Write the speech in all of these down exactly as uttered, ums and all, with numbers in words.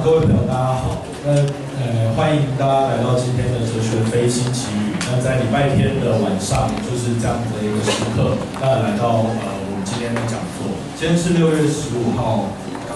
各位朋友，大家好。那呃，欢迎大家来到今天的哲学非星期语。那在礼拜天的晚上，就是这样子的一个时刻，那来到呃我们今天的讲座。今天是六月十五号，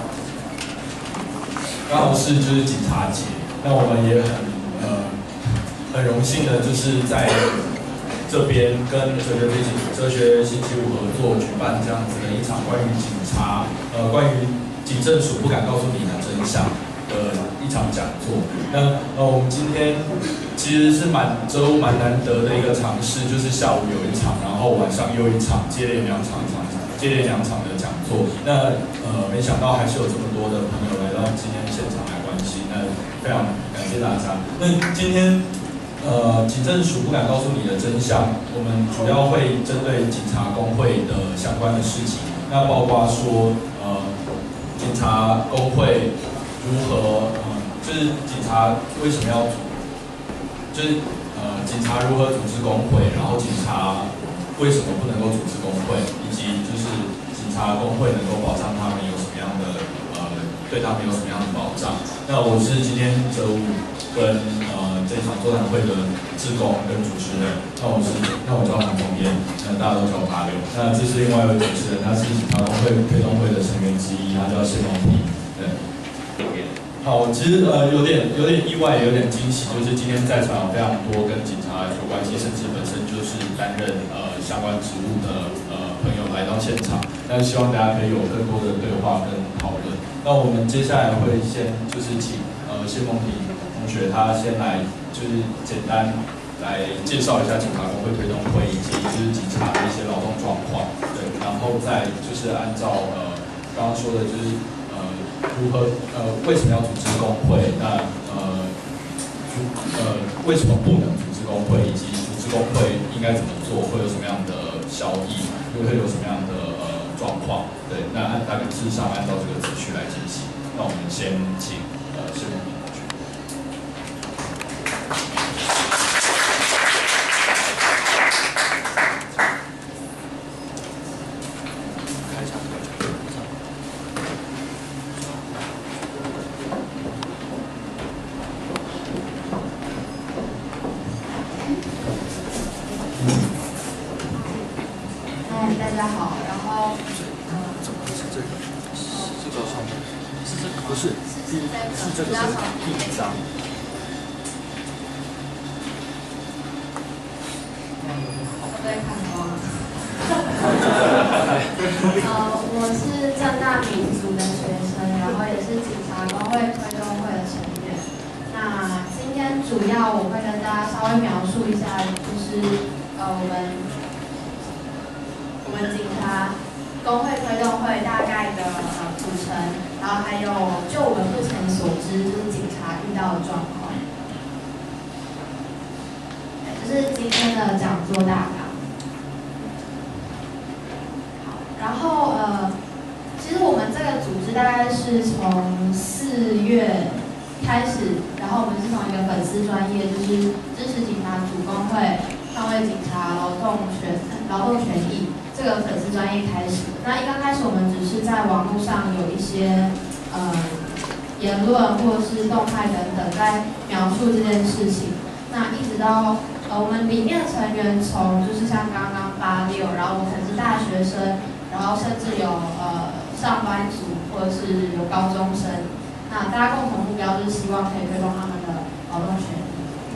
刚好是就是警察节。那我们也很呃很荣幸的，就是在这边跟哲学非星哲学星期五合作举办这样子的一场关于警察呃关于警政署不敢告诉你的真相的一场讲座。那呃，我们今天其实是蛮周蛮难得的一个尝试，就是下午有一场，然后晚上又一场，接连两场场接连两场的讲座。那呃，没想到还是有这么多的朋友来到今天现场来关心，那非常感谢大家。那今天呃，警政署不敢告诉你的真相，我们主要会针对警察工会的相关的事情，那包括说呃。警察工会如何？嗯，就是警察为什么要组？就是呃，警察如何组织工会？然后警察为什么不能够组织工会？以及就是警察工会能够保障他们有什么样的呃，对他们有什么样的保障？那我是今天哲武跟呃这场座谈会的志工跟主持人。那我是那我叫黄宏彦，那大家都叫我八六。那这是另外一位主持人，他是警察工会推动会的成员之一，他叫谢梦平。对。好，其实呃有点有点意外，也有点惊喜，就是今天在场有非常多跟警察有关系，甚至本身就是担任呃相关职务的呃朋友来到现场。那希望大家可以有更多的对话跟讨论。那我们接下来会先就是请呃谢梦平同学他先来就是简单来介绍一下警察工会推动会以及就是警察的一些劳动状况，对，然后再就是按照呃刚刚说的就是呃如何呃为什么要组织工会，那呃呃为什么不能组织工会，以及组织工会应该怎么做，会有什么样的效益，又会有什么样的呃状况，对，那按大概事实上按照这个次序来进行。那我们先请呃谢梦平同学。 或是动态等等，在描述这件事情。那一直到呃，我们里面的成员从就是像刚刚八六，然后我可能是大学生，然后甚至有呃上班族，或者是有高中生。那大家共同目标就是希望可以推动他们的劳动权益。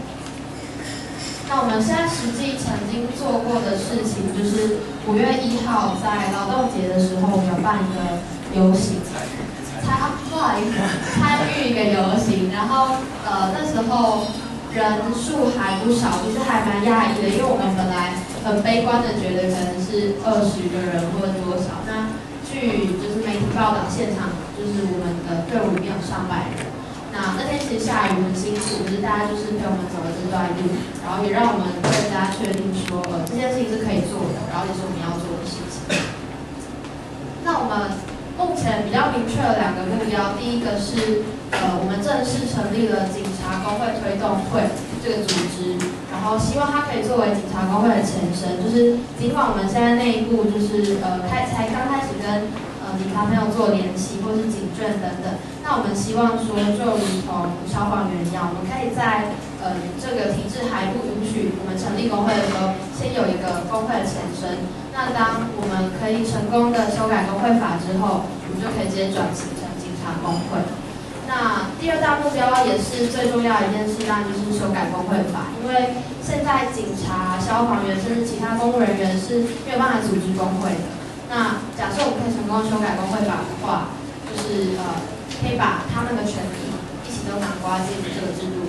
那我们现在实际曾经做过的事情，就是五月一号在劳动节的时候，我们有办一个游行。参不好意思，参与一个游行，然后呃那时候人数还不少，其实还蛮讶异的，因为我们本来很悲观的觉得可能是二十个人或多少，那据就是媒体报道，现场就是我们的队伍里面有上百人。那那天其实下雨很辛苦，就是大家就是陪我们走了这段路，然后也让我们更加确定说，呃这件事情是可以做的，然后也是我们要做的事情。那我们目前比较明确的两个目标，第一个是呃，我们正式成立了警察工会推动会这个组织，然后希望它可以作为警察工会的前身。就是尽管我们现在内部就是呃开才刚开始跟呃警察朋友做联系，或是警政等等，那那我们希望说，就如同消防员一样，我们可以在呃这个体制还不允许我们成立工会的时候，先有一个工会的前身。那当我们可以成功的修改工会法之后，我们就可以直接转型成警察工会。那第二大目标也是最重要的一件事，当然就是修改工会法，因为现在警察、消防员甚至其他公务人员是没有办法组织工会的。那假设我们可以成功修改工会法的话，就是呃可以把他们的权益一起都囊括进这个制度。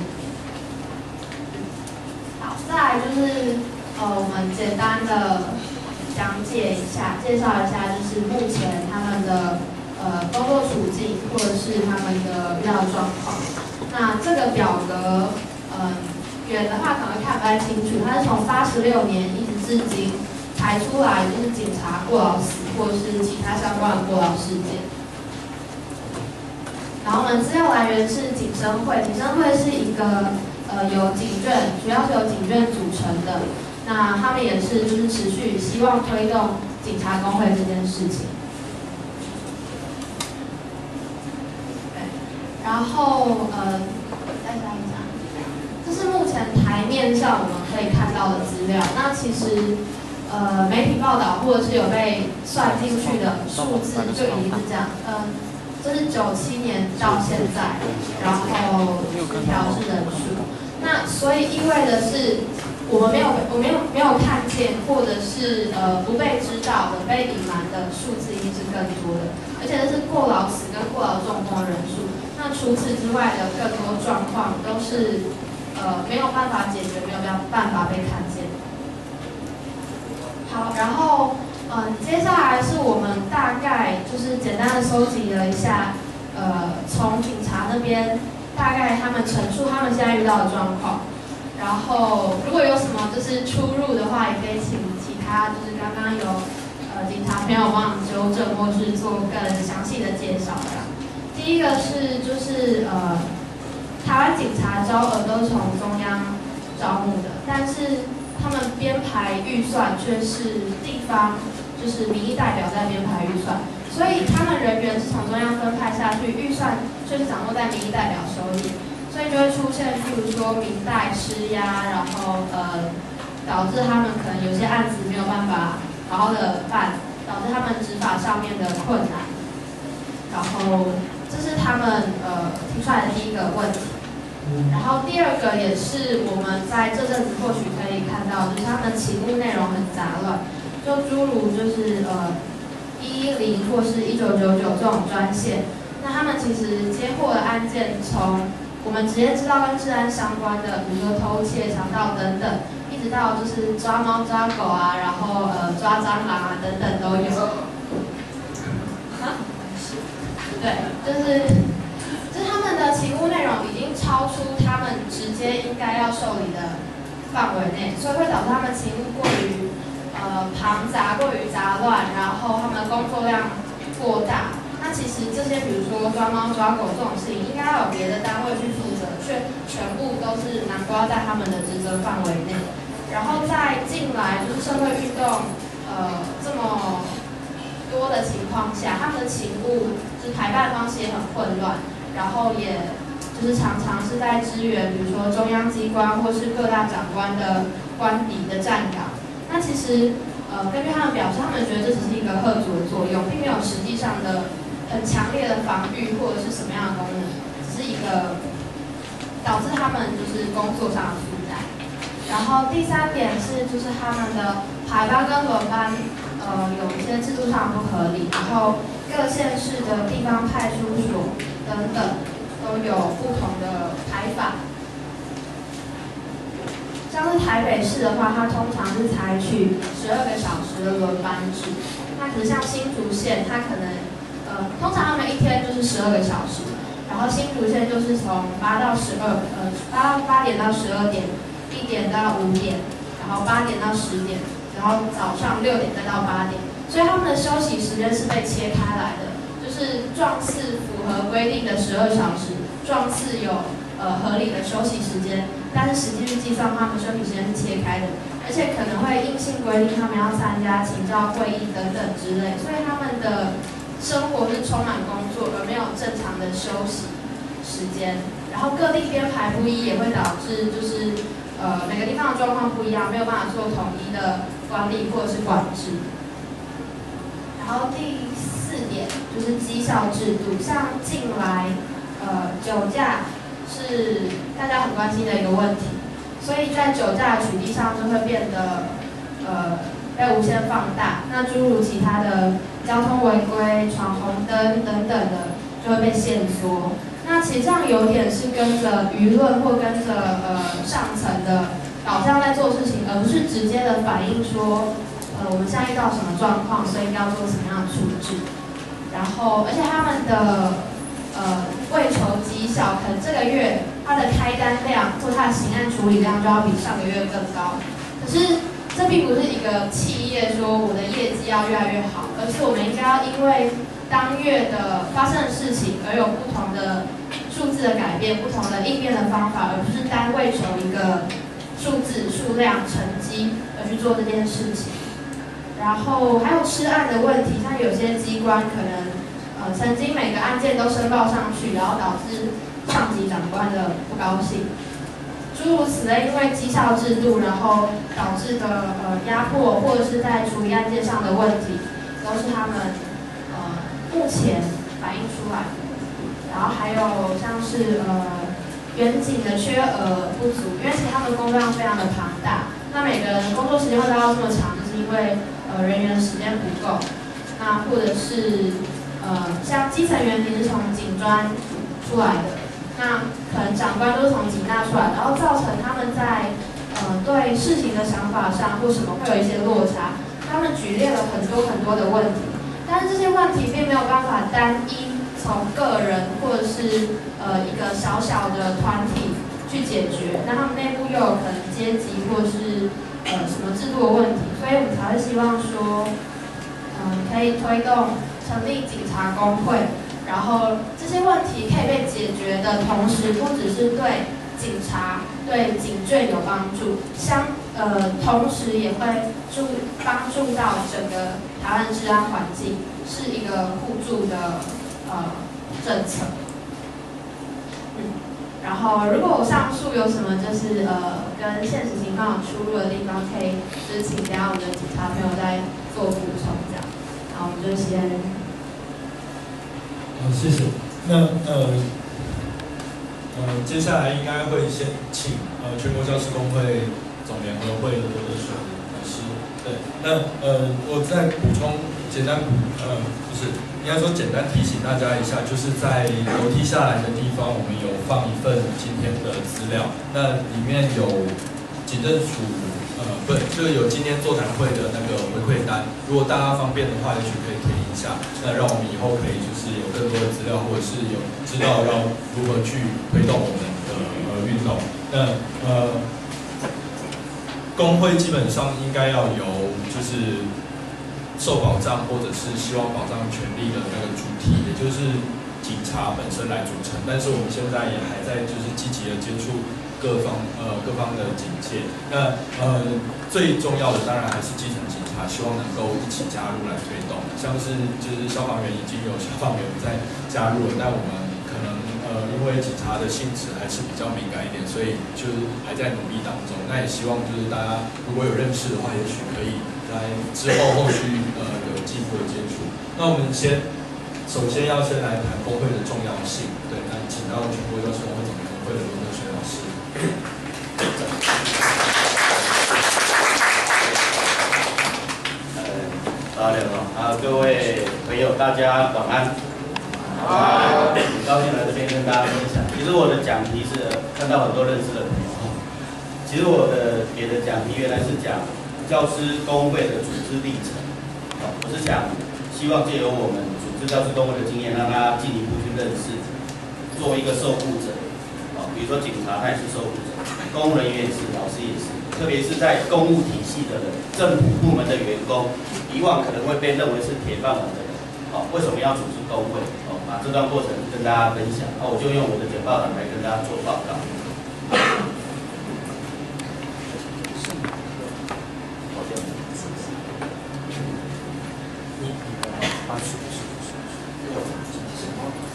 好，再来就是呃我们简单的讲解一下，介绍一下就是目前他们的呃工作处境或者是他们的遇到状况。那这个表格，嗯、呃，远的话可能看不太清楚，它是从八十六年一直至今排出来，就是警察过劳死或者是其他相关的过劳事件。然后我们资料来源是警生会，警生会是一个呃由警眷，主要是由警眷组成的。那他们也是就是持续希望推动警察工会这件事情。对，然后呃，再下一张，这是目前台面上我们可以看到的资料。那其实呃媒体报道或者是有被算进去的数字就已经是这样，呃，这是九七年到现在，然后十条是人数。那所以意味的是，我们没有我没有没有看见，或者是呃不被知道的、被隐瞒的数字一定是更多的，而且这是过劳死跟过劳中风的人数。那除此之外的更多状况都是呃没有办法解决，没有办法被看见。好，然后嗯、呃，接下来是我们大概就是简单的收集了一下，呃，从警察那边大概他们陈述他们现在遇到的状况。然后，如果有什么就是出入的话，也可以请其他就是刚刚有呃警察朋友帮忙纠正，或是做更详细的介绍的。第一个是就是呃，台湾警察招额都是从中央招募的，但是他们编排预算却是地方就是民意代表在编排预算，所以他们人员是从中央分派下去，预算却是掌握在民意代表手里。所以就会出现，譬如说民代施压，然后呃导致他们可能有些案子没有办法好好的办，导致他们执法上面的困难。然后这是他们呃提出来的第一个问题。然后第二个也是我们在这阵子或许可以看到，就是他们的勤务内容很杂乱，就诸如就是呃一一零或是一九九九这种专线，那他们其实接获的案件从我们直接知道跟治安相关的，比如说偷窃、强盗等等，一直到就是抓猫抓狗啊，然后呃抓蟑螂啊等等都有。啊？对，就是就是他们的勤务内容已经超出他们直接应该要受理的范围内，所以会导致他们勤务过于呃庞杂、过于杂乱，然后他们的工作量过大。那其实这些，比如说抓猫抓狗这种事情，应该要有别的单位去负责，却全部都是囊括在他们的职责范围内。然后再进来就是社会运动，呃，这么多的情况下，他们的勤务就是排办方式也很混乱，然后也就是常常是在支援，比如说中央机关或是各大长官的官邸的站岗。那其实呃，根据他们表示，他们觉得这只是一个吓阻的作用，并没有实际上的很强烈的防御或者是什么样的功能，只是一个导致他们就是工作上的负担。然后第三点是，就是他们的排班跟轮班，呃，有一些制度上不合理，然后各县市的地方派出所等等都有不同的排法。像是台北市的话，它通常是采取十二个小时的轮班制，那可是像新竹县，它可能呃，通常他们一天就是十二个小时，然后新竹县就是从八到十二，呃，八到八点到十二点，一点到五点，然后八点到十点，然后早上六点再到八点，所以他们的休息时间是被切开来的，就是状次符合规定的十二小时，状次有呃合理的休息时间，但是实际去计算他们休息时间是切开的，而且可能会硬性规定他们要参加请教会议等等之类，所以他们的生活是充满工作，而没有正常的休息时间。然后各地编排不一，也会导致就是呃每个地方的状况不一样，没有办法做统一的管理或者是管制。然后第四点就是绩效制度，像近来呃酒驾是大家很关心的一个问题，所以在酒驾的取缔上就会变得呃被无限放大。那诸如其他的交通违规、闯红灯等等的，就会被限缩。那其实这样有点是跟着舆论或跟着呃上层的导向在做事情，而不是直接的反映说，呃我们现在遇到什么状况，所以要做什么样的处置。然后，而且他们的呃为求绩效，可能这个月它的开单量或它的刑案处理量就要比上个月更高。可是这并不是一个企业说我的业绩要越来越好，而是我们应该要因为当月的发生的事情而有不同的数字的改变，不同的应变的方法，而不是单为求一个数字、数量、成绩而去做这件事情。然后还有吃案的问题，像有些机关可能呃曾经每个案件都申报上去，然后导致上级长官的不高兴。诸如此类，因为绩效制度，然后导致的呃压迫，或者是在处理案件上的问题，都是他们呃目前反映出来的。然后还有像是呃员警的缺额不足，因为其实他们工作量非常的庞大，那每个人工作时间会拉到这么长，就是因为呃人员时间不够。那或者是呃像基层员警是从警专出来的。那可能长官都是从警大出来，然后造成他们在呃对事情的想法上或什么会有一些落差。他们举列了很多很多的问题，但是这些问题并没有办法单一从个人或者是呃一个小小的团体去解决。那他们内部又有可能阶级或是呃什么制度的问题，所以我们才会希望说，嗯、呃，可以推动成立警察工会。然后这些问题可以被解决的同时，不只是对警察、对警眷有帮助，相呃同时也会助帮助到整个台湾治安环境，是一个互助的呃政策。嗯，然后如果我上述有什么就是呃跟现实情况有出入的地方，可以就是请等下我们的警察朋友再做补充这样。然后我们就先。 好，谢谢。那呃呃，接下来应该会先请呃全国教师工会总联合会的罗德水老师。对，那呃我再补充简单补呃不是应该说简单提醒大家一下，就是在楼梯下来的地方，我们有放一份今天的资料，那里面有警政署。呃，不，就有今天座谈会的那个回馈单，如果大家方便的话，也许可以填一下，那让我们以后可以就是有更多的资料，或者是有知道要如何去推动我们的呃运动。那呃，工会基本上应该要由就是受保障或者是希望保障权利的那个主体，也就是警察本身来组成。但是我们现在也还在就是积极的接触。各方呃各方的警戒，那呃最重要的当然还是基层警察，希望能够一起加入来推动。像是就是消防员已经有消防员在加入了，但我们可能呃因为警察的性质还是比较敏感一点，所以就是还在努力当中。那也希望就是大家如果有认识的话，也许可以在之后后续呃有进一步的接触。那我们先首先要先来谈工会的重要性，对，那请到全国教师工会总联合会的罗德学老师。 好的啊，各位朋友，大家晚安。啊，很高兴来这边跟大家分享。其实我的讲题是看到很多认识的朋友。其实我的给的讲题原来是讲教师工会的组织历程。我是想希望借由我们组织教师工会的经验，让大家进一步去认识，作为一个受雇者。比如说警察，他也是受雇者；公务人员也是，老师也是。特别是在公务体系的人、政府部门的员工，以往可能会被认为是铁饭碗的人。哦，为什么要组织工会？哦，把这段过程跟大家分享。哦，我就用我的简报档来跟大家做报告。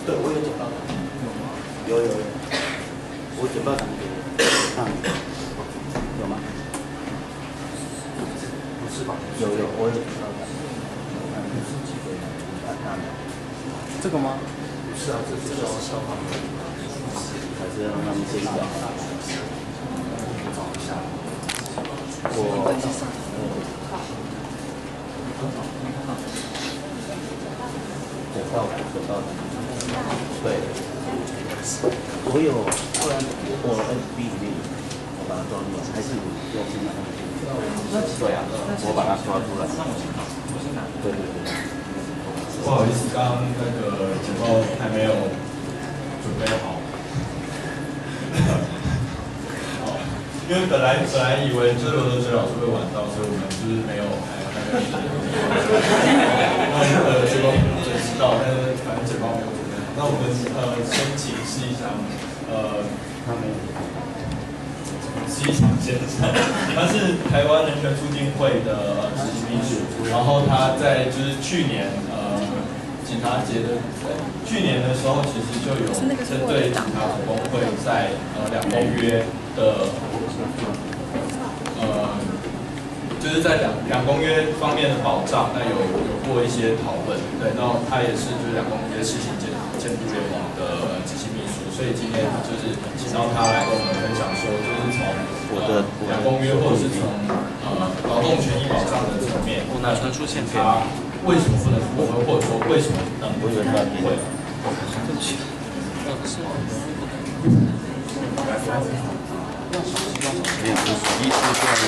对，我有简报档。有有有，我简报档给啊，有吗？不是吧？有有，我有简报档。这个吗？不是啊，这是消消防。还是让他们先讲。找一下。我。简报档，简报档。对。我有，不然我 F B 里面我把它装进来，还是用先把它们进去？对啊，我把它抓出来。对对对。 不好意思，刚刚那个简报还没有准备好。好，因为本来本来以为就是罗德学老师会晚到，所以我们就是没有还还没有时间。那呃，结果准时到，但是反正简报没有准备好。那我们呃先请施一翔，呃， 他没有。 施一翔先生，他是台湾人权促进会的执行秘书，然后他在就是去年呃警察节的去年的时候，其实就有针对警察工会在呃两公约的呃就是在两两公约方面的保障，那有有过一些讨论，对，然后他也是就是两公约施行监监督联盟的执行秘书，所以今天就是请到他来跟我们分享说，就是从我的两公约或者是从呃劳动权益保障的层面，那出现他为什么不能符合，或者说为什么能不能会？对不起， 没有，就是意思是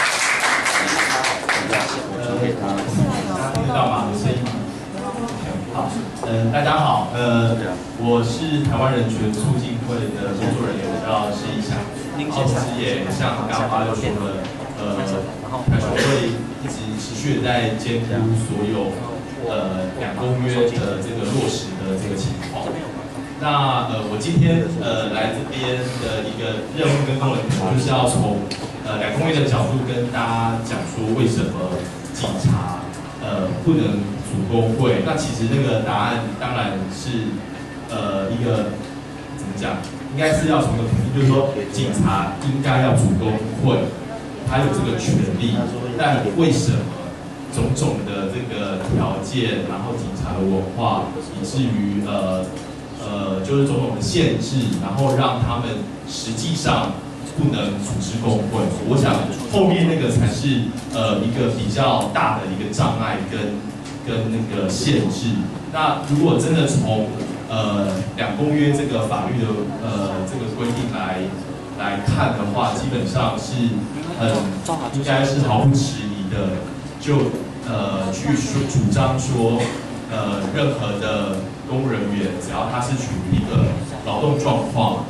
我给他， 听得到吗？有声音吗？好，嗯，大家好，呃，我是台湾人权促进会的工作人员，我叫施一翔。然后其实也像刚刚八六说的，呃，台协会一直持续的在监督所有呃两公约的这个落实的这个情况。那呃，我今天呃来这边的一个任务跟功能，就是要从呃两公约的角度跟大家讲说，为什么警察呃不能组工会。那其实那个答案当然是呃一个怎么讲？应该是要从一个统一，就是说警察应该要组工会，他有这个权利，但为什么种种的这个条件，然后警察的文化，以至于呃呃就是种种的限制，然后让他们实际上不能组织工会？我想后面那个才是呃一个比较大的一个障碍跟跟那个限制。那如果真的从呃，两公约这个法律的呃这个规定来来看的话，基本上是很应该是毫不迟疑的，就呃去说主张说，呃任何的公务人员只要他是处于一个劳动状况，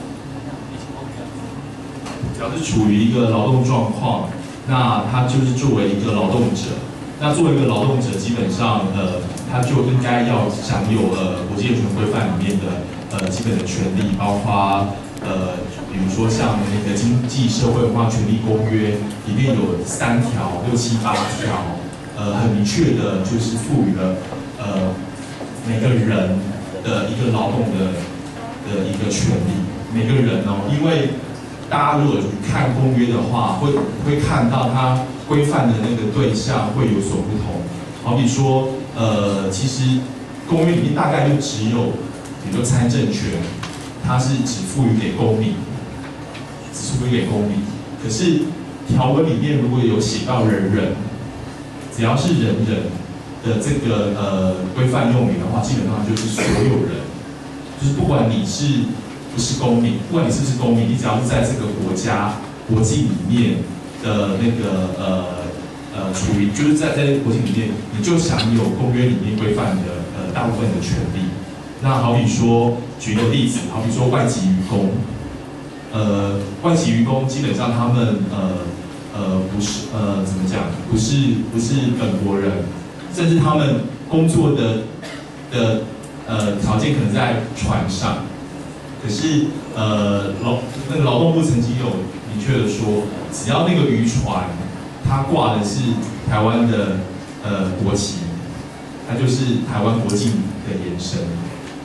只要是处于一个劳动状况，那他就是作为一个劳动者。那作为一个劳动者，基本上呃，他就应该要享有呃国际人权规范里面的呃基本的权利，包括呃比如说像那个经济社会文化权利公约里面有三条、六七八条，呃很明确的就是赋予了呃每个人的一个劳动的的一个权利，每个人哦，因为大家如果看公约的话，会会看到它规范的那个对象会有所不同。好比说，呃，其实公约里面大概就只有，比如说参政权，它是只赋予给公民，只赋予给公民。可是条文里面如果有写到人人，只要是人人的这个呃规范用语的话，基本上就是所有人，就是不管你是不是公民，不管你是不是公民，你只要是在这个国家国境里面的那个呃呃处于就是在在这个国境里面，你就享有公约里面规范的呃大部分的权利。那好比说，举个例子，好比说外籍渔工，呃，外籍渔工基本上他们呃呃不是呃怎么讲，不是不是本国人，甚至他们工作的的呃条件可能在船上。可是，呃，劳那个劳动部曾经有明确的说，只要那个渔船它挂的是台湾的呃国旗，它就是台湾国境的延伸。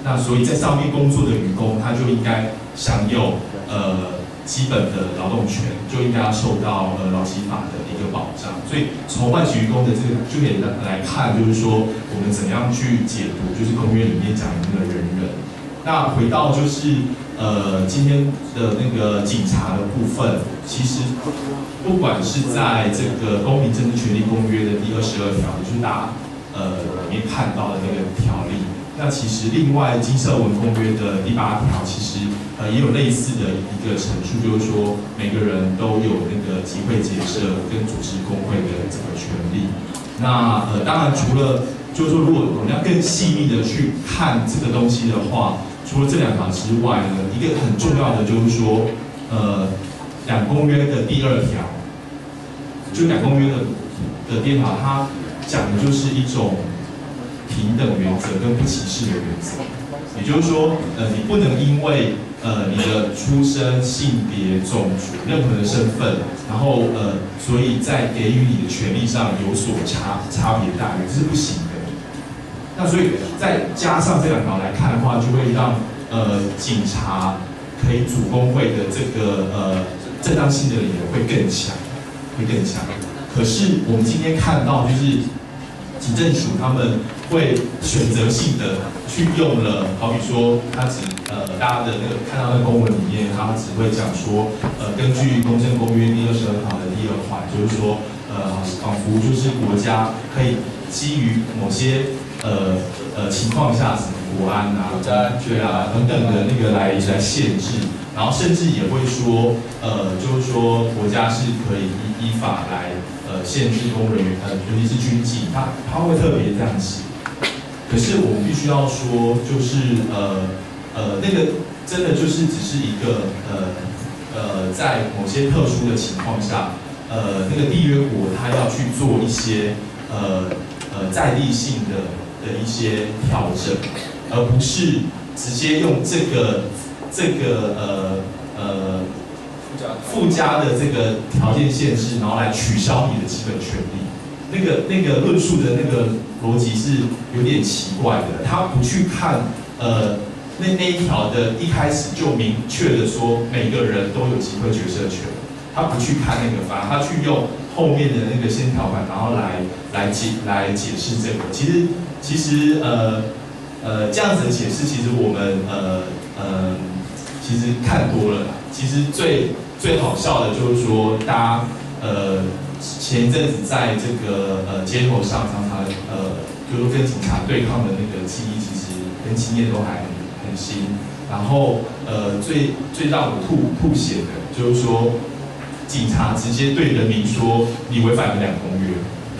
那所以在上面工作的渔工，他就应该享有呃基本的劳动权，就应该要受到呃劳基法的一个保障。所以从外籍渔工的这个就可以来来看，就是说我们怎么样去解读，就是公约里面讲的那个人人。那回到就是呃今天的那个警察的部分，其实不管是在这个《公民政治权利公约》的第二十二条，也就是大家呃里面看到的那个条例。那其实另外《经社文公约》的第八条，其实呃也有类似的一个陈述，就是说每个人都有那个集会结社跟组织工会的这个权利。那呃当然除了就是说，如果我们要更细密的去看这个东西的话，除了这两条之外呢，一个很重要的就是说，呃，两公约的第二条，就两公约的的第二条，它讲的就是一种平等原则跟不歧视的原则。也就是说，呃，你不能因为呃你的出生、性别、种族任何的身份，然后呃，所以在给予你的权利上有所差差别待遇，这是不行的。那所以再加上这两条来看的话，就会让呃警察可以组工会的这个呃正当性的理由会更强，会更强。可是我们今天看到，就是警政署他们会选择性的去用了，好比说他只呃大家的那个看到那公文里面，他只会讲说，呃根据《公政公约》第二十二条的第二款，就是说呃仿佛就是国家可以基于某些呃呃情况下，什么国安啊、国家安全啊等等的那个来来限制，然后甚至也会说，呃，就是说国家是可以依依法来呃限制公人员，呃，尤其是军纪，他他会特别这样写。可是我们必须要说，就是呃呃那个真的就是只是一个呃呃在某些特殊的情况下，呃那个缔约国他要去做一些呃呃在地性的。的一些调整，而不是直接用这个这个呃呃附加的这个条件限制，然后来取消你的基本权利。那个那个论述的那个逻辑是有点奇怪的，他不去看呃那那一条的一开始就明确的说每个人都有机会决策权，他不去看那个，反而他去用后面的那个先条款，然后来来解来解释这个。其实其实呃呃这样子的解释，其实我们呃呃其实看多了啦。其实最最好笑的就是说，大家呃前一阵子在这个呃街头上常常呃就是跟警察对抗的那个记忆，其实跟经验都还很很新。然后呃最最让我吐吐血的就是说，警察直接对人民说你违反了两公约，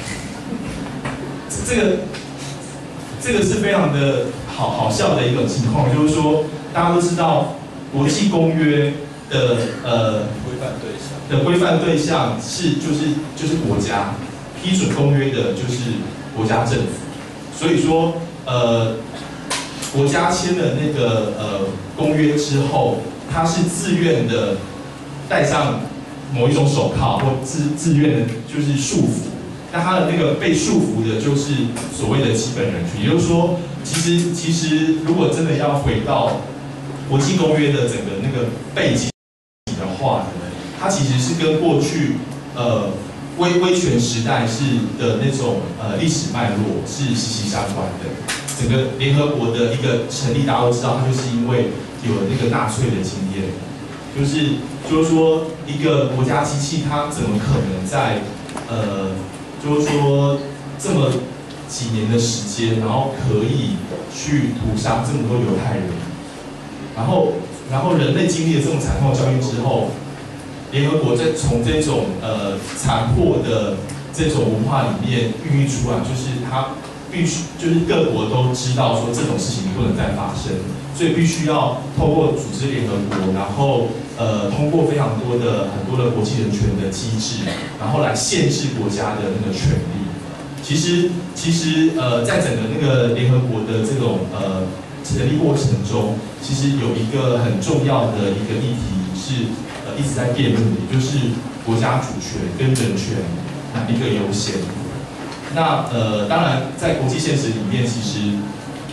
这个这个是非常的好好笑的一种情况，就是说大家都知道国际公约的呃规范对象的规范对象是就是就是国家，批准公约的就是国家政府，所以说呃国家签了那个呃公约之后，他是自愿的戴上某一种手铐或自自愿的就是束缚，那他的那个被束缚的就是所谓的基本人权，也就是说，其实其实如果真的要回到国际公约的整个那个背景的话呢，它其实是跟过去呃威威权时代是的那种呃历史脉络是息息相关的。整个联合国的一个成立，大家都知道，它就是因为有那个纳粹的经验，就是就是说一个国家机器，它怎么可能在呃就是说这么几年的时间，然后可以去屠杀这么多犹太人？然后，然后人类经历了这种惨痛的教育之后，联合国再从这种呃残破的这种文化里面孕育出来，就是它必须就是各国都知道说这种事情不能再发生，所以必须要透过组织联合国，然后呃通过非常多的很多的国际人权的机制，然后来限制国家的那个权利。其实其实呃在整个那个联合国的这种呃。成立过程中，其实有一个很重要的一个议题是呃一直在辩论的，也就是国家主权跟人权哪一个优先？那呃当然在国际现实里面，其实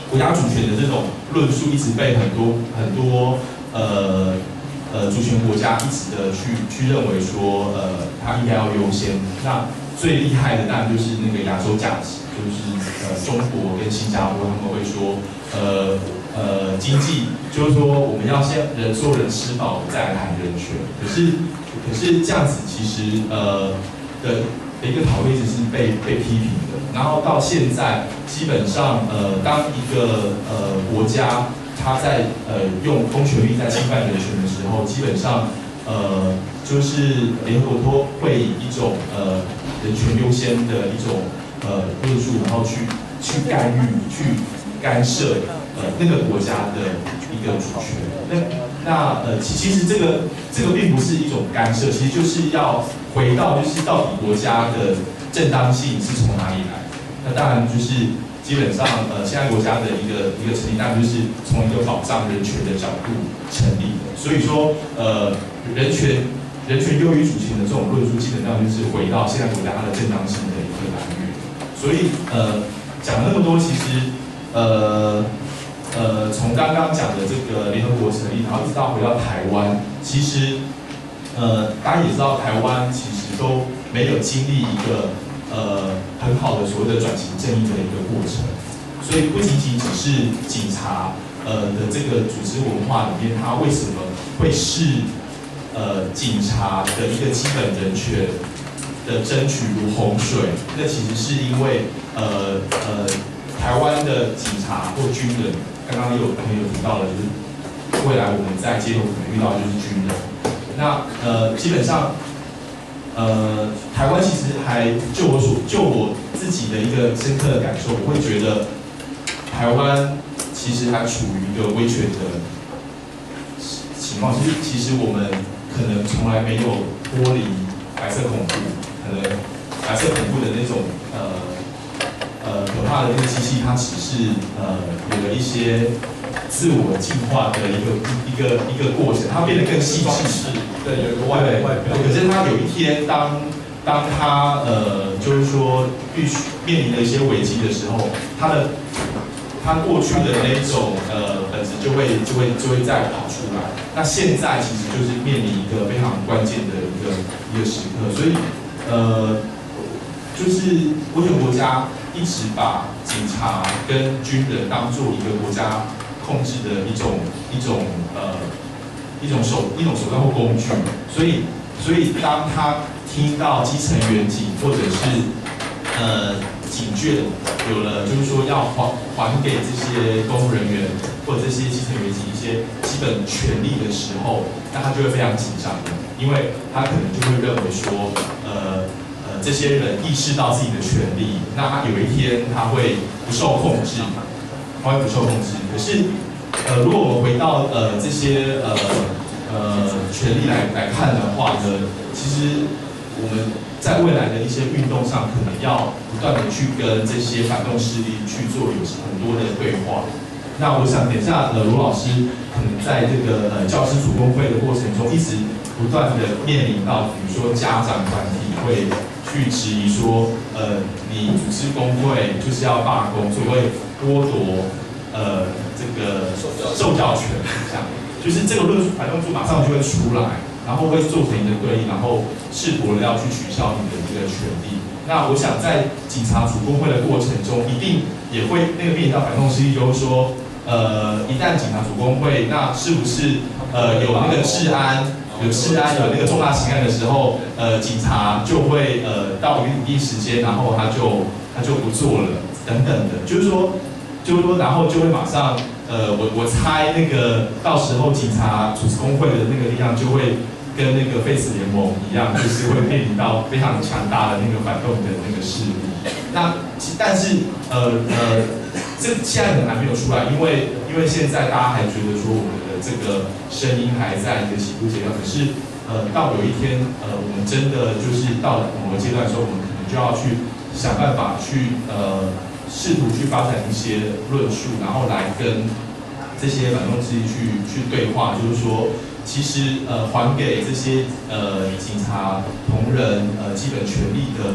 国家主权的这种论述一直被很多很多呃呃主权国家一直的去去认为说，呃，它应该要优先。那最厉害的当然就是那个亚洲价值，就是呃中国跟新加坡他们会说，呃呃经济就是说我们要先人做人吃饱再来谈人权。可是可是这样子其实呃的的一个讨论一直是被被批评的。然后到现在基本上呃当一个呃国家他在呃用公权力在侵犯人权的时候，基本上呃就是联合国会以一种呃人权优先的一种呃论述，然后去去干预、去干涉呃那个国家的一个主权。那那呃其其实这个这个并不是一种干涉，其实就是要回到就是到底国家的正当性是从哪里来。那当然就是基本上呃现在国家的一个一个成立，当然就是从一个保障人权的角度成立的。所以说呃人权。人权优于主权的这种论述，基本上就是回到现在国家它的正当性的一个来源。所以，呃，讲那么多，其实，呃，呃，从刚刚讲的这个联合国成立，然后一直到回到台湾，其实，呃，大家也知道，台湾其实都没有经历一个呃很好的所谓的转型正义的一个过程。所以，不仅仅只是警察呃的这个组织文化里面，它为什么会是呃，警察的一个基本人权的争取如洪水，那其实是因为呃呃，台湾的警察或军人，刚刚有朋友提到的，就是未来我们在街头可能遇到的就是军人。那呃，基本上，呃，台湾其实还就我所就我自己的一个深刻的感受，我会觉得台湾其实还处于一个威权的情况。其实，其实我们可能从来没有脱离白色恐怖，可能白色恐怖的那种呃呃可怕的那个机器，它只是呃有了一些自我进化的一个一个一个过程，它变得更细致， 对，有一个外外表。 可是它有一天当当它呃就是说必须面临的一些危机的时候，它的它过去的那种呃本质就会就会就会再跑出来。那现在其实就是面临一个非常关键的一个一个时刻，所以呃就是威权国家一直把警察跟军人当做一个国家控制的一种一种呃一种手一种手段或工具，所以所以当他听到基层员警或者是呃警眷有了，就是说要还还给这些公务人员或者这些基层员警一些基本权利的时候，那他就会非常紧张，因为他可能就会认为说，呃呃这些人意识到自己的权利，那他有一天他会不受控制，他会不受控制。可是，呃，如果我们回到呃这些呃呃权利来来看的话呢，其实我们在未来的一些运动上，可能要不断的去跟这些反动势力去做有很多的对话。那我想等一下，呃，罗老师可能在这个呃教师主工会的过程中，一直不断的面临到，比如说家长团体会去质疑说，呃，你组织工会就是要罢工，所谓剥夺呃这个受教权，这样，就是这个论述反动术马上就会出来。然后会做成一个对立，然后试图的要去取消你的这个权利。那我想在警察主工会的过程中，一定也会那个面临到反动势力，就是说，呃，一旦警察主工会，那是不是呃有那个治安、有治安、有那个重大刑案的时候，呃，警察就会呃到一定时间，然后他就他就不做了，等等的，就是说，就是说，然后就会马上。呃，我我猜那个到时候警察组织工会的那个力量就会跟那个废死联盟一样，就是会面临到非常强大的那个反动的那个势力。那但是呃呃，这现在可能还没有出来，因为因为现在大家还觉得说我们的这个声音还在一个起步阶段，可是呃到有一天呃我们真的就是到了某个阶段的时候，我们可能就要去想办法去呃。试图去发展一些论述，然后来跟这些反动势力去去对话，就是说，其实呃还给这些呃警察同仁呃基本权利的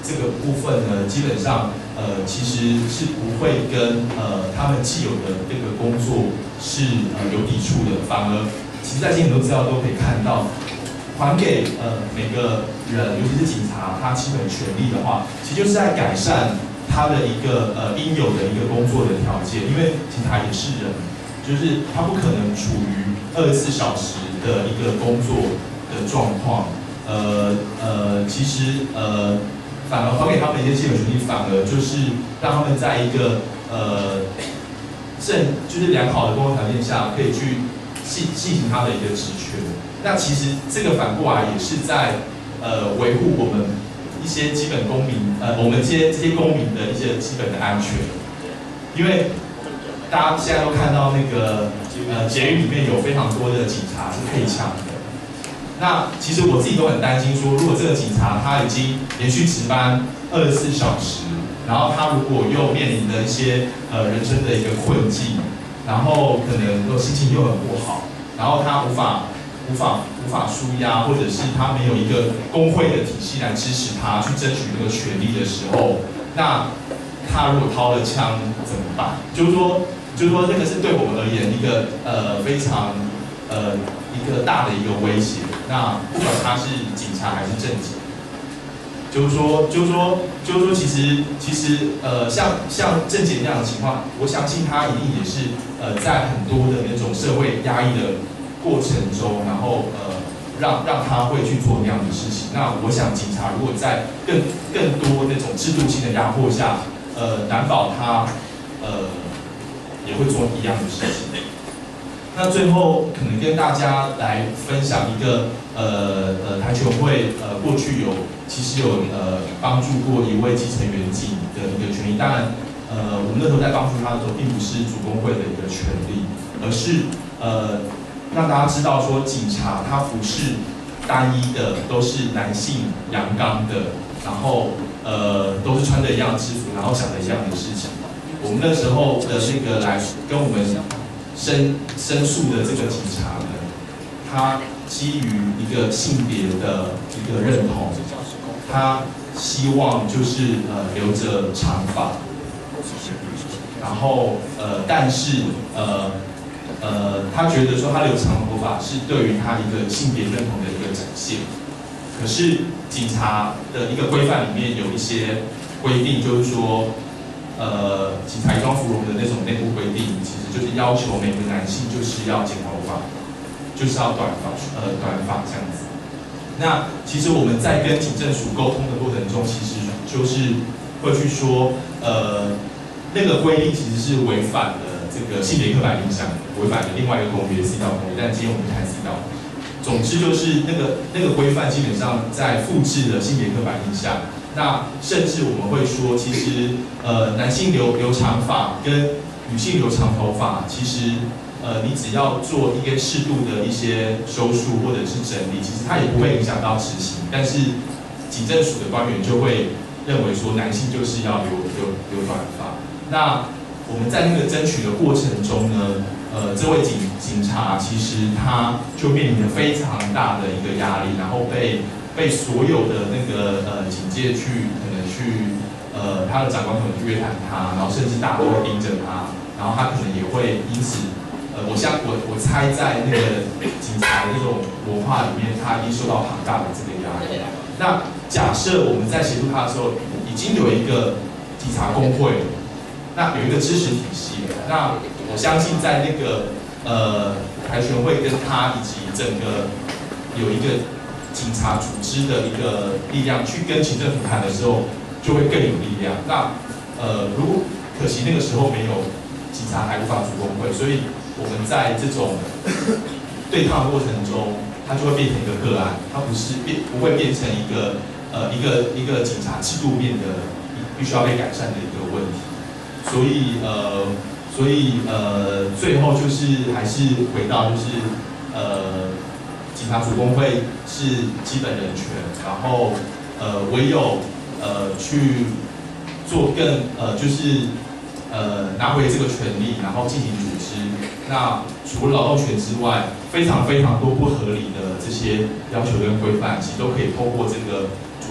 这个部分呢，基本上呃其实是不会跟呃他们既有的这个工作是呃有抵触的，反而其实在这很多资料都可以看到，还给呃每个人，尤其是警察，他基本权利的话，其实就是在改善他的一个呃应有的一个工作的条件，因为警察也是人，就是他不可能处于二十四小时的一个工作的状况，呃呃，其实呃。反而还给他们一些基本权利，反而就是让他们在一个呃正就是良好的工作条件下，可以去进进行他的一个职权。那其实这个反过来也是在呃维护我们一些基本公民呃我们这些这些公民的一些基本的安全。因为大家现在都看到那个呃捷运里面有非常多的警察是配枪的。那其实我自己都很担心说，如果这个警察他已经连续值班二十四小时，然后他如果又面临的一些呃人生的一个困境，然后可能又心情又很不好，然后他无法无法无法抒压，或者是他没有一个工会的体系来支持他去争取这个权利的时候，那他如果掏了枪怎么办？就是说，就是说这个是对我们而言一个呃非常呃一个大的一个威胁。那不管他是警察还是正警，就是说，就是说，就是说，其实，其实，呃，像像正警这样的情况，我相信他一定也是呃，在很多的那种社会压抑的过程中，然后呃，让让他会去做那样的事情。那我想，警察如果在更更多那种制度性的压迫下，呃，难保他呃也会做一样的事情。那最后可能跟大家来分享一个呃呃台拳会呃过去有其实有呃帮助过一位基层员警的一个权益，当然呃我们那时候在帮助他的时候，并不是主工会的一个权利，而是呃让大家知道说警察他不是单一的都是男性阳刚的，然后呃都是穿着一样的制服，然后想着一样的事情。我们那时候的那个来跟我们申申诉的这个警察呢，他基于一个性别的一个认同，他希望就是呃留着长发，然后呃但是呃呃他觉得说他留长头发是对于他一个性别认同的一个展现，可是警察的一个规范里面有一些规定，就是说。呃，警察仪装服容的那种内部规定，其实就是要求每个男性就是要剪头发，就是要短发，呃，短发这样子。那其实我们在跟警政署沟通的过程中，其实就是会去说，呃，那个规定其实是违反了这个性别刻板印象，违反了另外一个公约 C 道公约，但今天我们谈 C 道。总之就是那个那个规范基本上在复制了性别刻板印象。那甚至我们会说，其实呃男性留留长发跟女性留长头发，其实呃你只要做一个适度的一些修梳或者是整理，其实它也不会影响到执行。但是警政署的官员就会认为说，男性就是要留留留短发。那我们在那个争取的过程中呢，呃这位警警察其实他就面临着非常大的一个压力，然后被。被所有的那个呃警界去可能去呃他的长官可能去约谈他，然后甚至大家都会盯着他，然后他可能也会因此呃我相我我猜在那个警察的那种文化里面，他一定受到庞大的这个压力。那假设我们在协助他的时候，已经有一个警察工会，那有一个支持体系，那我相信在那个呃台拳会跟他以及整个有一个。警察组织的一个力量去跟行政府谈的时候，就会更有力量。那呃，如果可惜那个时候没有警察还无法组工会，所以我们在这种对抗的过程中，它就会变成一个个案，它不是变不会变成一个呃一个一个警察制度面的必须要被改善的一个问题。所以呃，所以呃，最后就是还是回到就是呃。警察组工会是基本人权，然后呃唯有呃去做更呃就是呃拿回这个权利，然后进行组织。那除了劳动权之外，非常非常多不合理的这些要求跟规范，其实都可以透过这个组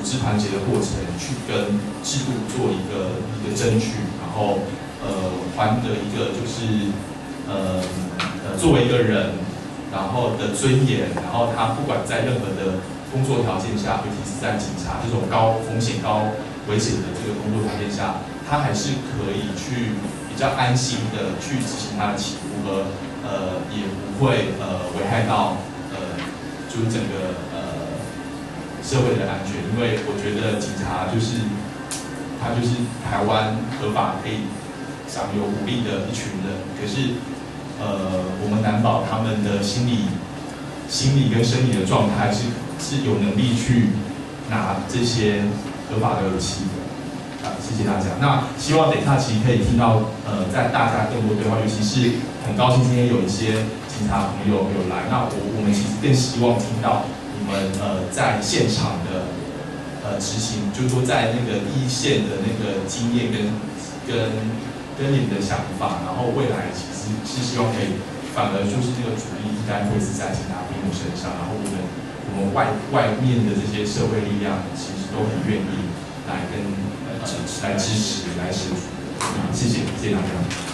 织团结的过程，去跟制度做一个一个争取，然后呃还的一个就是呃呃作为一个人，然后的尊严，然后他不管在任何的工作条件下，尤其是在警察这种高风险、高危险的这个工作条件下，他还是可以去比较安心的去执行他的起伏，而呃也不会呃危害到呃就是整个呃社会的安全。因为我觉得警察就是他就是台湾合法可以享有武力的一群人，可是呃我们难保他们的心理、心理跟生理的状态是是有能力去拿这些合法的武器的。啊，谢谢大家。那希望等一下其实可以听到，呃，在大家更多对话，尤其是很高兴今天有一些警察朋友有来。那我我们其实更希望听到你们呃在现场的呃执行，就是说在那个一线的那个经验跟跟跟你们的想法，然后未来其实是希望可以，反而就是这个主力应该会是在警察朋友身上，然后我们我们外外面的这些社会力量其实都很愿意来跟。来支持，来协助，谢谢，谢谢大家。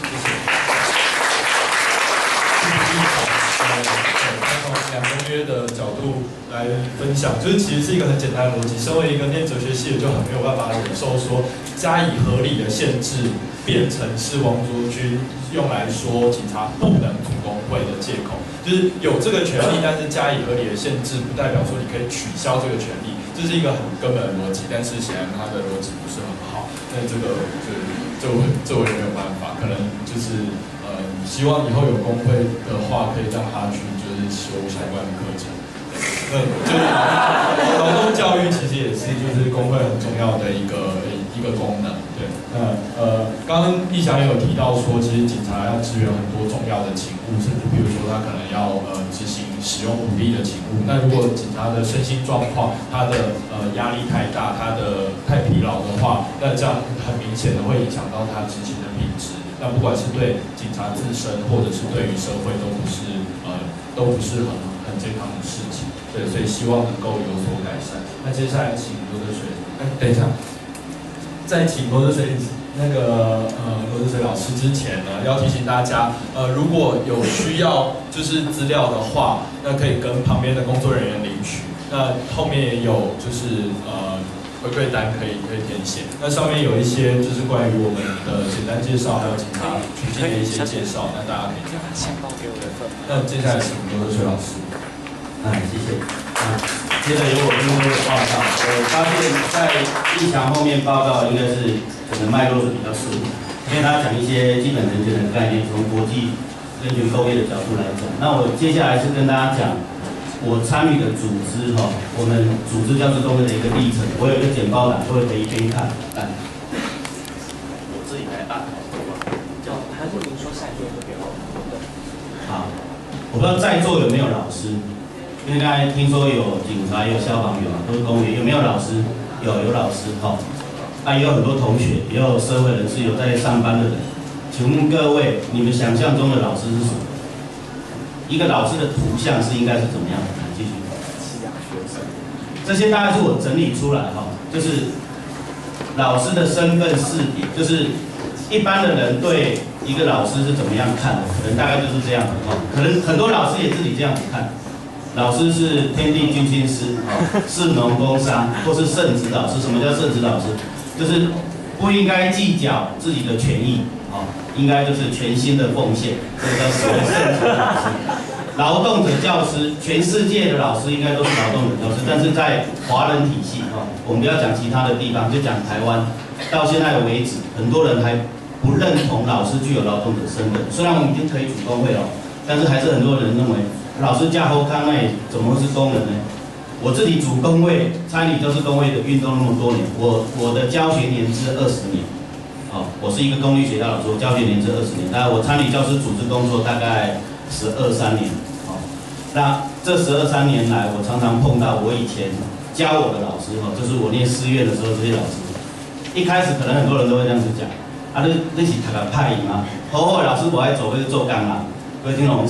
从两公约的角度来分享，就是其实是一个很简单的逻辑。身为一个念哲学系的，就很没有办法忍受说加以合理的限制，变成是王卓君用来说警察不能组工会的借口。就是有这个权利，但是加以合理的限制，不代表说你可以取消这个权利。这是一个很根本的逻辑，但是显然它的逻辑不是很好。那这个就就这我也没有办法，可能就是呃，希望以后有工会的话，可以让他去就是修相关的课程。那就是劳动教育其实也是就是工会很重要的一个一个功能。对，那呃，刚刚立翔也有提到说，其实警察要支援很多重要的勤务，甚至比如说他可能要呃执行使用武力的勤务。那如果警察的身心状况，他的呃压力太大，他的太疲劳的话，那这样很明显的会影响到他执勤的品质。那不管是对警察自身，或者是对于社会，都不是呃都不是很很健康的事情。对，所以希望能够有所改善。那接下来请罗德水，哎，等一下。在请罗志水那个呃罗志水老师之前呢，要提醒大家，呃，如果有需要就是资料的话，那可以跟旁边的工作人员领取。那后面也有就是呃回馈单可以可以填写。那上面有一些就是关于我们的简单介绍，还有警察处境的一些介绍，那大家可以看。那接下来请罗志水老师。 哎，谢谢。啊，接着由我跟各位报告。我发现，在立翔后面报告应该是整个脉络是比较顺的，因为他讲一些基本人权的概念，从国际人权公约的角度来讲。那我接下来是跟大家讲我参与的组织哈，我们组织教师工会的一个历程。我有一个简报档，各位可以一边看。来，我自己来按，好吧？叫还是您说下一页就给我。好，我不知道在座有没有老师。因为刚才听说有警察，也有消防员嘛，都是公务员。有没有老师？有，有老师哈。啊，也有很多同学，也有社会人士，有在上班的人。请问各位，你们想象中的老师是什么？一个老师的图像是应该是怎么样的？继续。这些大概是我整理出来哈，就是老师的身份识别，就是一般的人对一个老师是怎么样看的，可能大概就是这样的哈。可能很多老师也自己这样子看。老师是天地君亲师，哦，是农工商，或是圣职老师。什么叫圣职老师？就是不应该计较自己的权益，哦，应该就是全心的奉献，这个叫所谓圣职老师。劳动者教师，全世界的老师应该都是劳动者教师，但是在华人体系，哦，我们不要讲其他的地方，就讲台湾，到现在为止，很多人还不认同老师具有劳动者身份。虽然我们已经可以组工会了，但是还是很多人认为。老师加后康内怎么会是工人呢？我自己组工会，参与教师工会的运动那么多年，我我的教学年资二十年，哦，我是一个公立学校老师，我教学年资二十年，那我参与教师组织工作大概十二三年，哦，那这十二三年来，我常常碰到我以前教我的老师，哦，就是我念师院的时候这些老师，一开始可能很多人都会这样子讲，啊，你你是读个派吗？好好的老师不爱做，要做工啊，各位听懂我意思吗？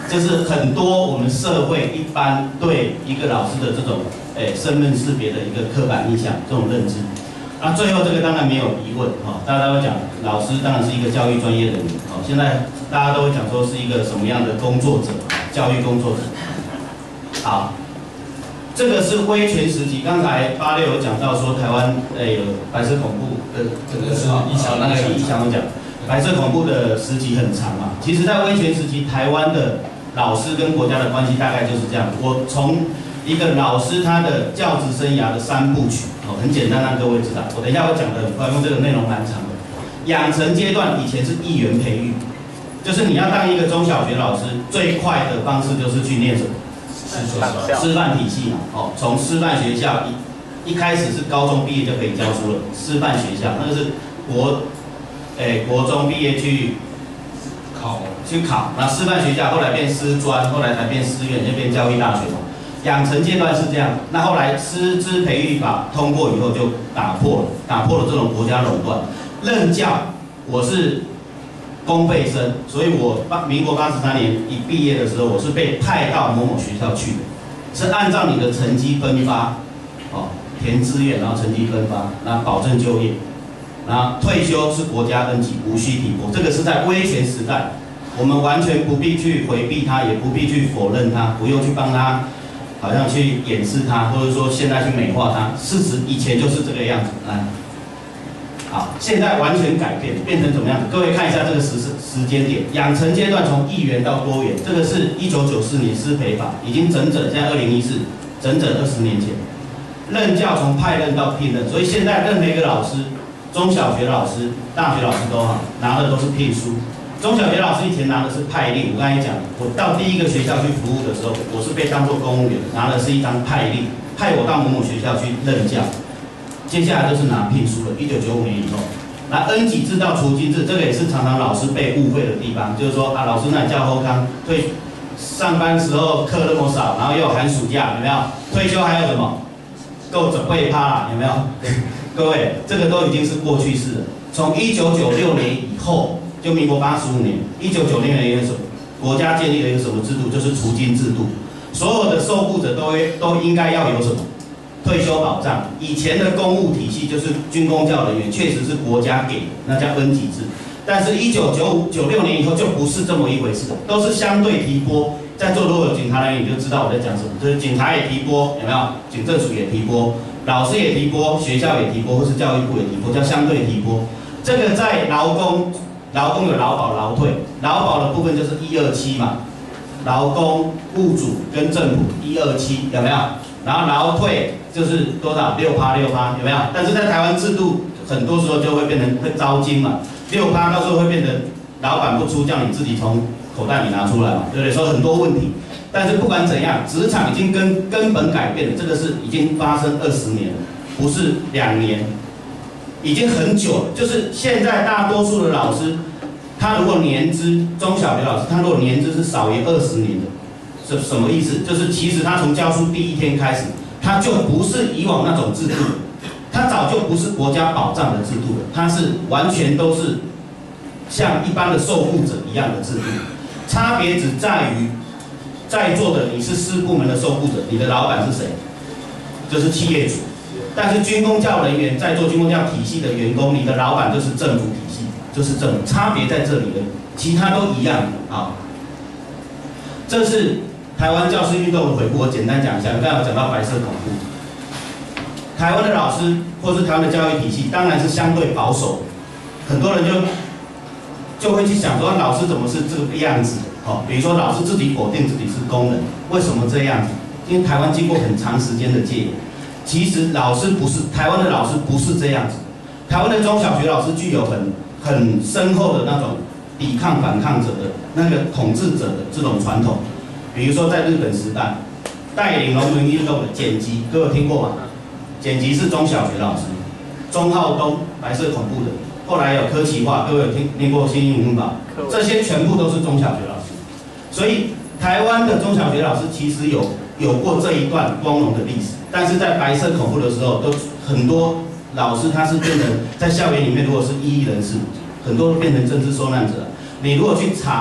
这是很多我们社会一般对一个老师的这种诶身份识别的一个刻板印象，这种认知。那最后这个当然没有疑问哈，大家都会讲老师当然是一个教育专业人员哦，现在大家都会讲说是一个什么样的工作者，教育工作者。好，这个是威权时期，刚才八六有讲到说台湾诶有白色恐怖的这个是一强那个一强有讲。白色恐怖的时期很长嘛，其实，在威权时期，台湾的老师跟国家的关系大概就是这样。我从一个老师他的教职生涯的三部曲，哦，很简单让各位知道。我等一下会讲的很快，因为这个内容蛮长的。养成阶段以前是议员培育，就是你要当一个中小学老师，最快的方式就是去念什么？师范体系嘛，哦，从师范学校一一开始是高中毕业就可以教书了，师范学校那个是国。诶，国中毕业去考去考，那师范学校后来变师专，后来才变师院，就变教育大学嘛。养成阶段是这样，那后来师资培育法通过以后就打破了，打破了这种国家垄断。任教，我是公费生，所以我八民国八十三年一毕业的时候，我是被派到某某学校去的，是按照你的成绩分发，哦，填志愿，然后成绩分发，然后保证就业。然后退休是国家登记，无需提拨，这个是在威权时代，我们完全不必去回避它，也不必去否认它，不用去帮它，好像去掩饰它，或者说现在去美化它。事实以前就是这个样子，来，好，现在完全改变，变成怎么样子？各位看一下这个时时间点，养成阶段从一元到多元，这个是一九九四年师培法，已经整整现在二零一四，整整二十年前，任教从派任到聘任，所以现在任何一个老师。中小学老师、大学老师都好，拿的都是聘书。中小学老师以前拿的是派令，我刚才讲，我到第一个学校去服务的时候，我是被当作公务员，拿的是一张派令，派我到某某学校去任教。接下来就是拿聘书了，一九九五年以后。那恩给制到除金制，这个也是常常老师被误会的地方，就是说啊，老师那教后康退上班时候课那么少，然后又有寒暑假，有没有？退休还有什么？够准备趴啦，有没有？各位，这个都已经是过去式了。从一九九六年以后，就民国八十五年，一九九六年一个什么国家建立了一个什么制度，就是除金制度。所有的受雇者都都应该要有什么退休保障。以前的公务体系就是军公教人员，确实是国家给的，那叫恩给制。但是，一九九九六年以后就不是这么一回事，都是相对提拨。在座如果有警察人员，你就知道我在讲什么，就是警察也提拨，有没有？警政署也提拨。老师也提拨，学校也提拨，或是教育部也提拨，叫相对提拨。这个在劳工，劳工有劳保、劳退，劳保的部分就是一二七嘛，劳工、雇主跟政府一二七有没有？然后劳退就是多少六趴六趴有没有？但是在台湾制度很多时候就会变成会招金嘛，六趴到时候会变成老板不出，叫你自己从口袋里拿出来嘛，对不对？所以很多问题。但是不管怎样，职场已经根根本改变了，这个是已经发生二十年了，不是两年，已经很久了。就是现在大多数的老师，他如果年资中小学老师，他如果年资是少于二十年的，是什么意思？就是其实他从教书第一天开始，他就不是以往那种制度，他早就不是国家保障的制度了，他是完全都是像一般的受雇者一样的制度，差别只在于。在座的你是师部门的受雇者，你的老板是谁？就是企业主。但是军公教人员在做军公教体系的员工，你的老板就是政府体系，就是政府，差别在这里的，其他都一样啊。这是台湾教师运动的回顾，我简单讲一下。刚才有讲到白色恐怖，台湾的老师或是台湾的教育体系当然是相对保守的，很多人就就会去想说，老师怎么是这个样子？哦，比如说老师自己否定自己是工人，为什么这样子？因为台湾经过很长时间的戒严，其实老师不是台湾的老师不是这样子，台湾的中小学老师具有很很深厚的那种抵抗反抗者的那个统治者的这种传统。比如说在日本时代，带领农民运动的简吉，各位有听过吗？简吉是中小学老师，钟浩东白色恐怖的，后来有柯启化，各位有听听过新英文吧？这些全部都是中小学老师。所以台湾的中小学老师其实有有过这一段光荣的历史，但是在白色恐怖的时候，都很多老师他是变成在校园里面，如果是异议人士，很多都变成政治受难者。你如果去查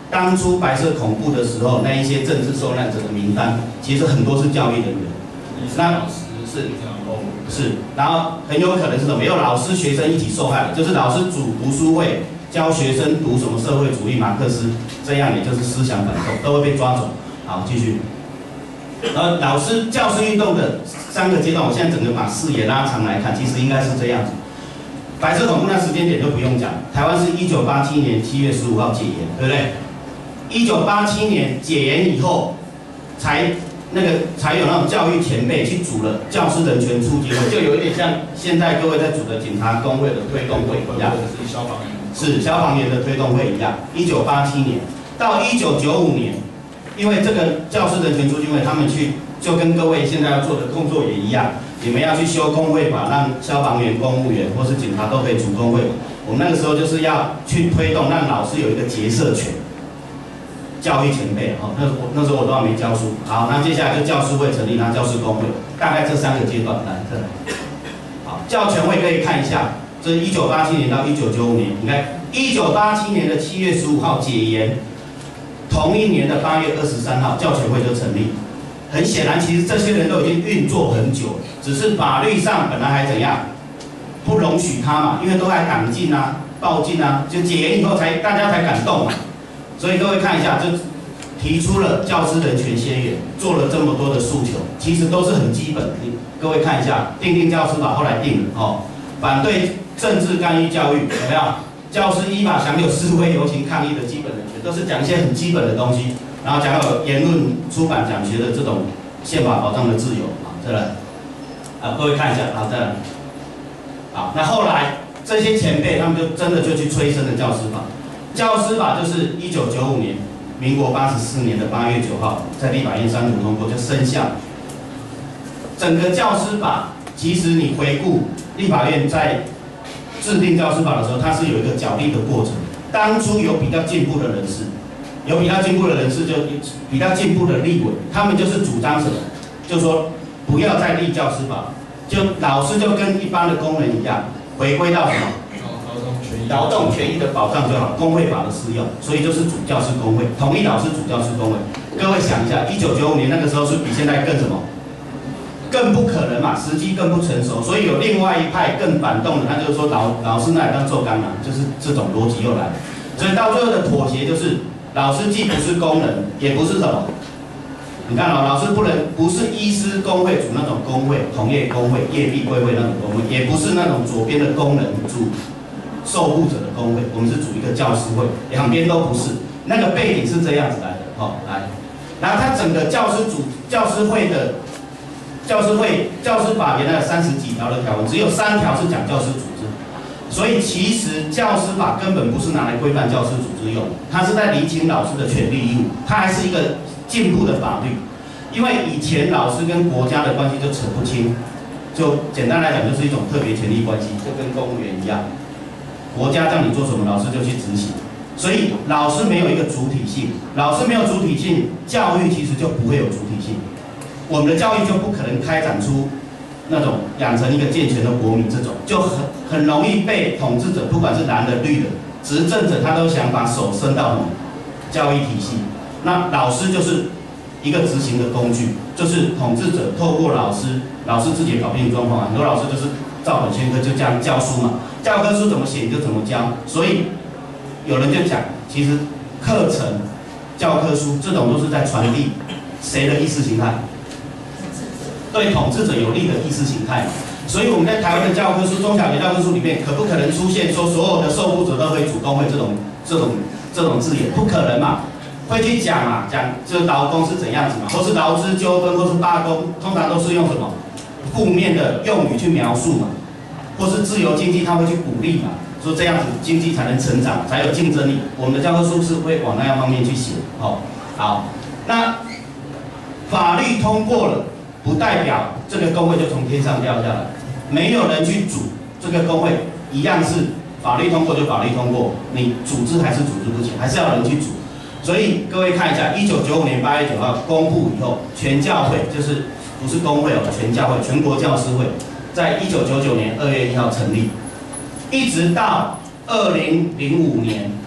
当初白色恐怖的时候，那一些政治受难者的名单，其实很多是教育人员。 那老师是这样哦， 是，然后很有可能是什么？有老师、学生一起受害的，就是老师组读书会，教学生读什么社会主义、马克思，这样也就是思想反动，都会被抓走。好，继续。呃，老师教师运动的三个阶段，我现在整个把视野拉长来看，其实应该是这样子。白色恐怖那时间点就不用讲，台湾是一九八七年七月十五号解严，对不对？一九八七年解严以后，才那个才有那种教育前辈去组了教师人权促进会，就有一点像现在各位在组的警察工会的推动会一样， 或者是消防员， 是消防员的推动会一样。一九八七年到一九九五年，因为这个教师人权促进会，他们去就跟各位现在要做的工作也一样，你们要去修工会法，让消防员、公务员或是警察都可以组工会。我们那个时候就是要去推动，让老师有一个结社权。教育前辈哦，那我那时候我都还没教书。好，那接下来就教师会成立，然后教师工会，大概这三个阶段来再来。好，教权会可以看一下，这是一九八七年到一九九五年，你看一九八七年的七月十五号解严，同一年的八月二十三号教权会就成立。很显然，其实这些人都已经运作很久了，只是法律上本来还怎样，不容许他嘛，因为都还党禁啊、报禁啊，就解严以后才大家才敢动嘛。所以各位看一下，就提出了教师人权宣言，做了这么多的诉求，其实都是很基本的。各位看一下，订定教师法后来定了哦，反对政治干预教育，有没有？教师依法享有示威、游行、抗议的基本人权，都是讲一些很基本的东西。然后讲有言论、出版、讲学的这种宪法保障的自由啊，再来，啊，各位看一下，好，再来，好，那后来这些前辈他们就真的就去催生了教师法。教师法就是一九九五年，民国八十四年的八月九号，在立法院三读通过就生效。整个教师法，其实你回顾立法院在制定教师法的时候，它是有一个角力的过程。当初有比较进步的人士，有比较进步的人士就比较进步的立委，他们就是主张什么？就说不要再立教师法，就老师就跟一般的工人一样，回归到什么？劳动权益的保障就好，工会法的适用，所以就是主教师工会，统一老师主教师工会。各位想一下，一九九五年那个时候是比现在更什么？更不可能嘛，时机更不成熟，所以有另外一派更反动的，他就是说老老师那里当做干嘛，就是这种逻辑又来了。所以到最后的妥协就是，老师既不是工人，也不是什么。你看哦，老师不能不是医师工会组那种工会，同业工会、业必归会那种工会，也不是那种左边的工人组。受雇者的工会，我们是组一个教师会，两边都不是。那个背景是这样子来的，好、哦，来，然后它整个教师组教师会的教师会教师法原来有三十几条的条文，只有三条是讲教师组织，所以其实教师法根本不是拿来规范教师组织用，它是在厘清老师的权利义务，它还是一个进步的法律。因为以前老师跟国家的关系就扯不清，就简单来讲就是一种特别权利关系，就跟公务员一样。国家叫你做什么，老师就去执行，所以老师没有一个主体性，老师没有主体性，教育其实就不会有主体性，我们的教育就不可能开展出那种养成一个健全的国民，这种就很很容易被统治者，不管是蓝的绿的，执政者他都想把手伸到什么教育体系，那老师就是一个执行的工具，就是统治者透过老师，老师自己搞不定状况，很多老师就是照本宣科，就这样教书嘛。教科书怎么写你就怎么教，所以有人就讲，其实课程、教科书这种都是在传递谁的意识形态？对统治者有利的意识形态。所以我们在台湾的教科书、中小学教科书里面，可不可能出现说所有的受雇者都会主工会这种、这种、这种字眼？不可能嘛，会去讲嘛，讲这劳工是怎样子嘛，或是劳资纠纷，或是罢工，通常都是用什么负面的用语去描述嘛。或是自由经济，他会去鼓励嘛，说这样子经济才能成长，才有竞争力。我们的教科书是会往那样方面去写，哦，好，那法律通过了，不代表这个工会就从天上掉下来，没有人去组这个工会，一样是法律通过就法律通过，你组织还是组织不起，还是要人去组。所以各位看一下，一九九五年八月九号公布以后，全教会就是不是工会哦，全教会全国教师会。在一九九九年二月一号成立，一直到二零零五年，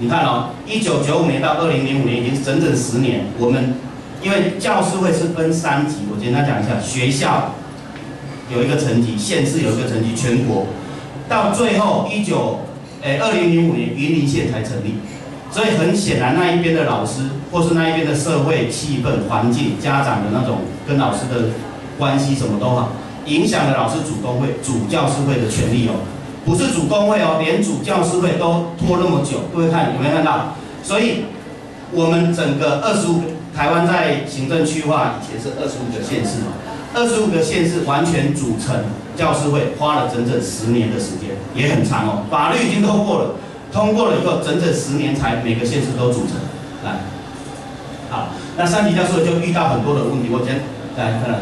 你看哦，一九九五年到二零零五年已经整整十年，我们因为教师会是分三级，我简单讲一下，学校有一个层级，县市有一个层级，全国，到最后一九诶二零零五年云林县才成立。所以很显然，那一边的老师，或是那一边的社会气氛、环境、家长的那种跟老师的关系什么都好，影响了老师主工会、主教师会的权利哦。不是主工会哦，连主教师会都拖那么久，各位看有没有看到？所以，我们整个二十五个台湾在行政区划以前是二十五个县市嘛，二十五个县市完全组成教师会，花了整整十年的时间，也很长哦。法律已经通过了。通过了以后，整整十年才每个县市都组成。来，好，那三级教师会就遇到很多的问题。我先来看来，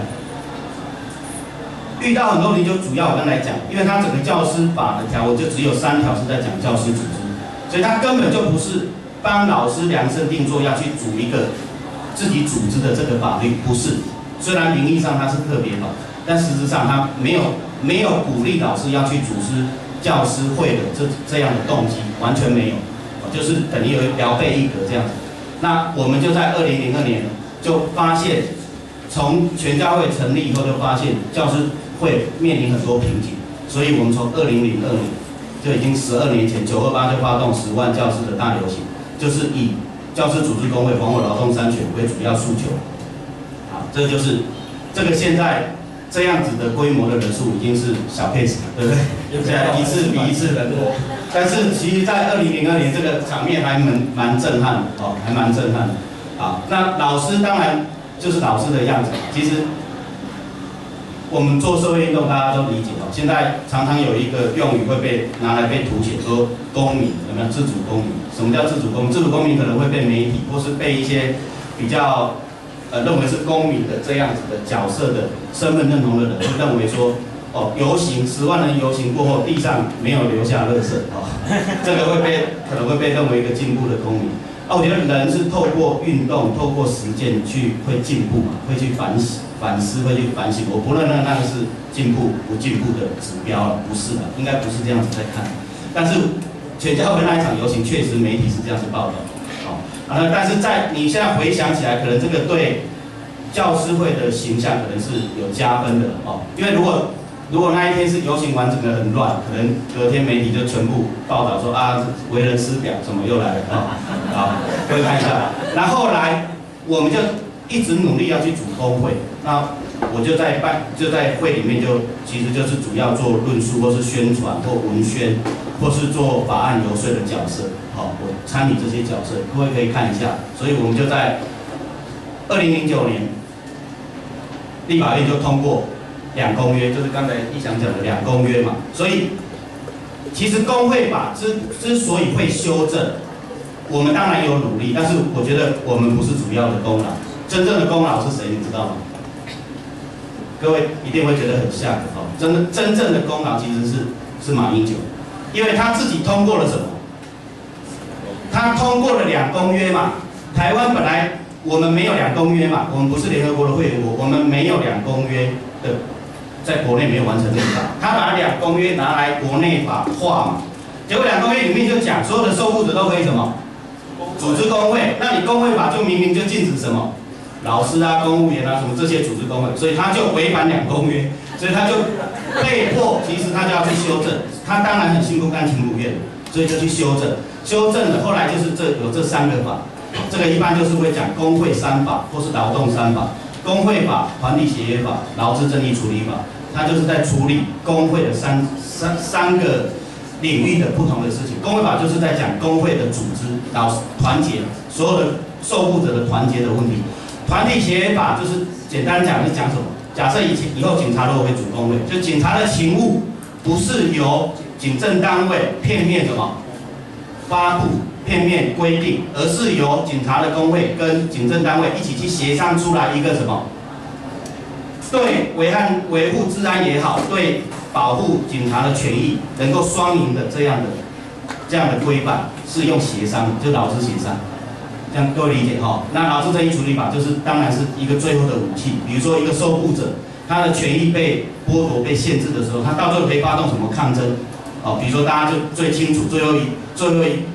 遇到很多问题就主要我刚才讲，因为它整个教师法的条文就只有三条是在讲教师组织，所以它根本就不是帮老师量身定做要去组一个自己组织的这个法律，不是。虽然名义上它是特别法，但实质上它没有没有鼓励老师要去组织教师会的这这样的动机完全没有，就是等于有聊备一格这样子。那我们就在二零零二年就发现，从全教会成立以后就发现教师会面临很多瓶颈，所以我们从二零零二年就已经十二年前九二八就发动十万教师的大游行，就是以教师组织工会还我劳动三权为主要诉求。好，这就是这个现在。这样子的规模的人数已经是小 case 了，对不对？现在一次比一次人多，但是其实，在二零零二年这个场面还蛮蛮震撼哦，还蛮震撼的。好，那老师当然就是老师的样子。其实我们做社会运动，大家都理解哦。现在常常有一个用语会被拿来被凸显，说公民有没有自主公民？什么叫自主公民？自主公民可能会被媒体或是被一些比较。呃，认为是公民的这样子的角色的身份认同的人，会认为说，哦，游行十万人游行过后，地上没有留下垃圾，哦，这个会被可能会被认为一个进步的公民。啊，我觉得人是透过运动、透过实践去会进步嘛，会去反省、反思，会去反省。我不认为那个是进步不进步的指标了，不是的，应该不是这样子在看。但是全教会那一场游行，确实媒体是这样子报道。啊，但是在你现在回想起来，可能这个对教师会的形象可能是有加分的哦。因为如果如果那一天是游行完整个很乱，可能隔天媒体就全部报道说啊，为人师表怎么又来了啊？好，各位看一下。那后来我们就一直努力要去组工会，那我就在办就在会里面就其实就是主要做论述或是宣传或文宣，或是做法案游说的角色。好，我参与这些角色，各位可以看一下。所以我们就在二零零九年，立法院就通过两公约，就是刚才一翔讲的两公约嘛。所以其实工会法之之所以会修正，我们当然有努力，但是我觉得我们不是主要的功劳，真正的功劳是谁？你知道吗？各位一定会觉得很像哦，真的真正的功劳其实是是马英九，因为他自己通过了什么？他通过了两公约嘛。台湾本来我们没有两公约嘛，我们不是联合国的会员国，我们没有两公约的，在国内没有完成立法。他把两公约拿来国内法化嘛，结果两公约里面就讲，所有的受雇者都可以什么？组织工会。那你工会法就明明就禁止什么？老师啊、公务员啊什么这些组织工会，所以他就违反两公约，所以他就被迫，其实他就要去修正。他当然很辛苦干勤务院，所以就去修正。修正了，后来就是这有这三个法，这个一般就是会讲工会三法或是劳动三法，工会法、团体协约法、劳资争议处理法，它就是在处理工会的三三三个领域的不同的事情。工会法就是在讲工会的组织、劳团结，所有的受雇者的团结的问题。团体协约法就是简单讲是讲什么？假设以前以后警察如果会组工会，就警察的勤务不是由警政单位片面什么？发布片面规定，而是由警察的工会跟警政单位一起去协商出来一个什么？对维安维护治安也好，对保护警察的权益能够双赢的这样的这样的规范，是用协商，就劳资协商，这样各位理解哈？那劳资争议处理法就是当然是一个最后的武器，比如说一个受雇者他的权益被剥夺、被限制的时候，他到最后可以发动什么抗争？哦，比如说大家就最清楚，最后一最后一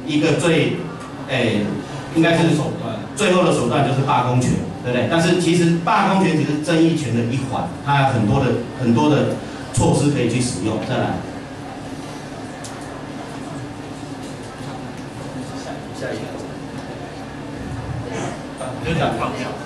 一个最，诶、应该是手段， 最后的手段就是罢工权，对不对？但是其实罢工权只是争议权的一环，它有很多的很多的措施可以去使用。再来，下一个，就讲放掉。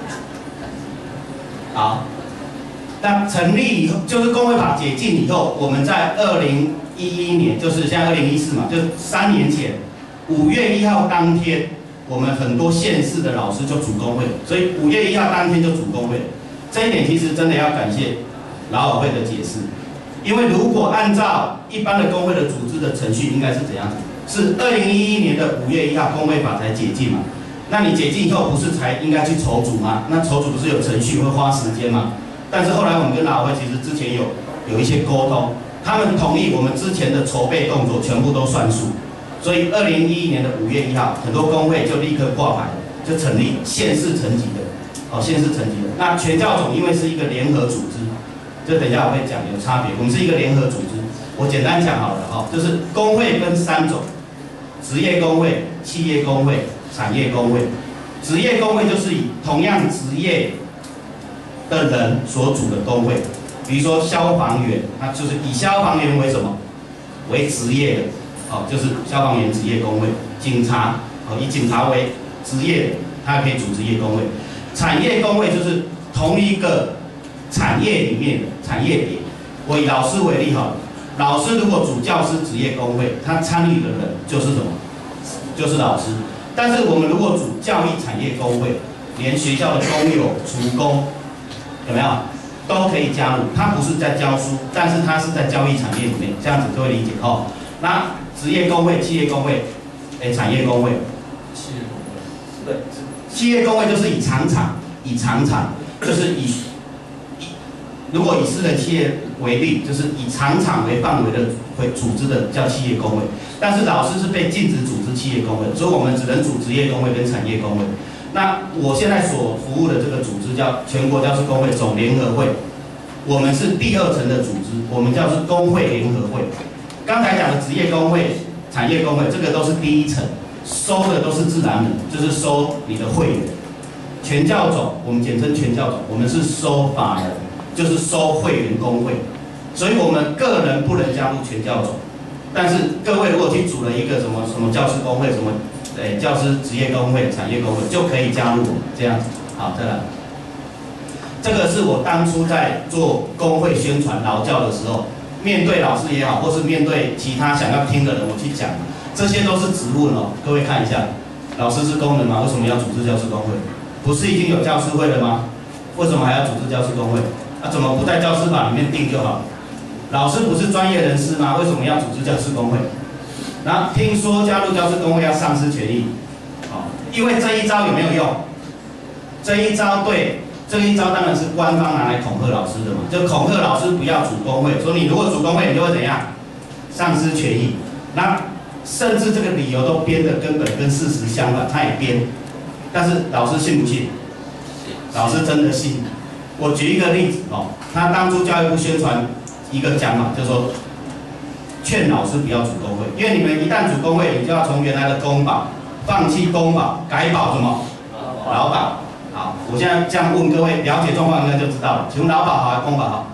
好，那成立以后，就是工会法解禁以后，我们在二零一一年，就是现在二零一四嘛，就三年前五月一号当天，我们很多县市的老师就组工会，所以五月一号当天就组工会。这一点其实真的要感谢劳委会的解释，因为如果按照一般的工会的组织的程序，应该是怎样子？是二零一一年的五月一号工会法才解禁嘛？那你解禁以后，不是才应该去筹组吗？那筹组不是有程序会花时间吗？但是后来我们跟劳委会其实之前有有一些沟通，他们同意我们之前的筹备动作全部都算数，所以二零一一年的五月一号，很多工会就立刻挂牌，就成立县市层级的，哦，县市层级的。那全教总因为是一个联合组织，这等一下我会讲有差别，我们是一个联合组织。我简单讲好了哈，就是工会分三种：职业工会、企业工会、产业工会。职业工会就是以同样职业的人所组的工会，比如说消防员，那就是以消防员为什么？为职业的，哦，就是消防员职业工会。警察，哦，以警察为职业的，他可以组职业工会。产业工会就是同一个产业里面的产业别。我以老师为例好了，老师如果组教师职业工会，他参与的人就是什么？就是老师。但是我们如果组教育产业工会，连学校的工友、厨工，有没有都可以加入？他不是在教书，但是他是在教育产业里面，这样子各位理解哦。那职业工会、企业工会，哎，产业工会， 企业工会， 对，企业工会就是以厂厂，以厂厂，就是以以如果以私人企业为例，就是以厂厂为范围的为组织的叫企业工会。但是老师是被禁止组织企业工会，所以我们只能组职业工会跟产业工会。那我现在所服务的这个组织叫全国教师工会总联合会，我们是第二层的组织，我们叫是工会联合会。刚才讲的职业工会、产业工会，这个都是第一层，收的都是自然人，就是收你的会员。全教总，我们简称全教总，我们是收法人，就是收会员工会，所以我们个人不能加入全教总。但是各位如果去组了一个什么什么教师工会，什么诶教师职业工会、产业工会，就可以加入这样子。好，再来，这个是我当初在做工会宣传劳教的时候，面对老师也好，或是面对其他想要听的人，我去讲，这些都是职务哦。各位看一下，老师是工人吗？为什么要组织教师工会？不是已经有教师会了吗？为什么还要组织教师工会？啊，怎么不在教师法里面定就好？老师不是专业人士吗？为什么要组织教师工会？然后听说加入教师工会要丧失权益，哦，因为这一招有没有用？这一招对，这一招当然是官方拿来恐吓老师的嘛，就恐吓老师不要组工会，说你如果组工会，你就会怎样？丧失权益。那甚至这个理由都编的根本跟事实相反，他也编，但是老师信不信？老师真的信。我举一个例子哦，他当初教育部宣传一个讲法，就是说劝老师不要组工会，因为你们一旦组工会，你就要从原来的公保放弃公保，改保什么？劳保。好，我现在这样问各位，了解状况应该就知道了。请问劳保好还是公保好？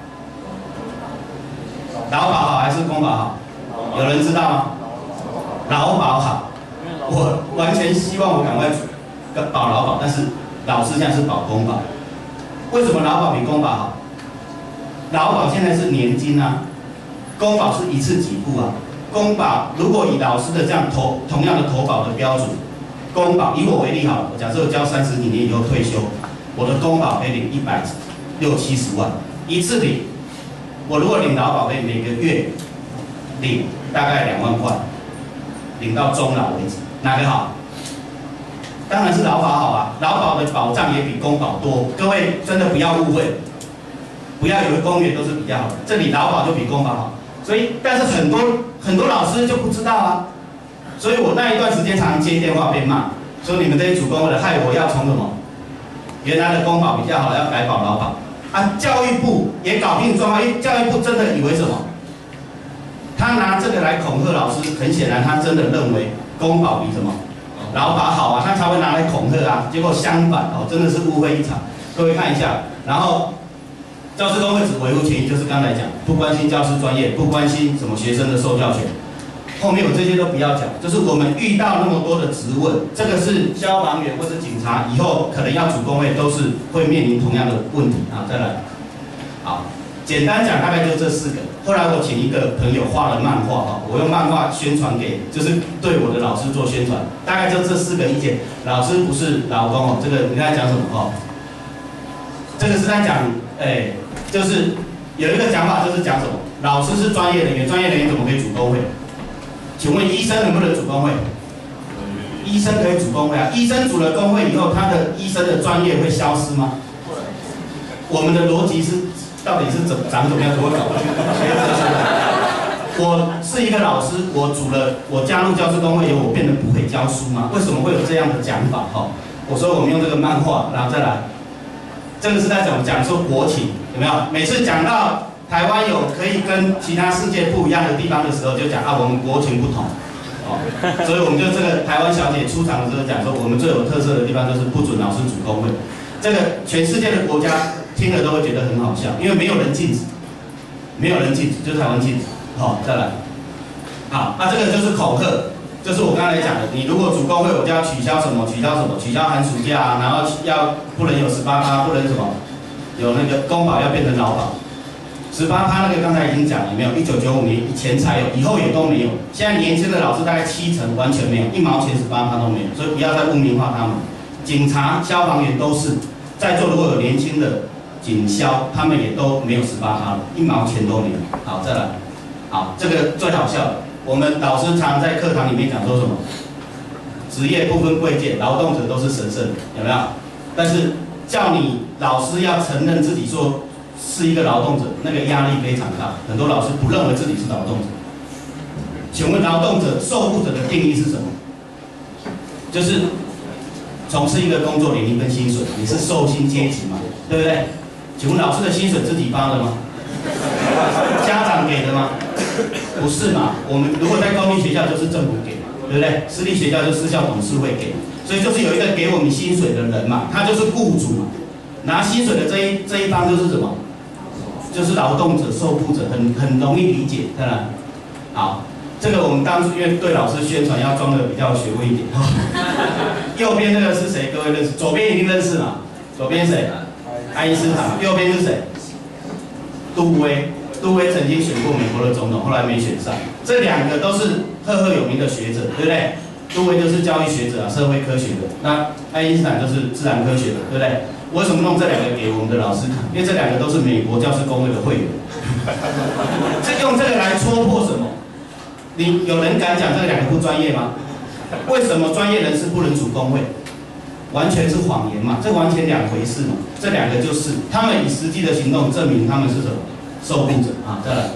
劳保好还是公保好？有人知道吗？劳保好。我完全希望我赶快保劳保，但是老师现在是保公保。为什么劳保比公保好？劳保现在是年金啊，公保是一次给付啊。公保如果以老师的这样投同样的投保的标准，公保以我为例好了，我假设我教三十几年以后退休，我的公保可以领一百六七十万，一次领。我如果领劳保可以每个月领大概两万块，领到终老为止，哪个好？当然是劳保好啊，劳保的保障也比公保多。各位真的不要误会，不要以为公园都是比较好的，这里劳保就比公保好。所以，但是很多很多老师就不知道啊，所以我那一段时间常常接电话被骂，说你们这些主工的害我要从什么原来的公保比较好，要改保劳保啊。教育部也搞不清状况，因为教育部真的以为什么？ 他拿这个来恐吓老师，很显然他真的认为公保比什么劳保好啊，他才会拿来恐吓啊。结果相反哦，真的是误会一场。各位看一下，然后教师工会只维护权益，就是刚才讲，不关心教师专业，不关心什么学生的受教权。后面我这些都不要讲，就是我们遇到那么多的质问，这个是消防员或是警察，以后可能要组工会，都是会面临同样的问题啊。再来，好，简单讲大概就这四个。后来我请一个朋友画了漫画哈，我用漫画宣传给，就是对我的老师做宣传，大概就这四个意见。老师不是劳工哦，这个你在讲什么哦？这个是在讲，哎，就是有一个讲法，就是讲什么？老师是专业人员，专业人员怎么可以组工会？请问医生能不能组工会？医生可以组工会啊。医生组了工会以后，他的医生的专业会消失吗？我们的逻辑是，到底是怎长怎么样？怎么搞？我是一个老师，我组了，我加入教师工会以后，我变得不会教书吗？为什么会有这样的讲法？哈，我说我们用这个漫画，然后再来，这个是在讲讲说国情，有没有？每次讲到台湾有可以跟其他世界不一样的地方的时候，就讲啊，我们国情不同，哦，所以我们就这个台湾小姐出场的时候讲说，我们最有特色的地方就是不准老师组工会，这个全世界的国家听了都会觉得很好笑，因为没有人禁止，没有人禁止，就是台湾禁止。好，再来，好，那、啊、这个就是恐吓，就是我刚才讲的，你如果组工会，我就要取消什么，取消什么，取消寒暑假啊，然后要不能有十八趴，不能什么，有那个公保要变成劳保。十八趴那个刚才已经讲了，有没有？一九九五年以前才有，以后也都没有。现在年轻的老师大概七成完全没有，一毛钱十八趴都没有，所以不要再污名化他们。警察、消防员都是，在座如果有年轻的警消，他们也都没有十八趴了，一毛钱都没有。好，再来。好，这个最好笑了。我们老师常在课堂里面讲说什么？职业不分贵贱，劳动者都是神圣的，有没有？但是叫你老师要承认自己说是一个劳动者，那个压力非常大。很多老师不认为自己是劳动者。请问劳动者、受雇者的定义是什么？就是从事一个工作领域跟薪水，你是受薪阶级嘛，对不对？请问老师的薪水自己发的吗？家长给的吗？不是嘛？我们如果在公立学校就是政府给嘛，对不对？私立学校就私校董事会给，所以就是有一个给我们薪水的人嘛，他就是雇主嘛。拿薪水的这一这一方就是什么？就是劳动者、受雇者，很很容易理解，当然。好，这个我们当初因为对老师宣传要装的比较有学问一点。右边这个是谁？各位认识？左边一定认识嘛？左边谁？爱因斯坦。右边是谁？杜威。杜威曾经选过美国的总统，后来没选上。这两个都是赫赫有名的学者，对不对？杜威就是教育学者啊，社会科学的。那爱因斯坦就是自然科学的，对不对？为什么弄这两个给我们的老师看？因为这两个都是美国教师工会的会员。这用这个来戳破什么？你有人敢讲这两个不专业吗？为什么专业人士不能组工会？完全是谎言嘛，这完全两回事嘛。这两个就是他们以实际的行动证明他们是什么？受雇者啊，再来，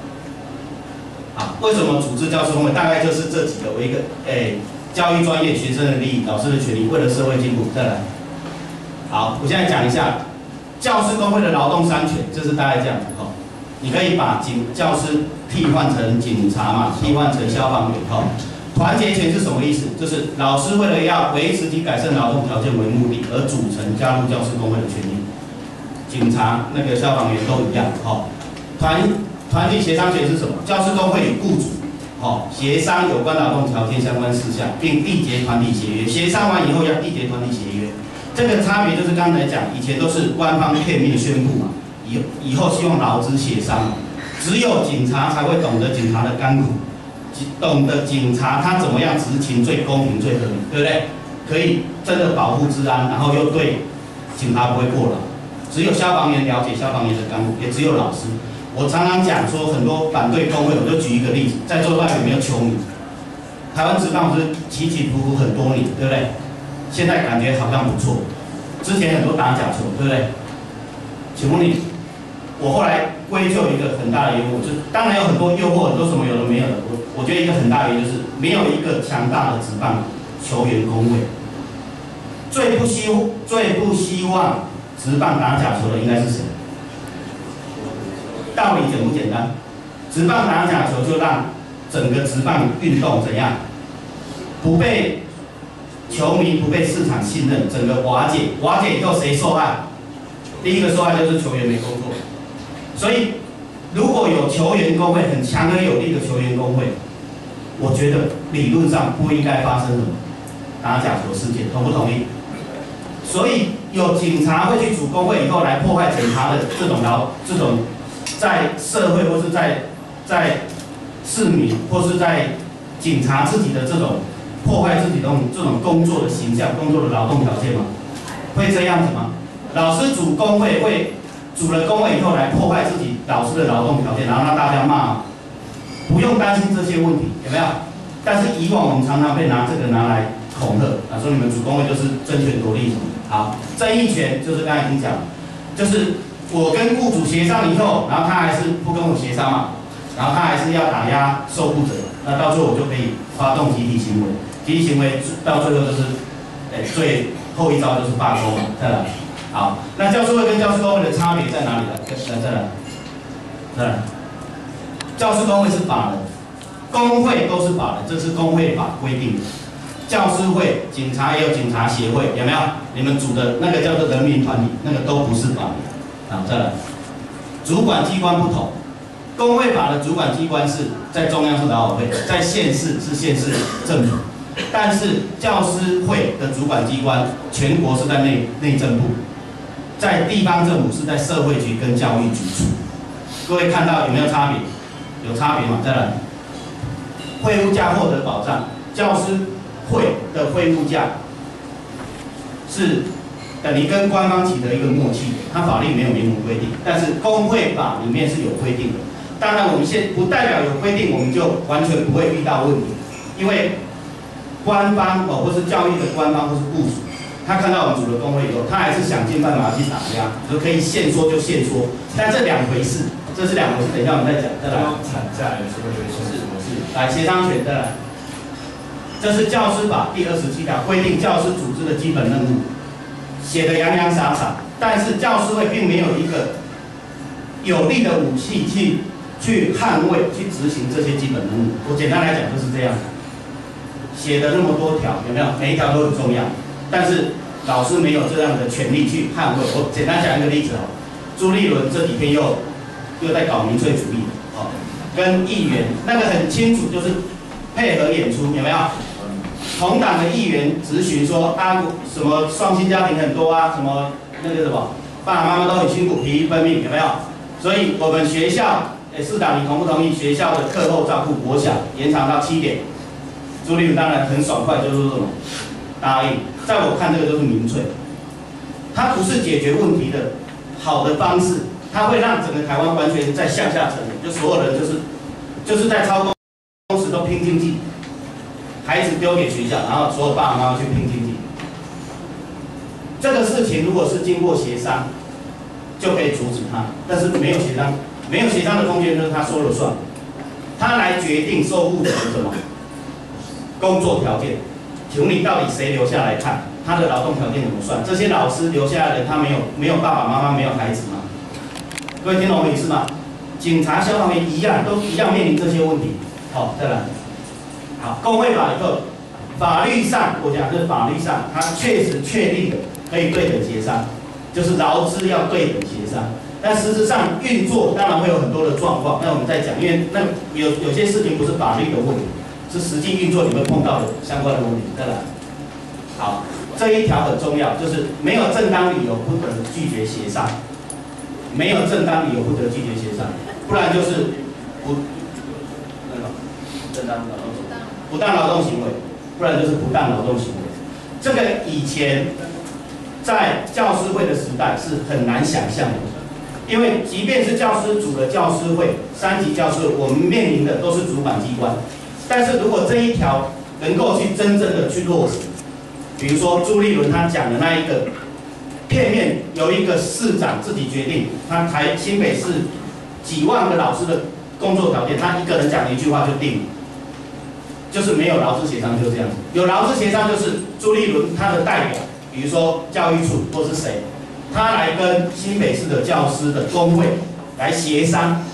啊，为什么组织教师工会？大概就是这几个，为一个，诶，教育专业、学生的利益、老师的权利，为了社会进步。再来，好，我现在讲一下教师工会的劳动三权，就是大概这样子哈。你可以把警教师替换成警察嘛，替换成消防员哈。团结权是什么意思？就是老师为了要维持及改善劳动条件为目的而组成加入教师工会的权利。警察、那个消防员都一样哈。团团体协商权是什么？教师工会与雇主，哦，协商有关劳动条件相关事项，并缔结团体协约。协商完以后要缔结团体协约，这个差别就是刚才讲，以前都是官方片面宣布嘛，以以后希望劳资协商，只有警察才会懂得警察的甘苦，懂得警察他怎么样执勤最公平、最合理，对不对？可以真的保护治安，然后又对警察不会过劳。只有消防员了解消防员的甘苦，也只有老师。我常常讲说，很多反对工会，我就举一个例子，在座外有没有球迷？台湾职棒不是起起伏伏很多年，对不对？现在感觉好像不错，之前很多打假球，对不对？请问你，我后来归咎一个很大的原因，就当然有很多诱惑，很多什么有的没有的。我我觉得一个很大的原因就是没有一个强大的职棒球员工会。最不希最不希望职棒打假球的应该是谁？道理简不简单？只职棒打假球就让整个职棒运动怎样，不被球迷不被市场信任，整个瓦解，瓦解以后谁受害？第一个受害就是球员没工作。所以如果有球员工会很强而有力的球员工会，我觉得理论上不应该发生什么打假球事件，同不同意？所以有警察会去组工会以后来破坏警察的这种劳这种在社会或是在在市民或是在警察自己的这种破坏自己的这种工作的形象、工作的劳动条件吗？会这样子吗？老师组工会会组了工会以后来破坏自己老师的劳动条件，然后让大家骂，不用担心这些问题，有没有？但是以往我们常常被拿这个拿来恐吓，啊，说你们组工会就是争权夺利什么。好，争议权就是刚才已经讲，就是我跟雇主协商以后，然后他还是不跟我协商嘛，然后他还是要打压受雇者，那到最后我就可以发动集体行为，集体行为到最后就是，哎，最后一招就是罢工嘛，再来。好，那教师会跟教师工会的差别在哪里呢？来，再来，再来。教师工会是法人，工会都是法人，这是工会法规定的。教师会、警察也有警察协会，有没有？你们组的那个叫做人民团体，那个都不是法人。好，再来。主管机关不同，工会法的主管机关是在中央是劳委会，在县市是县市政府，但是教师会的主管机关全国是在内内政部。在地方政府是在社会局跟教育局处，各位看到有没有差别？有差别嘛？再来，会务价获得保障，教师会的会务价是等于跟官方取得一个默契，它法律没有明文规定，但是工会法里面是有规定的。当然，我们现不代表有规定我们就完全不会遇到问题，因为官方哦，或是教育的官方或是雇主。他看到我们组了工会以后，他还是想尽办法去打压，就可以限缩就限缩，但这两回事，这是两回事。等一下我们再讲，再来。 产假有什么原因？什么事？ 来协商权，再来。这是教师法第二十七条规定教师组织的基本任务，写的洋洋洒洒，但是教师会并没有一个有力的武器去去捍卫、去执行这些基本任务。我简单来讲就是这样，写的那么多条，有没有？每一条都很重要。但是老师没有这样的权利去捍卫。我简单讲一个例子哦，朱立伦这几天又又在搞民粹主义哦，跟议员那个很清楚，就是配合演出，有没有？同党的议员质询说啊，什么双薪家庭很多啊，什么那个什么爸爸妈妈都很辛苦，疲于奔命，有没有？所以我们学校，哎，市长你同不同意学校的课后照顾国小延长到七点？朱立伦当然很爽快，就是说什么答应。在我看，这个就是民粹，它不是解决问题的好的方式，它会让整个台湾完全在向下沉沦，就所有人就是就是在超工时都拼经济，孩子丢给学校，然后所有爸爸妈妈去拼经济。这个事情如果是经过协商，就可以阻止它，但是没有协商，没有协商的空间就是他说了算，他来决定受雇者的什么工作条件。请问你到底谁留下来看他的劳动条件怎么算？这些老师留下来的人，他没有没有爸爸妈妈，没有孩子吗？各位听懂我意思吗？警察、消防员一样，都一样面临这些问题。好，再来。好，工会法以后，法律上我讲是法律上，它确实确定的可以对等协商，就是劳资要对等协商。但实质上运作当然会有很多的状况，那我们再讲，因为那有有些事情不是法律的问题。是实际运作你会碰到的相关的问题。再来，好，这一条很重要，就是没有正当理由不得拒绝协商，没有正当理由不得拒绝协商，不然就是不那个正当劳动不当劳动行为，不然就是不当劳动行为。这个以前在教师会的时代是很难想象的，因为即便是教师组的教师会、三级教师会，我们面临的都是主管机关。但是如果这一条能够去真正的去落实，比如说朱立伦他讲的那一个片面，由一个市长自己决定，他台新北市几万个老师的工作条件，他一个人讲一句话就定了，就是没有劳资协商，就这样子。有劳资协商就是朱立伦他的代表，比如说教育处或是谁，他来跟新北市的教师的工会来协商，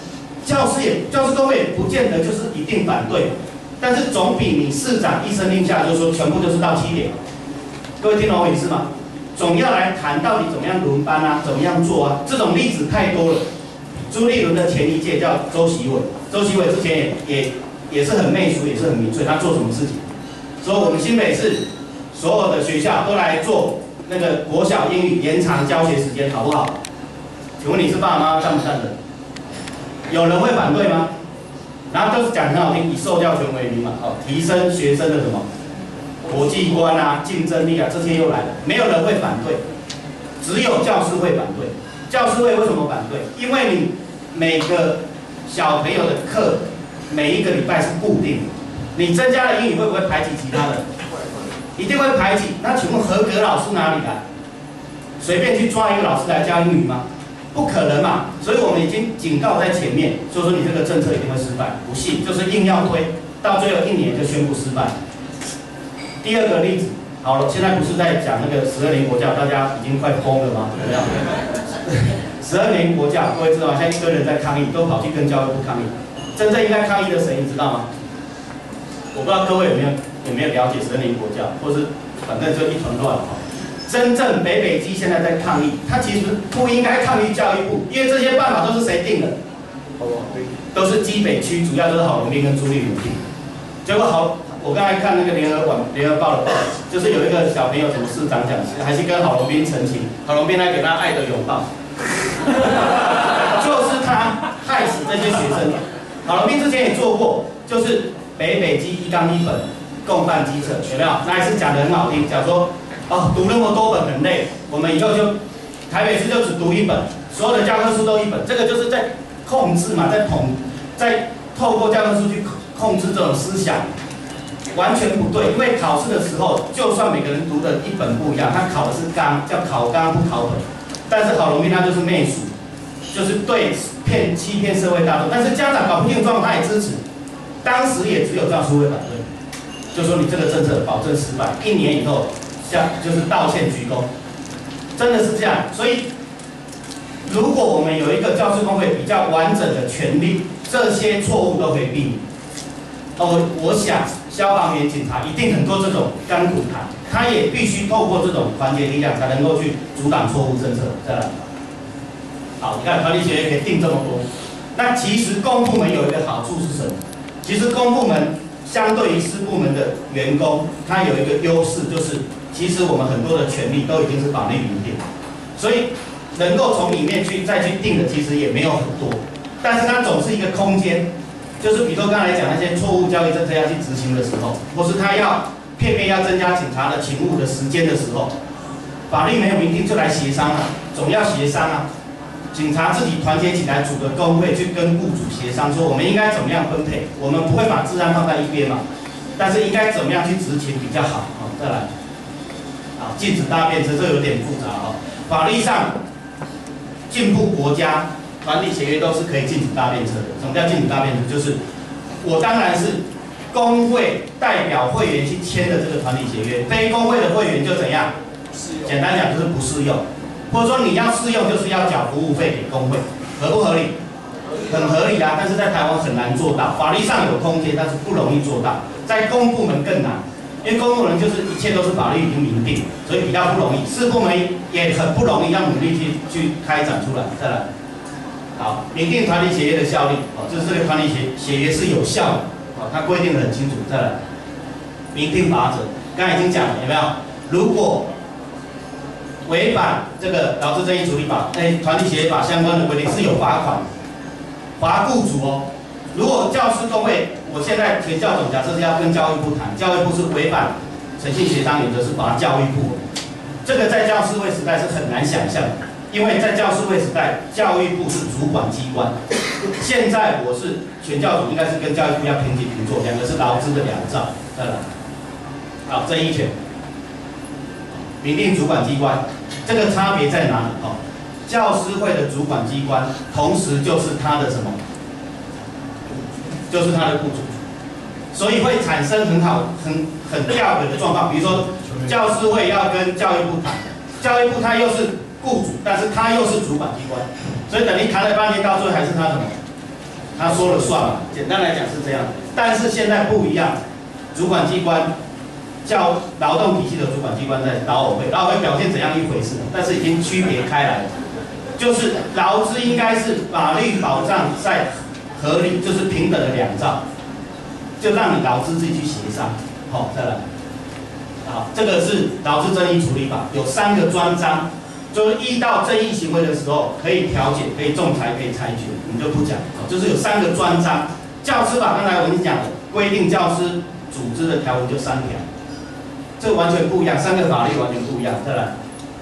教师也教师工会也不见得就是一定反对，但是总比你市长一声令下就说全部就是到七点。各位听懂我意思吗？总要来谈到底怎么样轮班啊，怎么样做啊，这种例子太多了。朱立伦的前一届叫周习伟，周习伟之前也也也是很媚俗，也是很民粹，他做什么事情？说我们新北市所有的学校都来做那个国小英语延长教学时间，好不好？请问你是爸妈赞不赞成？有人会反对吗？然后都是讲很好听，以受教权为名嘛，哦，提升学生的什么国际观啊、竞争力啊，这些又来了，没有人会反对，只有教师会反对。教师会为什么反对？因为你每个小朋友的课每一个礼拜是固定的，你增加了英语会不会排挤其他人？一定会排挤。那请问合格老师哪里来？随便去抓一个老师来教英语吗？不可能嘛！所以我们已经警告在前面，就说你这个政策一定会失败。不信就是硬要推，到最后一年就宣布失败。第二个例子，好了，现在不是在讲那个十二年国教，大家已经快疯了吗？有没有？十二年国教，各位知道吗？现在一堆人在抗议，都跑去跟教育部抗议。真正应该抗议的谁，你知道吗？我不知道各位有没有有没有了解十二年国教，或是反正就一团乱哈。真正北北基现在在抗议，他其实不应该抗议教育部，因为这些办法都是谁定的？都是基北区，主要都是郝龙斌跟朱立伦定。结果好，我刚才看那个联合网、联合报的报道，就是有一个小朋友，什么市长讲，还是跟郝龙斌澄清，郝龙斌还给他爱的拥抱，就是他害死这些学生。郝龙斌之前也做过，就是北北基一纲一本共办基测，有没有？那也是讲得很好听，讲说。哦，读那么多本很累，我们以后就台北市就只读一本，所有的教科书都一本，这个就是在控制嘛，在统，在透过教科书去控制这种思想，完全不对。因为考试的时候，就算每个人读的一本不一样，他考的是纲，叫考纲不考本。但是郝龙斌他就是媚俗，就是对骗欺骗社会大众。但是家长搞不清楚状况，他也支持，当时也只有教师会反对，就说你这个政策保证失败，一年以后。就是道歉鞠躬，真的是这样。所以，如果我们有一个教师工会比较完整的权利，这些错误都可以避免。哦，我想消防员、警察一定很多这种甘苦谈，他也必须透过这种团结力量，才能够去阻挡错误政策。再来，好，你看团体协约可以定这么多。那其实公部门有一个好处是什么？其实公部门相对于私部门的员工，他有一个优势就是。其实我们很多的权利都已经是法律明定，所以能够从里面去再去定的其实也没有很多，但是它总是一个空间，就是比如说刚才讲那些错误教育政策要去执行的时候，或是他要偏偏要增加警察的勤务的时间的时候，法律没有明定就来协商啊，总要协商啊，警察自己团结起来组个工会去跟雇主协商，说我们应该怎么样分配，我们不会把治安放在一边嘛，但是应该怎么样去执行比较好啊，再来。禁止搭便车，这有点复杂哦。法律上，进步国家团体协约都是可以禁止搭便车的。什么叫禁止搭便车？就是我当然是工会代表会员去签的这个团体协约，非工会的会员就怎样？简单讲就是不适用，或者说你要适用就是要缴服务费给工会，合不合理？很合理啊，但是在台湾很难做到。法律上有空间，但是不容易做到，在公部门更难。因为公部门就是一切都是法律已经明定，所以比较不容易。私部门也很不容易，要努力去去开展出来。再来，好，明定团体协约的效力，哦，就是这个团体协协约是有效的，哦，它规定的很清楚。再来，明定法则，刚才已经讲了，有没有？如果违反这个劳资争议处理法，哎，团体协约法相关的规定是有罚款，罚雇主哦。如果教师工会，我现在全教总假设是要跟教育部谈，教育部是违反诚信协商原则，是罚教育部。这个在教师会时代是很难想象的，因为在教师会时代，教育部是主管机关。现在我是全教总，应该是跟教育部要平起平坐，两个是劳资的两照。再来，好，争议权，明定主管机关，这个差别在哪里？哦，教师会的主管机关，同时就是他的什么？就是他的雇主，所以会产生很好、很很吊诡的状况。比如说，教师会要跟教育部谈，教育部他又是雇主，但是他又是主管机关，所以等于谈了半天，到最后还是他什么？ 他说了算嘛。简单来讲是这样，但是现在不一样，主管机关叫劳动体系的主管机关在劳委会，劳委会表现怎样一回事，但是已经区别开来了，就是劳资应该是法律保障在合理，就是平等的两兆，就让你劳资自己去协商。好，再来。好，这个是劳资争议处理法，有三个专章，就是遇到争议行为的时候，可以调解、可以仲裁、可以裁决，我们就不讲。就是有三个专章。教师法刚才我跟你讲了，规定教师组织的条文就三条，这完全不一样，三个法律完全不一样。再来。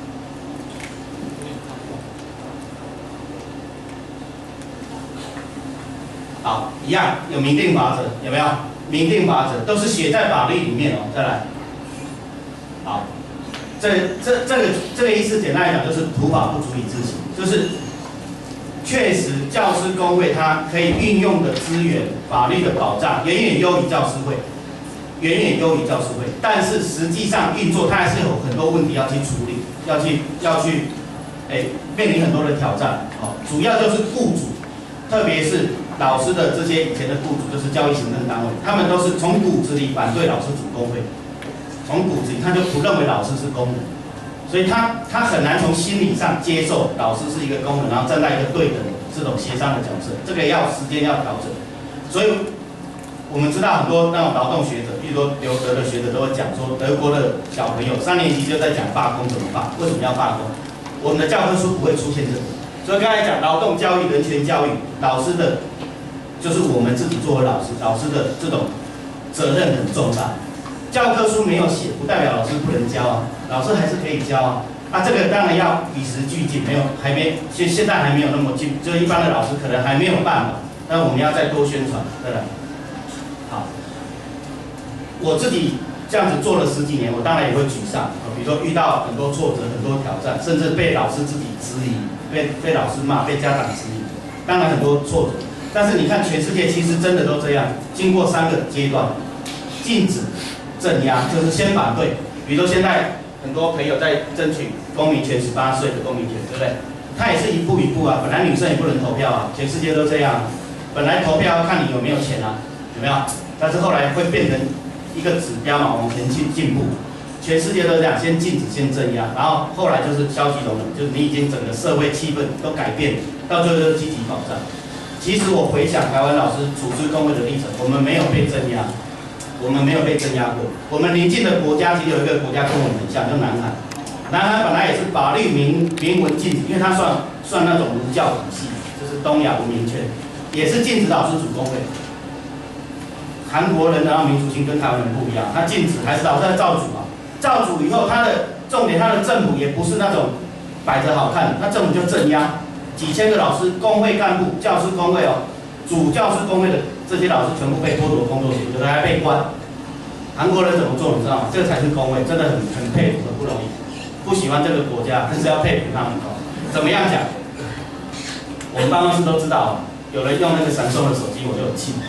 好，一样有明定法则，有没有？明定法则都是写在法律里面哦。再来。好，这这这个这个意思，简单来讲就是土法不足以自行，就是确实教师工会它可以运用的资源、法律的保障远远优于教师会，远远优于教师会，但是实际上运作它还是有很多问题要去处理，要去要去，哎，面临很多的挑战。哦，主要就是雇主，特别是老师的这些以前的雇主，就是教育行政单位，他们都是从骨子里反对老师组工会。从骨子里他就不认为老师是工人，所以他他很难从心理上接受老师是一个工人，然后站在一个对等的这种协商的角色，这个要时间要调整。所以我们知道很多那种劳动学者，比如说留德的学者都会讲说，德国的小朋友三年级就在讲罢工怎么罢，为什么要罢工？我们的教科书不会出现这个。所以刚才讲劳动教育、人权教育，老师的就是我们自己作为老师，老师的这种责任很重大。教科书没有写，不代表老师不能教啊，老师还是可以教啊。啊，这个当然要与时俱进，没有还没现现在还没有那么进，就是一般的老师可能还没有办法，但我们要再多宣传，对吧？好，我自己这样子做了十几年，我当然也会沮丧啊，比如说遇到很多挫折、很多挑战，甚至被老师自己质疑，被被老师骂，被家长质疑，当然很多挫折。但是你看全世界其实真的都这样，经过三个阶段，禁止。镇压就是先反对，比如说现在很多朋友在争取公民权，十八岁的公民权，对不对？他也是一步一步啊，本来女生也不能投票啊，全世界都这样。本来投票要看你有没有钱啊，有没有？但是后来会变成一个指标嘛，往前进进步。全世界都这样，先禁止，先镇压，然后后来就是消极容忍，就是你已经整个社会气氛都改变，到最后就是积极保障。其实我回想台湾老师组织工会的历程，我们没有被镇压。我们没有被镇压过。我们邻近的国家其实有一个国家跟我们很像，叫南韩。南韩本来也是法律明明文禁止，因为它算算那种儒教体系，就是东亚文明圈，也是禁止老师组工会。韩国人然后民族性跟台湾人不一样，他禁止还是老师在造组啊，造组以后，他的重点，他的政府也不是那种摆着好看，他政府就镇压几千个老师、工会干部、教师工会哦，主教师工会的。这些老师全部被剥夺工作权，有的还被关。韩国人怎么做你知道吗？这个才是工会，真的很很佩服，很不容易。不喜欢这个国家，但是要佩服他们哦。怎么样讲？我们办公室都知道，有人用那个闪送的手机，我就有气。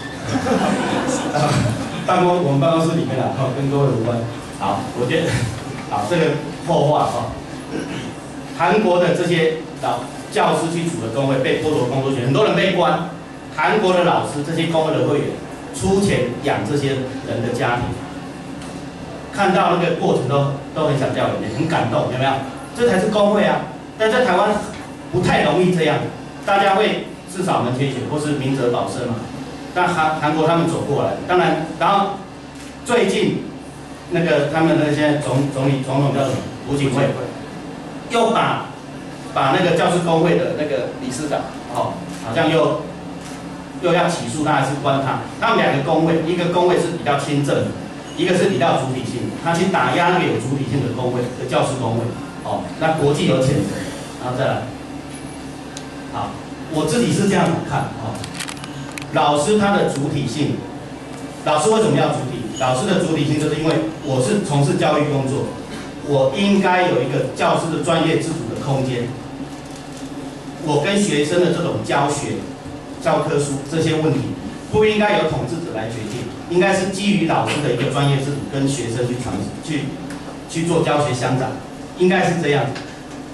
办公我们办公室里面啊，跟各位无关。好，我觉得好这个后话哦。韩国的这些老教师去组的工会被剥夺工作权，很多人被关。韩国的老师这些工会的会员出钱养这些人的家庭，看到那个过程都都很想掉眼泪，很感动，有没有？这才是工会啊！但在台湾不太容易这样，大家会自扫门前雪，或是明哲保身嘛。但韩韩国他们走过来，当然，然后最近那个他们那个现在总总理总统叫什么？朴槿惠，又把把那个教师工会的那个理事长，哦，好像又。又要起诉他还是关他？他们两个工会，一个工会是比较亲政的，一个是比较主体性的，他去打压那个有主体性的工会的教师工会。哦，那国际有谴责，然后再来，好，我自己是这样子看哦，老师他的主体性，老师为什么要主体？老师的主体性就是因为我是从事教育工作，我应该有一个教师的专业自主的空间，我跟学生的这种教学。教科书这些问题不应该由统治者来决定，应该是基于老师的一个专业自主跟学生去尝试去去做教学相长，应该是这样子。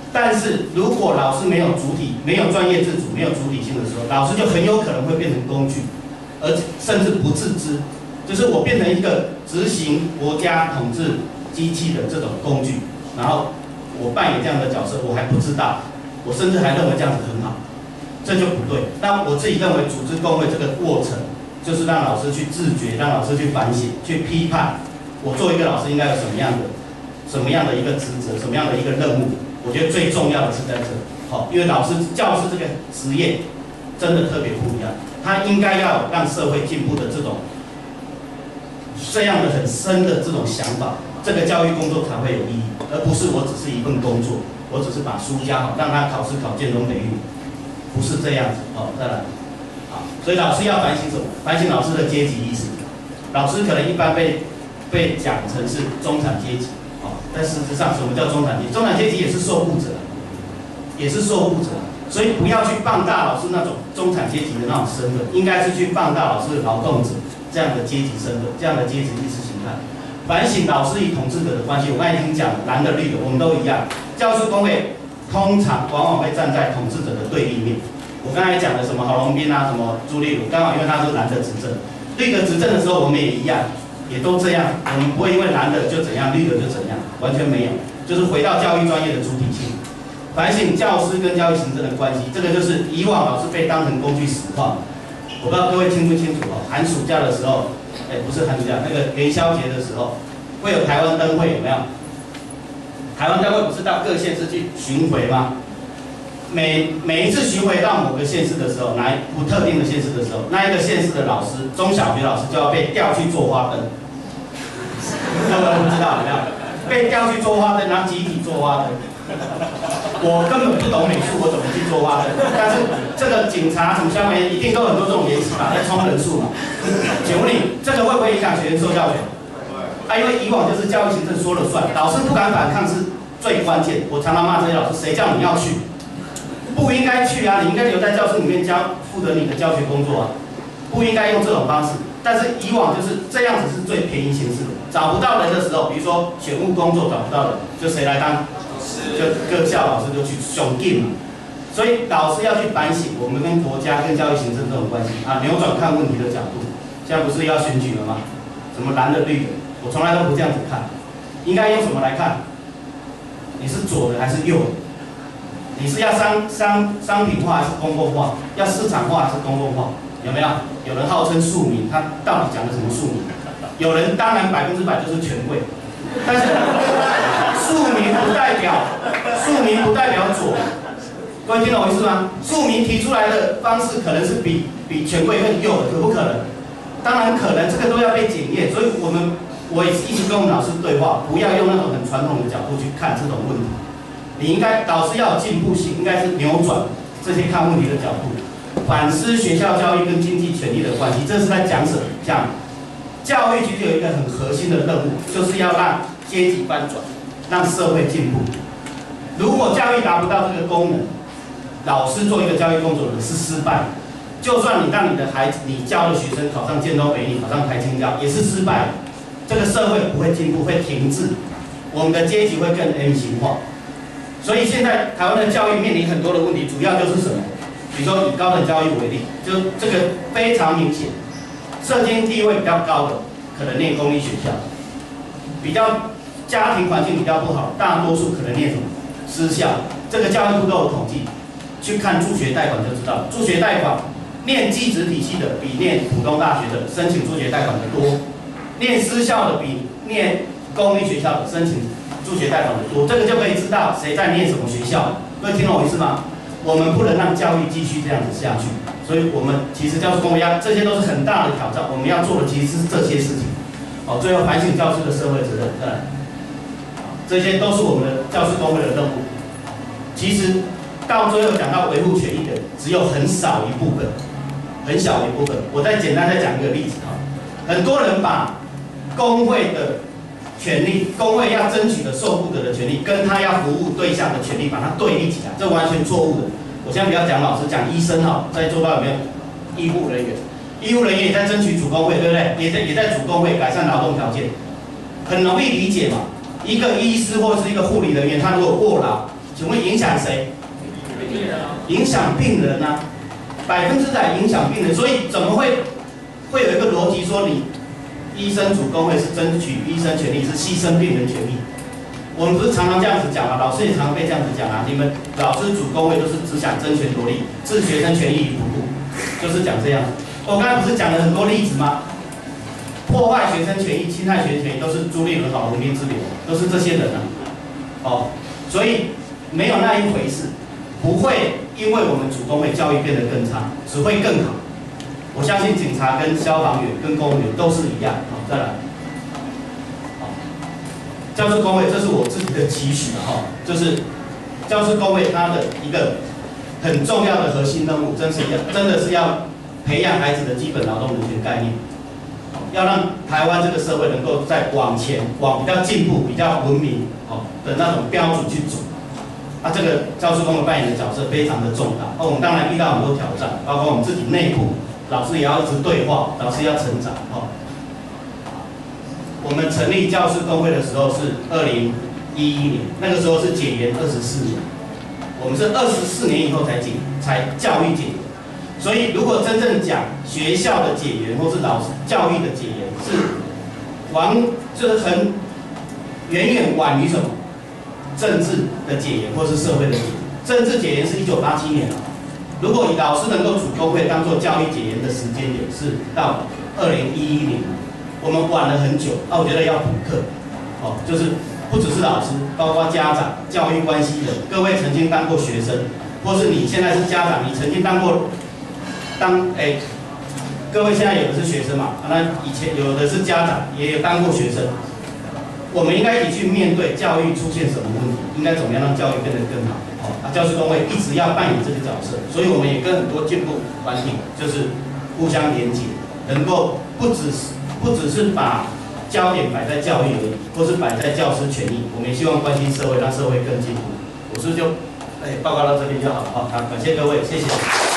但是如果老师没有主体、没有专业自主、没有主体性的时候，老师就很有可能会变成工具，而甚至不自知，就是我变成一个执行国家统治机器的这种工具，然后我扮演这样的角色，我还不知道，我甚至还认为这样子很好，这就不对。那我自己认为，组织工会这个过程，就是让老师去自觉，让老师去反省、去批判，我作为一个老师应该有什么样的、什么样的一个职责、什么样的一个任务。我觉得最重要的是在这里，好，因为老师、教师这个职业真的特别不一样，他应该要让社会进步的这种这样的很深的这种想法，这个教育工作才会有意义，而不是我只是一份工作，我只是把书教好，让他考试考建中北语，不是这样子。好，再来，好，所以老师要反省什么？反省老师的阶级意识。老师可能一般被被讲成是中产阶级。但事实上，什么叫中产阶级？中产阶级也是受雇者，也是受雇者，所以不要去放大老师那种中产阶级的那种身份，应该是去放大老师的劳动者这样的阶级身份，这样的阶级意识形态。反省老师与统治者的关系，我刚才已经讲了，蓝的绿的，我们都一样。教师工会通常往往会站在统治者的对立面。我刚才讲的什么郝龙斌啊，什么朱立伦，刚好因为他是蓝的执政，绿的执政的时候，我们也一样。也都这样，我们不会因为蓝的就怎样，绿的就怎样，完全没有，就是回到教育专业的主体性，反省教师跟教育行政的关系，这个就是以往老师被当成工具使唤。我不知道各位清不清楚哦，寒暑假的时候，哎，不是寒暑假，那个元宵节的时候，会有台湾灯会，有没有？台湾灯会不是到各县市去巡回吗？每每一次巡回到某个县市的时候，哪一不特定的县市的时候，那一个县市的老师，中小学老师就要被调去做花灯。各位不知道有没有？被调去做花灯，然后集体做花灯。我根本不懂美术，我怎么去做花灯？但是这个警察什么消防员一定都有很多这种联系嘛，在冲人数嘛。请问你这个会不会影响学生受教权？啊，因为以往就是教育行政说了算，老师不敢反抗是最关键。我常常骂这些老师，谁叫你要去？不应该去啊！你应该留在教室里面教，负责你的教学工作啊，不应该用这种方式。但是以往就是这样子是最便宜形式的，找不到人的时候，比如说选务工作找不到人，就谁来当？就各校老师就去雄竞嘛。所以老师要去反省我们跟国家、跟教育行政这种关系啊，扭转看问题的角度。现在不是要选举了吗？什么蓝的绿的，我从来都不这样子看。应该用什么来看？你是左的还是右的？你是要商商商品化还是公共化？要市场化还是公共化？有没有？有人号称庶民，他到底讲的什么庶民？有人当然百分之百就是权贵，但是庶民不代表庶民不代表左。各位听懂我意思吗？庶民提出来的方式可能是比比权贵更右的，可不可能？当然可能，这个都要被检验。所以我们我也一直跟我们老师对话，不要用那种很传统的角度去看这种问题。你应该老师要有进步性，应该是扭转这些看问题的角度，反思学校教育跟经济权利的关系。这是在讲什么？讲教育其实有一个很核心的任务，就是要让阶级翻转，让社会进步。如果教育达不到这个功能，老师做一个教育工作者是失败的。就算你让你的孩子，你教的学生考上建中北一，考上台清交，也是失败的。这个社会不会进步，会停滞，我们的阶级会更 M 型化。所以现在台湾的教育面临很多的问题，主要就是什么？比如说以高等教育为例，就这个非常明显，社经地位比较高的可能念公立学校，比较家庭环境比较不好，大多数可能念什么私校。这个教育部都有统计，去看助学贷款就知道，助学贷款念技职体系的比念普通大学的申请助学贷款的多，念私校的比念公立学校的申请助学贷款的多，这个就可以知道谁在念什么学校。各位听懂我意思吗？我们不能让教育继续这样子下去，所以我们其实教师工会要，这些都是很大的挑战。我们要做的其实是这些事情。哦，最后反省教师的社会责任，对，这些都是我们的教师工会的任务。其实到最后讲到维护权益的，只有很少一部分，很小一部分。我再简单再讲一个例子哈，很多人把工会的权利，工会要争取的受雇者的权利，跟他要服务对象的权利，把它对立起来，这完全错误的。我现在不要讲老师，讲医生哈，在座到有没有医护人员？医护人员也在争取主工会，对不对？也在也在主工会改善劳动条件，很容易理解嘛。一个医师或是一个护理人员，他如果过劳， 请问影响谁？影响病人啊，百分之百影响病人。所以怎么会会有一个逻辑说你医生主工会是争取医生权利，是牺牲病人权利？我们不是常常这样子讲吗？老师也常常被这样子讲啊。你们老师主工会都是只想争权夺利，置学生权益于不顾，就是讲这样。我刚才不是讲了很多例子吗？破坏学生权益、侵害学生权益都是朱立伦、郝龙斌之流，都是这些人啊。哦，所以没有那一回事，不会因为我们主工会教育变得更差，只会更好。我相信警察跟消防员跟公务员都是一样。好，再来。教师工会，这是我自己的期许哈，就是教师工会它的一个很重要的核心任务，真是要真的是要培养孩子的基本劳动人权概念，要让台湾这个社会能够再往前，往比较进步、比较文明哦的那种标准去走。啊，这个教师工会扮演的角色非常的重大。哦，我们当然遇到很多挑战，包括我们自己内部，老师也要一直对话，老师要成长哦。我们成立教师工会的时候是二零一一年，那个时候是解严二十四年，我们是二十四年以后才解才教育解严，所以如果真正讲学校的解严或是老师教育的解严，是晚就是很远远晚于什么政治的解严或是社会的解严。政治解严是一九八七年啊，如果以老师能够组工会当做教育解严的时间点，是到二零一一年。我们晚了很久，那我觉得要补课，哦，就是不只是老师，包括家长、教育关系人，各位曾经当过学生，或是你现在是家长，你曾经当过，当哎，各位现在有的是学生嘛，那以前有的是家长，也有当过学生，我们应该一起去面对教育出现什么问题，应该怎么样让教育变得更好，哦，啊，教师工会一直要扮演这个角色，所以我们也跟很多进步团体就是互相连结，能够不只是。不只是把焦点摆在教育而已，或是摆在教师权益，我们也希望关心社会，让社会更进步。我是就，哎，报告到这边就好了哈。好，感谢各位，谢谢。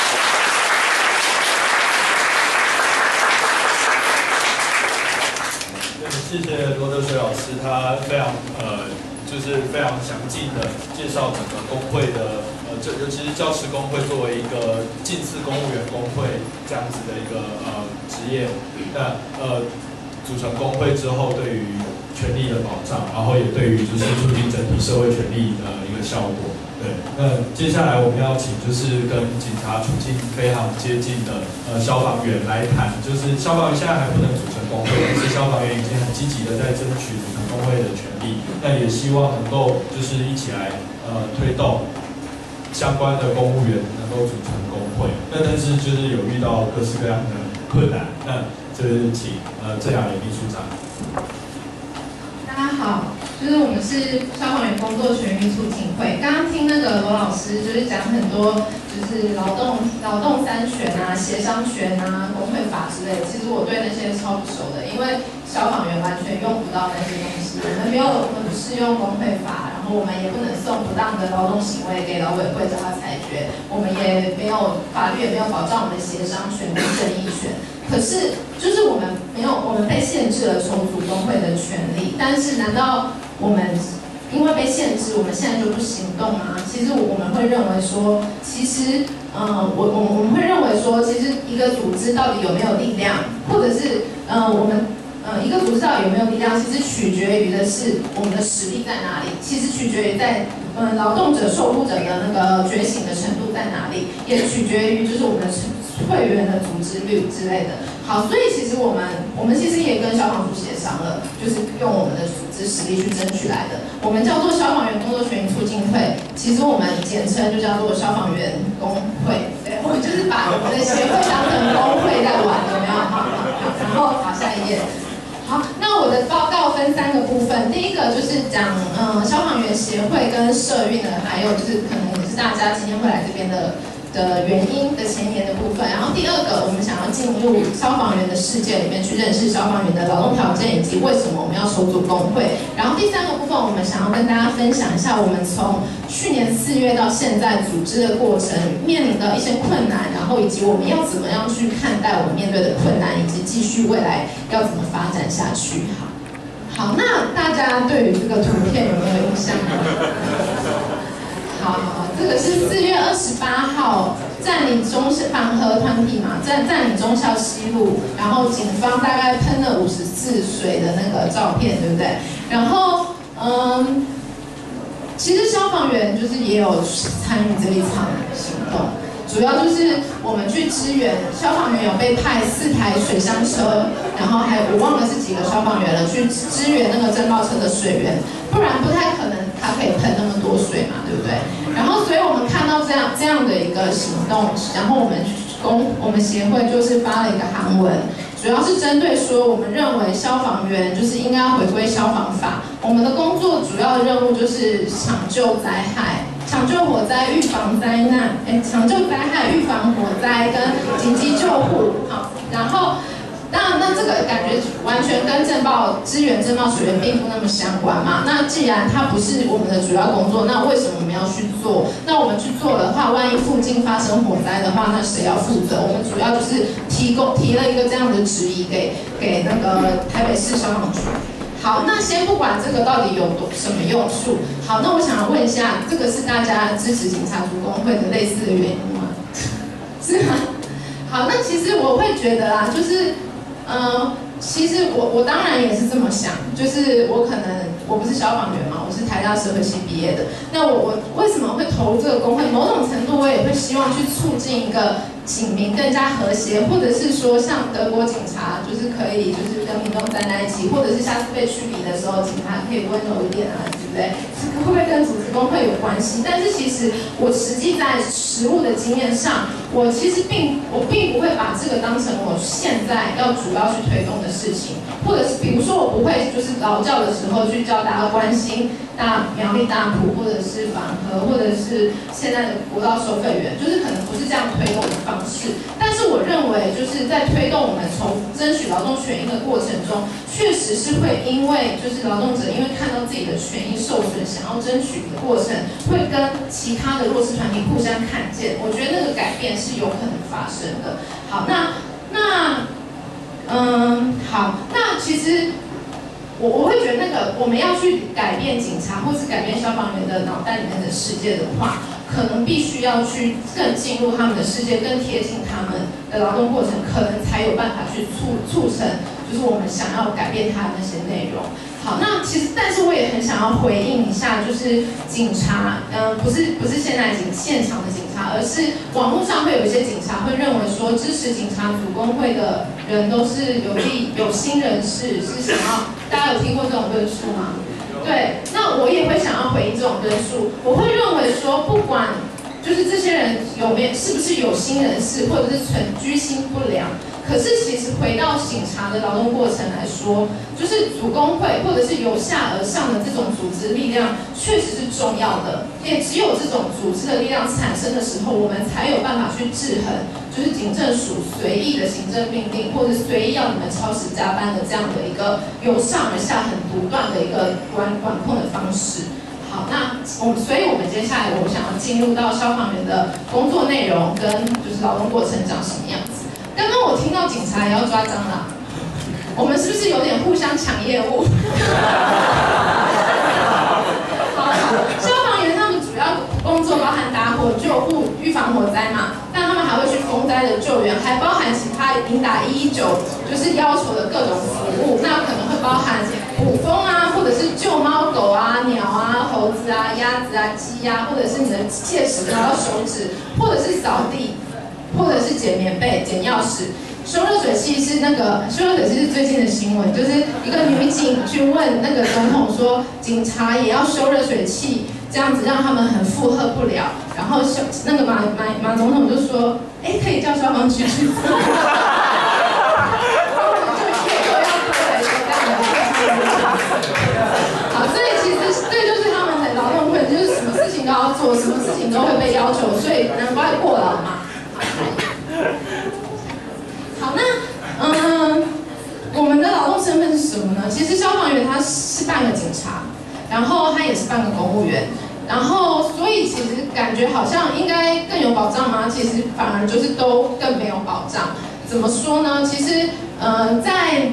谢谢罗德水老师，他非常呃，就是非常详尽的介绍整个工会的呃，这尤其是教师工会作为一个近似公务员工会这样子的一个呃职业，那呃组成工会之后对于权利的保障，然后也对于就是促进整体社会权利的一个效果。对，那接下来我们要请就是跟警察处境非常接近的呃消防员来谈，就是消防员现在还不能组成工会，但是消防员已经很积极的在争取组成工会的权利，那也希望能够就是一起来呃推动相关的公务员能够组成工会，那但是就是有遇到各式各样的困难，那就是请呃郑雅莲秘书长。 大家好，就是我们是消防员工作权益促进会。刚刚听那个罗老师就是讲很多，就是劳动劳动三权啊、协商权啊、工会法之类的。其实我对那些超不熟的，因为消防员完全用不到那些东西。我们没有，我们不适用工会法，然后我们也不能送不当的劳动行为给劳委会叫他裁决。我们也没有法律也没有保障我们的协商权跟正义权。可是，就是我们没有，我们被限制了重组工会的权利。但是，难道我们因为被限制，我们现在就不行动吗？其实我们会认为说，其实，呃，我我我们会认为说，其实一个组织到底有没有力量，或者是，呃，我们，呃，一个组织到底有没有力量，其实取决于的是我们的实力在哪里。其实取决于在，呃，劳动者、受雇者的那个觉醒的程度在哪里，也取决于就是我们的会员的组织率之类的。好，所以其实我们我们其实也跟消防署协商了，就是用我们的组织实力去争取来的。我们叫做消防员工作权益促进会，其实我们简称就叫做消防员工会。对，我们就是把我们的协会当成工会在玩，有没有？好，然后好，下一页。好，那我的报告分三个部分，第一个就是讲嗯消防员协会跟社运的，还有就是可能也是大家今天会来这边的。的原因的前沿的部分，然后第二个，我们想要进入消防员的世界里面去认识消防员的劳动条件以及为什么我们要筹组工会。然后第三个部分，我们想要跟大家分享一下我们从去年四月到现在组织的过程面临的一些困难，然后以及我们要怎么样去看待我们面对的困难，以及继续未来要怎么发展下去。好，好，那大家对于这个图片有没有印象呢？ 这个是四月二十八号占领中反核团体嘛，占占领忠孝西路，然后警方大概喷了五十次水的那个照片，对不对？然后嗯，其实消防员就是也有参与这一场行动。主要就是我们去支援，消防员有被派四台水箱车，然后还有我忘了是几个消防员了，去支援那个侦报车的水源，不然不太可能他可以喷那么多水嘛，对不对？然后所以我们看到这样这样的一个行动，然后我们公我们协会就是发了一个函文，主要是针对说我们认为消防员就是应该要回归消防法，我们的工作主要的任务就是抢救灾害。抢救火灾、预防灾难，哎，抢救灾害、预防火灾跟紧急救护，好，然后，当然，那这个感觉完全跟震爆支援震爆水源并不那么相关嘛。那既然它不是我们的主要工作，那为什么我们要去做？那我们去做的话，万一附近发生火灾的话，那谁要负责？我们主要就是提供提了一个这样的质疑给给那个台北市消防局。好，那先不管这个到底有多什么用处。好，那我想要问一下，这个是大家支持警察族工会的类似的原因吗？是吗？好，那其实我会觉得啦，就是，呃，其实我我当然也是这么想，就是我可能我不是消防员嘛，我是台大社会系毕业的。那我我为什么会投入这个工会？某种程度我也会希望去促进一个警民更加和谐，或者是说像德国警察就是可以就是跟民众站在一起，或者是下次被驱离的时候，警察可以温柔一点啊，对不对？会不会跟组织工会有关系？但是其实我实际在实务的经验上，我其实并我并不会把这个当成我现在要主要去推动的事情，或者是比如说我不会就是劳教的时候去教大家关心大苗栗大埔，或者是反核，或者是现在的国道收费员，就是可能不是这样推动的方式。但是我认为就是在推动我们从争取劳动权益的过程中，确实是会因为就是劳动者因为看到自己的权益受损，想要争取的过程，会跟其他的弱势团体互相看见。我觉得那个改变是有可能发生的。好，那那嗯，好，那其实。我我会觉得那个我们要去改变警察或是改变消防员的脑袋里面的世界的话，可能必须要去更进入他们的世界，更贴近他们的劳动过程，可能才有办法去促促成就是我们想要改变它的那些内容。好，那其实但是我也很想要回应一下，就是警察，嗯、呃，不是不是现在警现场的警察，而是网络上会有一些警察会认为说支持警察组工会的人都是有利有心人士，是想要。大家有听过这种论述吗？对，那我也会想要回应这种论述。我会认为说，不管就是这些人有没有是不是有心人士，或者是存居心不良，可是其实回到警察的劳动过程来说，就是组工会或者是由下而上的这种组织力量，确实是重要的。也只有这种组织的力量产生的时候，我们才有办法去制衡。就是警政署随意的行政命令，或者随意要你们超时加班的这样的一个由上而下很独断的一个管管控的方式。好，那我们所以我们接下来我想要进入到消防员的工作内容跟就是劳动过程长什么样子。刚刚我听到警察也要抓蟑螂，我们是不是有点互相抢业务？好，消防员他们主要工作包含打火、救护、预防火灾嘛。但他们还会去风灾的救援，还包含其他引打一一九就是要求的各种服务，那可能会包含捕风啊，或者是救猫狗啊、鸟啊、猴子啊、鸭子啊、鸡啊，或者是你的切齿拿到手指，或者是扫地，或者是捡棉被、捡钥匙。收热水器是那个收热水器是最近的新闻，就是一个女警去问那个总统说，警察也要收热水器。这样子让他们很负荷不了，然后那个马马马总统就说，哎，可以叫消防局去做。好，所以其实这就是他们的劳动会，就是什么事情都要做，什么事情都会被要求，所以难怪过劳嘛。好，那嗯，我们的劳动身份是什么呢？其实消防员他是半个警察。然后他也是半个公务员，然后所以其实感觉好像应该更有保障吗？其实反而就是都更没有保障。怎么说呢？其实呃，在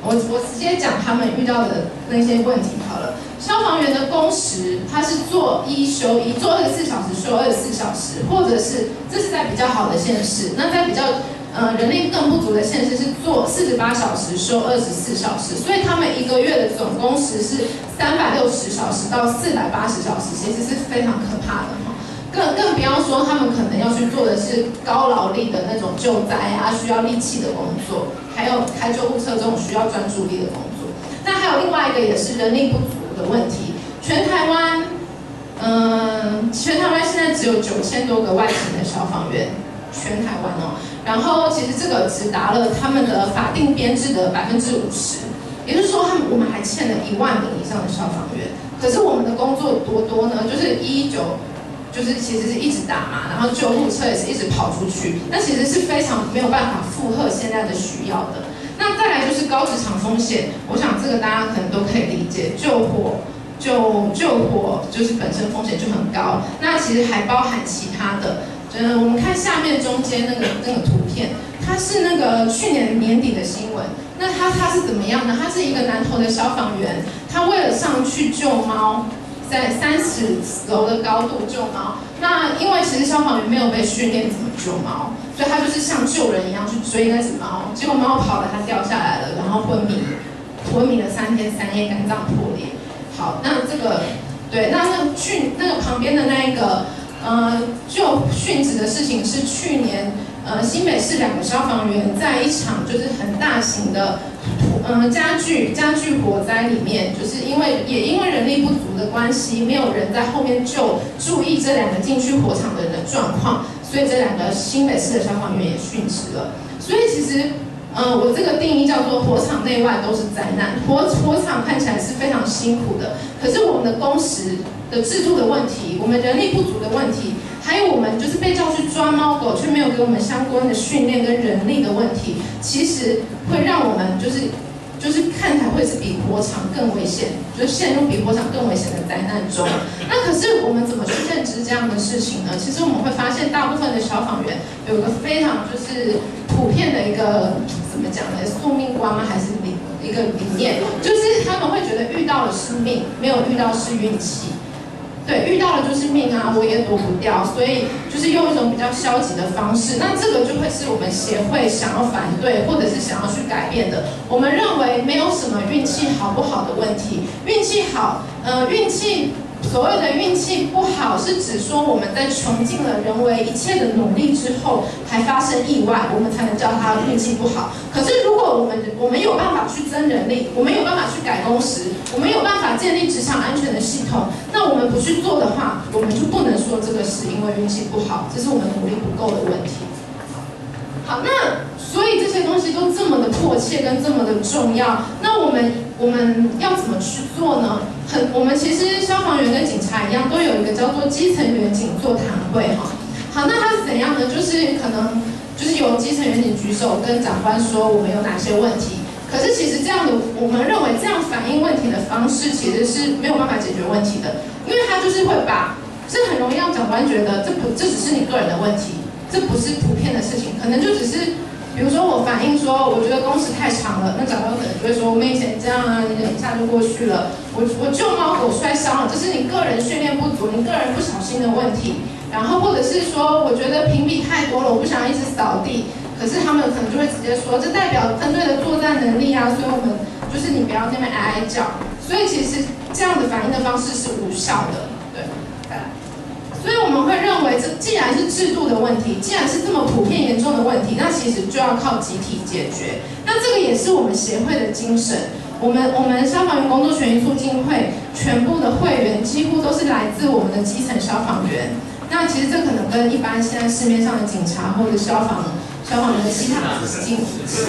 我我直接讲他们遇到的那些问题好了。消防员的工时，他是做一休一，做二十四小时休二十四小时，或者是这是在比较好的县市，那在比较呃人力更不足的县市是做四十八小时休二十四小时，所以他们一个月的总工时是三百六十小时到四百八十小时，其实是非常可怕的哈。更更不要说他们可能要去做的是高劳力的那种救灾啊，需要力气的工作，还有开救护车这种需要专注力的工作。那还有另外一个也是人力不足的问题，全台湾，嗯，全台湾现在只有九千多个外勤的消防员，全台湾哦。然后其实这个只达了他们的法定编制的百分之五十，也就是说他们我们还欠了一万名以上的消防员。可是我们的工作多多呢，就是一一九。就是其实是一直打嘛，然后救护车也是一直跑出去，那其实是非常没有办法负荷现在的需要的。那再来就是高职场风险，我想这个大家可能都可以理解，救火、救救火就是本身风险就很高，那其实还包含其他的。呃，我们看下面中间那个那个图片，它是那个去年年底的新闻。那它它是怎么样呢？它是一个南投的消防员，他为了上去救猫。在三十楼的高度救猫，那因为其实消防员没有被训练怎么救猫，所以他就是像救人一样去追那只猫，结果猫跑了，它掉下来了，然后昏迷，昏迷了三天三夜，肝脏破裂。好，那这个对，那那去那个旁边的那一个呃就殉职的事情是去年呃新北市两个消防员在一场就是很大型的。嗯，家具家具火灾里面，就是因为也因为人力不足的关系，没有人在后面就注意这两个进去火场的人的状况，所以这两个新北市的消防员也殉职了。所以其实，呃，我这个定义叫做火场内外都是灾难。火火场看起来是非常辛苦的，可是我们的工时的制度的问题，我们人力不足的问题。还有我们就是被叫去抓猫狗，却没有给我们相关的训练跟人力的问题，其实会让我们就是就是看起来会是比火场更危险，就是陷入比火场更危险的灾难中。那可是我们怎么去认知这样的事情呢？其实我们会发现，大部分的消防员有一个非常就是普遍的一个怎么讲呢？宿命观吗？还是理一个理念？就是他们会觉得遇到的是命，没有遇到是运气。对，遇到的就是命啊，我也躲不掉，所以就是用一种比较消极的方式，那这个就会是我们协会想要反对或者是想要去改变的。我们认为没有什么运气好不好的问题，运气好，呃，运气。所谓的运气不好，是指说我们在穷尽了人为一切的努力之后，还发生意外，我们才能叫它运气不好。可是如果我们我们有办法去增人力，我们有办法去改工时，我们有办法建立职场安全的系统，那我们不去做的话，我们就不能说这个是因为运气不好，这是我们努力不够的问题。好，那所以这些东西都这么的迫切跟这么的重要，那我们我们要怎么去做呢？很，我们其实消防员跟警察一样，都有一个叫做基层员警座谈会哈。好，那它是怎样呢？就是可能就是由基层员警举手跟长官说我们有哪些问题。可是其实这样的，我们认为这样反映问题的方式其实是没有办法解决问题的，因为他就是会把，这很容易让长官觉得这不这只是你个人的问题。这不是普遍的事情，可能就只是，比如说我反映说，我觉得工时太长了，那长官可能就会说，我们以前这样啊，你忍一下就过去了。我我救猫狗摔伤了，这是你个人训练不足，你个人不小心的问题。然后或者是说，我觉得评比太多了，我不想一直扫地。可是他们可能就会直接说，这代表针对的作战能力啊，所以我们就是你不要那边哀哀叫。所以其实这样的反应的方式是无效的，对，再来。所以我们会认为，这既然是制度的问题，既然是这么普遍严重的问题，那其实就要靠集体解决。那这个也是我们协会的精神。我们我们消防员工作权益促进会全部的会员几乎都是来自我们的基层消防员。那其实这可能跟一般现在市面上的警察或者消防消防员的其他警，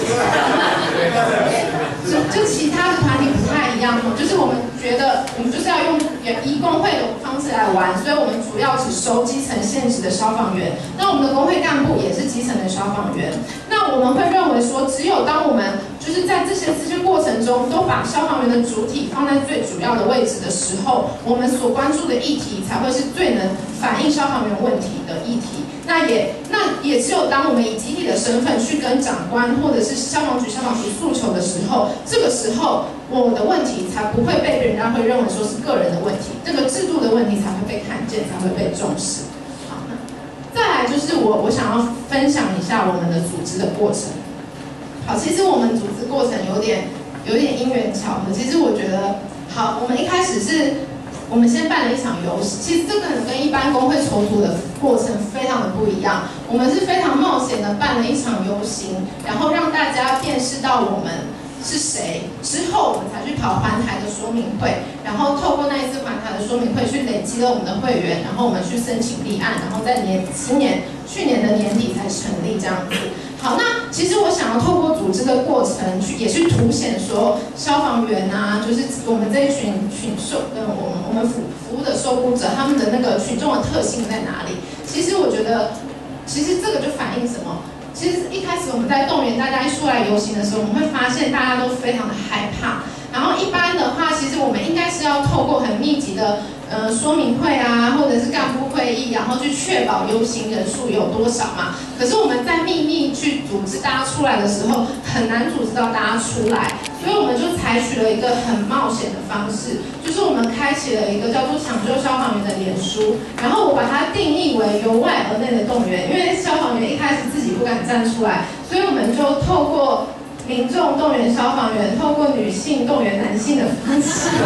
就就其他的团体不太一样，就是我们觉得我们就是要用移工会的方式来玩，所以我们主要只收基层现职的消防员。那我们的工会干部也是基层的消防员。那我们会认为说，只有当我们就就是在这些这些过程中，都把消防员的主体放在最主要的位置的时候，我们所关注的议题才会是最能反映消防员问题的议题。那也那也只有当我们以集体的身份去跟长官或者是消防局消防局诉求的时候，这个时候我的问题才不会被人家会认为说是个人的问题，这个制度的问题才会被看见，才会被重视。好，那再来就是我我想要分享一下我们的组织的过程。好，其实我们组织过程有点有点因缘巧合。其实我觉得，好，我们一开始是，我们先办了一场游戏。其实这个跟一般工会筹组的过程非常的不一样。我们是非常冒险的办了一场游行，然后让大家辨识到我们是谁。之后我们才去跑环台的说明会，然后透过那一次环台的说明会去累积了我们的会员，然后我们去申请立案，然后在年今年去年的年底才成立这样子。好，那其实我想要透过组织的过程去，也去凸显说消防员啊，就是我们这一群群受，跟我们我们服服务的受雇者，他们的那个群众的特性在哪里？其实我觉得，其实这个就反映什么？其实一开始我们在动员大家一出来游行的时候，我们会发现大家都非常的害怕。然后一般的话，其实我们应该是要透过很密集的呃说明会啊，或者是干部会议，然后去确保游行人数有多少嘛。可是我们在秘密去组织大家出来的时候，很难组织到大家出来，所以我们就采取了一个很冒险的方式，就是我们开启了一个叫做抢救消防员的脸书，然后我把它定义为由外而内的动员，因为消防员一开始自己不敢站出来，所以我们就透过民众动员消防员，透过女性动员男性的方式，所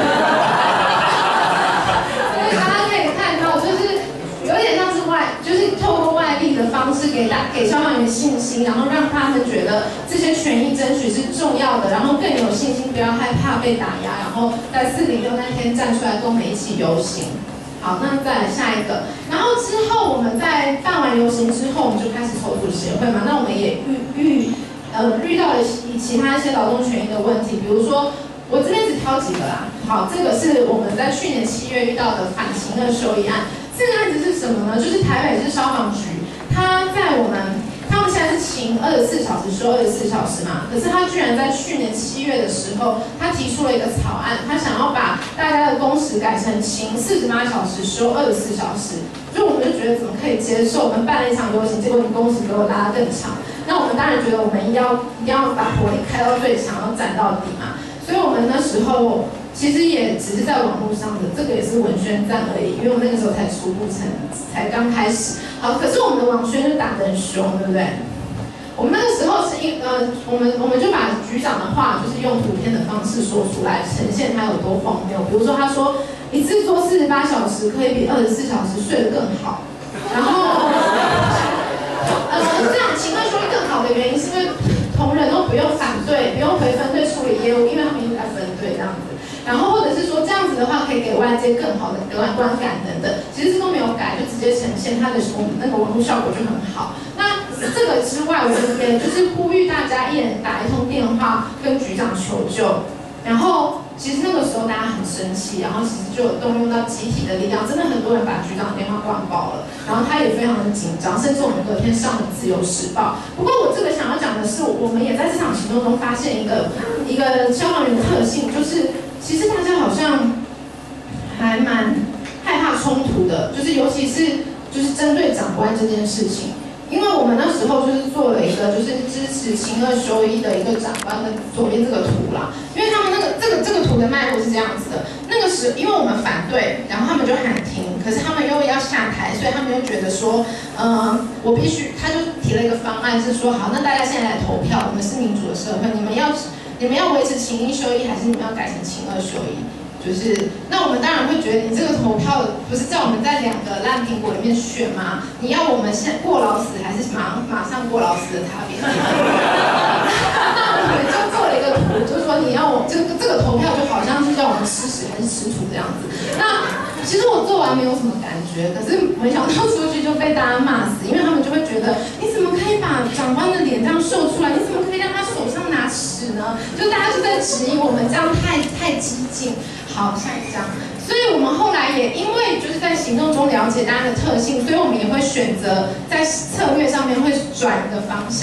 以大家可以看到，就是有点像是外，就是透过外力的方式给大给消防员信心，然后让他们觉得这些权益争取是重要的，然后更有信心，不要害怕被打压，然后在四零六那天站出来跟我们一起游行。好，那再来下一个，然后之后我们在办完游行之后，我们就开始筹组协会嘛，那我们也预预。呃，遇到了其其他一些劳动权益的问题，比如说，我这边只挑几个啦。好，这个是我们在去年七月遇到的反情恶休一案。这个案子是什么呢？就是台北市消防局，他在我们他们现在是勤二十四小时休二十四小时嘛，可是他居然在去年七月的时候，他提出了一个草案，他想要把大家的工时改成勤四十八小时休二十四小时。所以我们就觉得怎么可以接受？我们办了一场游行，结果你工时给我拉得更长。那我们当然觉得我们一定要一定要把火力开到最强，要斩到底嘛。所以我们那时候其实也只是在网络上的，这个也是文宣战而已，因为我们那个时候才初步成，才刚开始。好，可是我们的网宣就打得很凶，对不对？我们那个时候是一呃，我们我们就把局长的话，就是用图片的方式说出来，呈现他有多荒谬。比如说他说，一次做四十八小时可以比二十四小时睡得更好，然后。呃，这样勤二休一更好的原因是因为同仁都不用反对，不用回分队处理业务，因为他们一直在分队这样子。然后或者是说这样子的话，可以给外界更好的观观感等等。其实这都没有改，就直接呈现它的我们那个网络效果就很好。那这个之外，我们也就是呼吁大家一人打一通电话跟局长求救。然后其实那个时候大家很生气，然后其实就有动用到集体的力量，真的很多人把局长的电话灌爆了，然后他也非常的紧张，甚至我们隔天上了《自由时报》。不过我这个想要讲的是，我们也在这场行动中发现一个一个消防员的特性，就是其实大家好像还蛮害怕冲突的，就是尤其是就是针对长官这件事情。因为我们那时候就是做了一个就是支持勤二休一的一个长官的左边这个图啦，因为他们那个这个这个图的脉络是这样子的，那个时因为我们反对，然后他们就喊停，可是他们又要下台，所以他们又觉得说，嗯，我必须，他就提了一个方案是说，好，那大家现在来投票，我们是民主的社会，你们要你们要维持勤一休一，还是你们要改成勤二休一？就是，那我们当然会觉得，你这个投票不是叫我们在两个烂苹果里面选吗？你要我们现过劳死，还是马马上过劳死的差别？那我们就做了一个图，就是说你要我这个这个投票就好像是叫我们吃屎还是吃土这样子。那其实我做完没有什么感觉，可是没想到出去就被大家骂死，因为他们就会觉得你怎么可以把长官的脸这样秀出来？你怎么可以让他手上拿屎呢？就大家就在质疑我们这样太太激进。好，下一张。所以我们后来也因为就是在行动中了解大家的特性，所以我们也会选择在策略上面会转一个方向。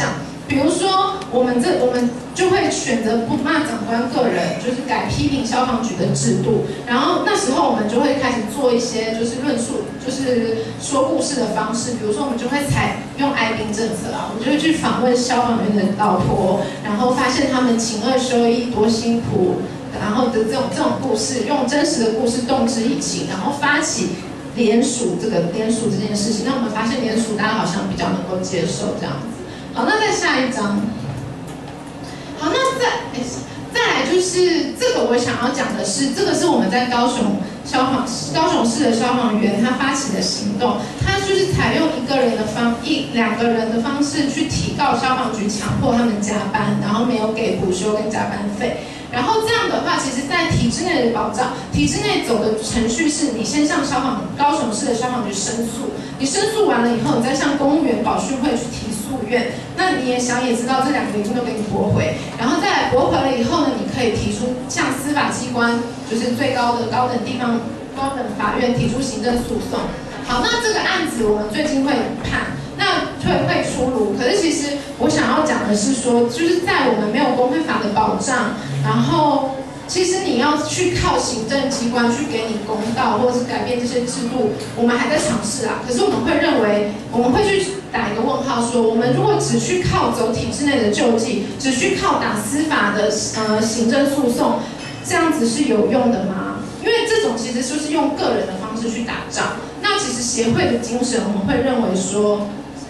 比如说，我们这我们就会选择不骂长官个人，就是改批评消防局的制度。然后那时候我们就会开始做一些就是论述，就是说故事的方式。比如说，我们就会采用哀兵政策啊，我们就会去访问消防员的老婆，然后发现他们勤二休一多辛苦，然后的这种这种故事，用真实的故事动之以情，然后发起联署这个联署这件事情。那我们发现联署大家好像比较能够接受这样子。好，那再下一张。好，那再再来就是这个，我想要讲的是，这个是我们在高雄消防高雄市的消防员他发起的行动，他就是采用一个人的方一两个人的方式去提告消防局强迫他们加班，然后没有给补休跟加班费。然后这样的话，其实在体制内的保障，体制内走的程序是你先向消防高雄市的消防局申诉，你申诉完了以后，你再向公务员保训会去提诉愿。那你也想也知道，这两个一定都给你驳回，然后再来驳回了以后呢，你可以提出向司法机关，就是最高的高等地方高等法院提出行政诉讼。好，那这个案子我们最近会判。那会会出炉，可是其实我想要讲的是说，就是在我们没有工会法的保障，然后其实你要去靠行政机关去给你公道，或者是改变这些制度，我们还在尝试啊。可是我们会认为，我们会去打一个问号说，我们如果只去靠走体制内的救济，只去靠打司法的呃行政诉讼，这样子是有用的吗？因为这种其实就是用个人的方式去打仗。那其实协会的精神，我们会认为说。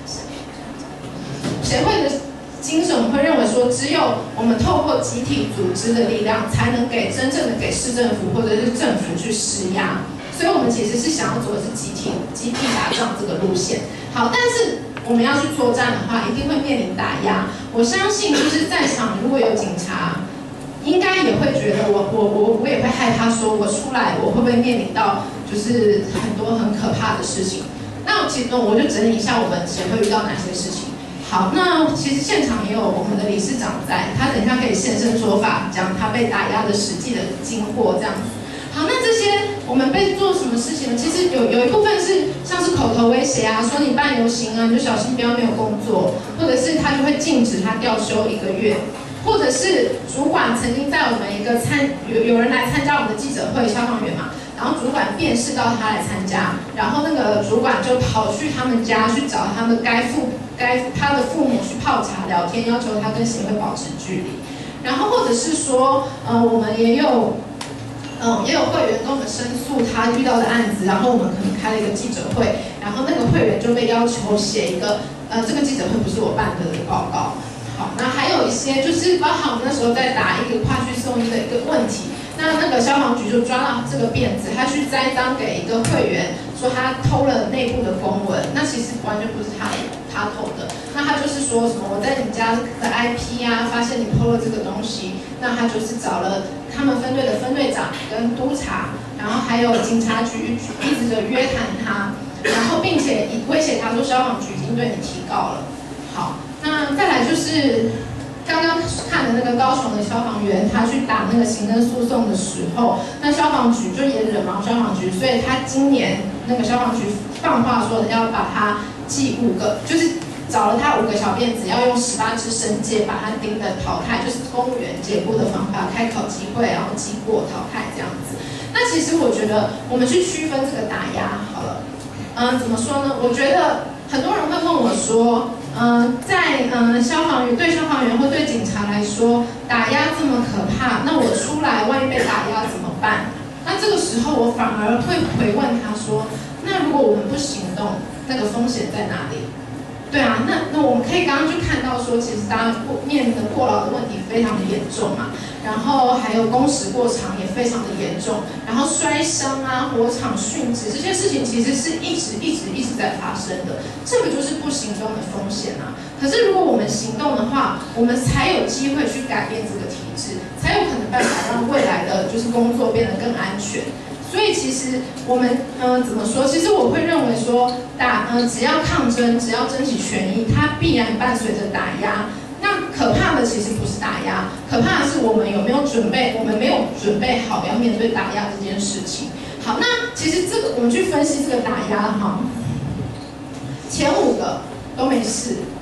协会的精神，我们会认为说，只有我们透过集体组织的力量，才能给真正的给市政府或者是政府去施压。所以，我们其实是想要走的是集体集体打仗这个路线。好，但是我们要去作战的话，一定会面临打压。我相信，就是在场如果有警察，应该也会觉得我我我我也会害怕，说我出来我会不会面临到就是很多很可怕的事情。那其实我就整理一下我们协会遇到哪些事情。好，那其实现场也有我们的理事长在，他等一下可以现身说法，讲他被打压的实际的经过这样子。好，那这些我们被做什么事情呢？其实有有一部分是像是口头威胁啊，说你办游行啊，你就小心不要没有工作，或者是他就会禁止他调休一个月，或者是主管曾经在我们一个参有有人来参加我们的记者会，消防员嘛。然后主管辨识到他来参加，然后那个主管就跑去他们家去找他们该父该他的父母去泡茶聊天，要求他跟协会保持距离。然后或者是说，呃，我们也有，嗯、呃，也有会员跟我们申诉他遇到的案子，然后我们可能开了一个记者会，然后那个会员就被要求写一个，呃，这个记者会不是我办的的报告。好，那还有一些就是包含我们那时候在打一个跨区送医的一个问题。那那个消防局就抓到这个辫子，他去栽赃给一个会员，说他偷了内部的公文，那其实完全不是他他偷的，那他就是说什么我在你家的 I P 啊，发现你偷了这个东西，那他就是找了他们分队的分队长跟督察，然后还有警察局一直的约谈他，然后并且威胁他说消防局已经对你提告了。好，那再来就是。刚刚看的那个高雄的消防员，他去打那个行政诉讼的时候，那消防局就也惹毛消防局，所以他今年那个消防局放话说要把他记五个，就是找了他五个小辫子，要用十八支绳结把他钉的淘汰，就是公务员解雇的方法，开考机会，然后记过淘汰这样子。那其实我觉得我们去区分这个打压好了，嗯，怎么说呢？我觉得很多人会问我说。嗯、呃，在嗯、呃、消防员对消防员或对警察来说，打压这么可怕，那我出来万一被打压怎么办？那这个时候我反而会回问他说，那如果我们不行动，那个风险在哪里？对啊，那那我们可以刚刚就看到说，其实大家面临的过劳的问题非常的严重嘛，然后还有工时过长也非常的严重，然后摔伤啊、火场殉职这些事情其实是一直一直一直在发生的，这个就是不行动的风险啊。可是如果我们行动的话，我们才有机会去改变这个体制，才有可能办法让未来的就是工作变得更安全。所以其实我们嗯、呃、怎么说？其实我会认为说打呃只要抗争，只要争取权益，它必然伴随着打压。那可怕的其实不是打压，可怕的是我们有没有准备，我们没有准备好要面对打压这件事情。好，那其实这个我们去分析这个打压哈，前五个都没事，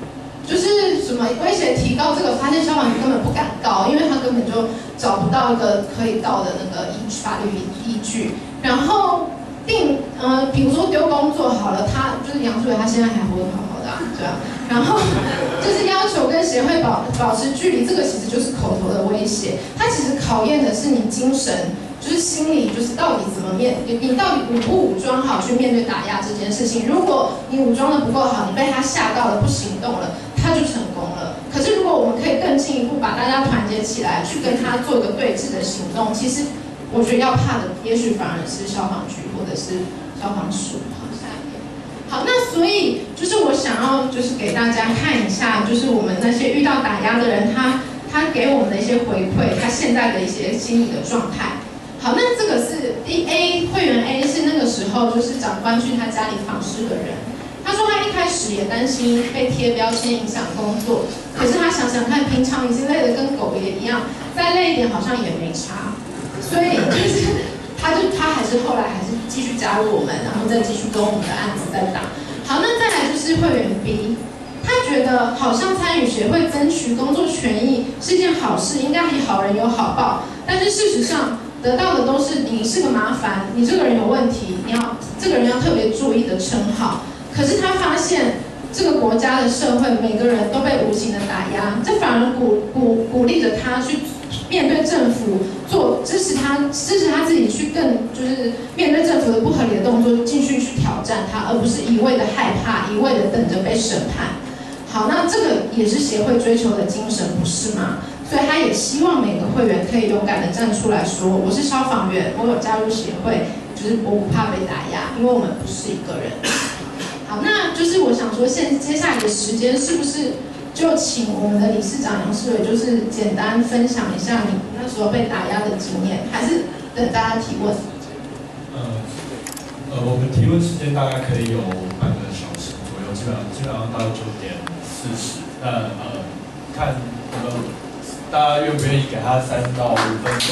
就是什么威胁提告这个，发现消防局根本不敢告，因为他根本就找不到一个可以告的那个依法律依据。然后定呃，比如说丢工作好了，他就是杨树伟，他现在还活得好好的、啊，对啊。然后就是要求跟协会保保持距离，这个其实就是口头的威胁。它其实考验的是你精神，就是心理，就是到底怎么面，你到底武不武装好去面对打压这件事情。如果你武装的不够好，你被他吓到了，不行动了，他就成功了。可是如果我们可以更进一步把大家团结起来，去跟他做一个对峙的行动，其实我觉得要怕的，也许反而是消防局或者是消防署。好，下一页。好，那所以就是我想要就是给大家看一下，就是我们那些遇到打压的人，他他给我们的一些回馈，他现在的一些心理的状态。好，那这个是 A 会员 A 是那个时候就是长官去他家里访视的人，他说他一开始也担心被贴标签影响工作，可是他想想看，平常已经累得跟狗也一样，再累一点好像也没差，所以就是他就他还是后来还是继续加入我们，然后再继续跟我们的案子在打。好，那再来就是会员 B。他觉得好像参与协会争取工作权益是件好事，应该以好人有好报。但是事实上得到的都是你是个麻烦，你这个人有问题，你要这个人要特别注意的称号。可是他发现这个国家的社会每个人都被无情的打压，这反而鼓鼓鼓励着他去面对政府，做支持他支持他自己去更就是面对政府的不合理的动作，继续去挑战他，而不是一味的害怕，一味的等着被审判。好，那这个也是协会追求的精神，不是吗？所以他也希望每个会员可以勇敢的站出来说，我是消防员，我有加入协会，就是我不怕被打压，因为我们不是一个人。好，那就是我想说，现接下来的时间是不是就请我们的理事长杨世伟，就是简单分享一下你那时候被打压的经验，还是等大家提问？ 呃呃，我们提问时间大概可以有半个小时左右，基本上基本上到九点四十。那呃，看我们大家愿不愿意给他三到五分钟。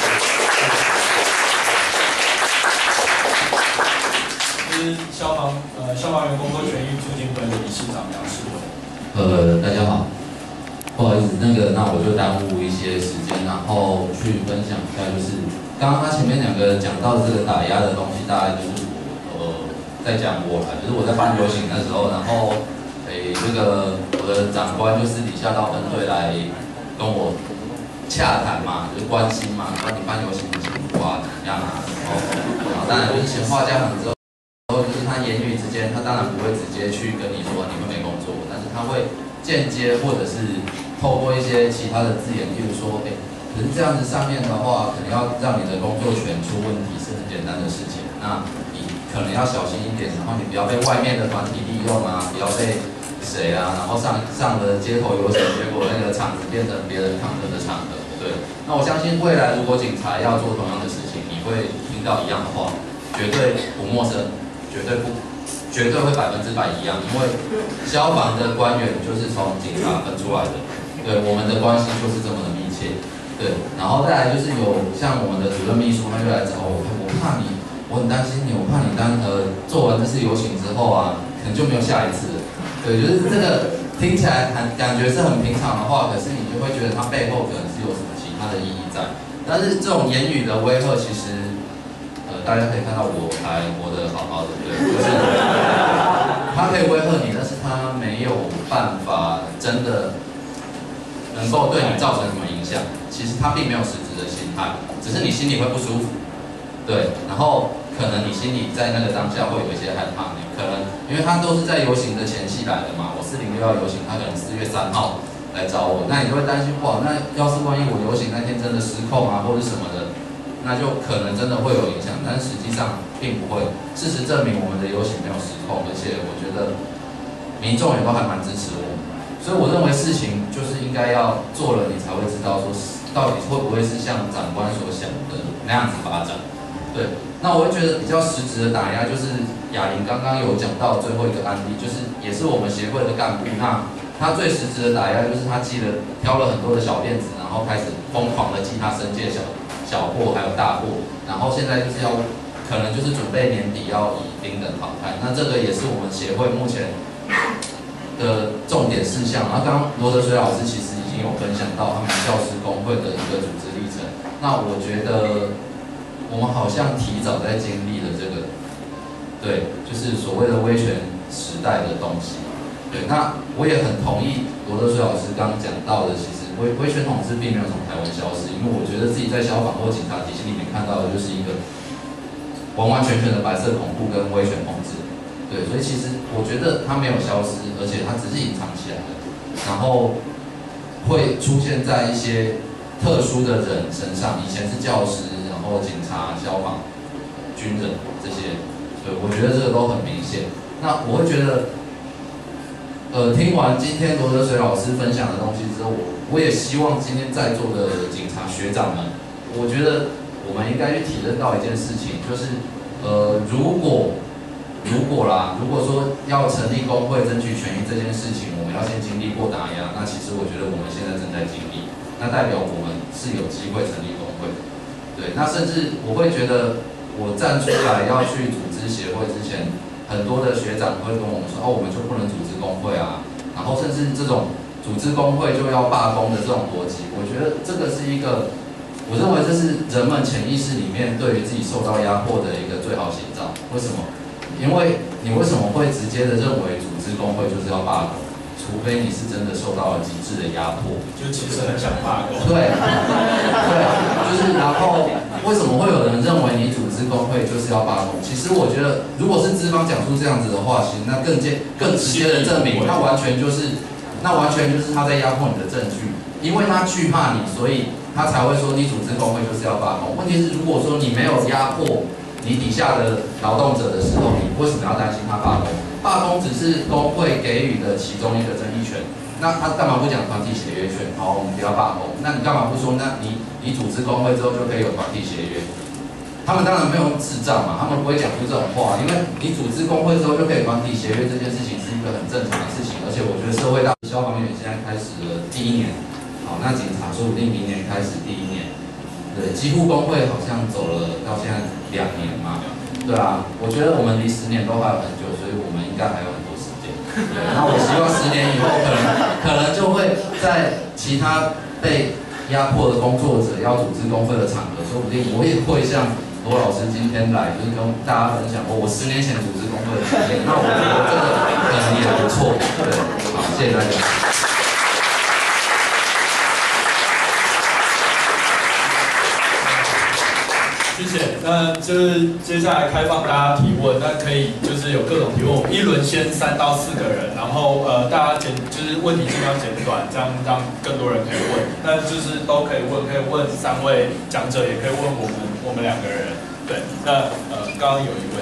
是消防呃消防员工作权益促进会的理事长杨世伟。 呃，大家好，不好意思，那个那我就耽误一些时间，然后去分享一下，就是刚刚他前面两个讲到这个打压的东西，大概就是我呃在讲我啦，就是我在办游行的时候，然后诶这个我的长官就私底下到分队来跟我洽谈嘛，就是关心嘛，说你办游行的情况怎么样啊，然后然后当然就是闲话家常之后。就是他言语之间，他当然不会直接去跟你说你会没工作，但是他会间接或者是透过一些其他的字眼，例如说，哎，可是这样子上面的话，可能要让你的工作权出问题是很简单的事情，那你可能要小心一点，然后你不要被外面的团体利用啊，不要被谁啊，然后上上了街头游行，结果那个场子变成别人抗争的场合，对。那我相信未来如果警察要做同样的事情，你会听到一样的话，绝对不陌生。绝对不，绝对会百分之百一样，因为消防的官员就是从警察分出来的，对，我们的关系就是这么的密切，对，然后再来就是有像我们的主任秘书，他就来找我，我怕你，我很担心你，我怕你当呃做完这次游行之后啊，可能就没有下一次了，对，就是这个听起来感感觉是很平常的话，可是你就会觉得它背后可能是有什么其他的意义在，但是这种言语的威吓其实。大家可以看到我还活得好好的，对，就是他可以威吓你，但是他没有办法真的能够对你造成什么影响。其实他并没有实质的侵害，只是你心里会不舒服，对，然后可能你心里在那个当下会有一些害怕，你可能因为他都是在游行的前夕来的嘛，我四零六要游行，他可能四月三号来找我，那你就会担心，哇，那要是万一我游行那天真的失控啊，或者什么的。那就可能真的会有影响，但实际上并不会。事实证明，我们的游行没有失控，而且我觉得民众也都还蛮支持我们。所以我认为事情就是应该要做了，你才会知道说到底会不会是像长官所想的那样子发展。对，那我会觉得比较实质的打压，就是雅玲刚刚有讲到最后一个案例，就是也是我们协会的干部，那他最实质的打压就是他寄了挑了很多的小辫子，然后开始疯狂的寄他申诫小。小货还有大货，然后现在就是要，可能就是准备年底要以平等淘汰，那这个也是我们协会目前的重点事项。然后刚刚罗德水老师其实已经有分享到他们教师工会的一个组织历程。那我觉得我们好像提早在经历了这个，对，就是所谓的威权时代的东西。对，那我也很同意罗德水老师刚刚讲到的，其实威威权统治并没有从台湾消失，因为我觉得自己在消防或警察体系里面看到的就是一个完完全全的白色恐怖跟威权统治。对，所以其实我觉得它没有消失，而且它只是隐藏起来的，然后会出现在一些特殊的人身上。以前是教师，然后警察、消防、军人这些，对，我觉得这个都很明显。那我会觉得，呃，听完今天罗德水老师分享的东西之后，我我也希望今天在座的警察学长们，我觉得我们应该去体认到一件事情，就是呃，如果如果啦，如果说要成立工会争取权益这件事情，我们要先经历过打压，那其实我觉得我们现在正在经历，那代表我们是有机会成立工会。对，那甚至我会觉得，我站出来要去组织协会之前，很多的学长会跟我们说，哦，我们就不能组织工会啊，然后甚至这种组织工会就要罢工的这种逻辑，我觉得这个是一个，我认为这是人们潜意识里面对于自己受到压迫的一个最好写照。为什么？因为你为什么会直接的认为组织工会就是要罢工？除非你是真的受到了极致的压迫， 就其实很想罢工。 对，对，就是然后为什么会有人认为你组织工会就是要罢工？其实我觉得，如果是资方讲出这样子的话，其实那更接更直接的证明，那完全就是那完全就是他在压迫你的证据，因为他惧怕你，所以他才会说你组织工会就是要罢工。问题是，如果说你没有压迫你底下的劳动者的时候，你为什么要担心他罢工？罢工只是工会给予的其中一个争议权，那他干嘛不讲团体协约权？好，我们不要罢工。那你干嘛不说？那你你组织工会之后就可以有团体协约？他们当然没有智障嘛，他们不会讲出这种话，因为你组织工会之后就可以团体协约这件事情是一个很正常的事情，而且我觉得社会大消防员现在开始了第一年，好，那警察说不定明年开始第一年，对，几乎工会好像走了到现在两年嘛。对啊，我觉得我们离十年都还有很久，所以我们应该还有很多时间。对，那我希望十年以后，可能可能就会在其他被压迫的工作者要组织工会的场合，说不定我也会像罗老师今天来，就是跟大家分享过我十年前组织工会的经验。那我觉得这个可能也不错。对，好，谢谢大家。 谢谢，那就是接下来开放大家提问，那可以就是有各种提问，我们一轮先三到四个人，然后呃大家简就是问题尽量简短，这样让更多人可以问，那就是都可以问，可以问三位讲者，也可以问我们我们两个人，对，那呃刚刚有一位，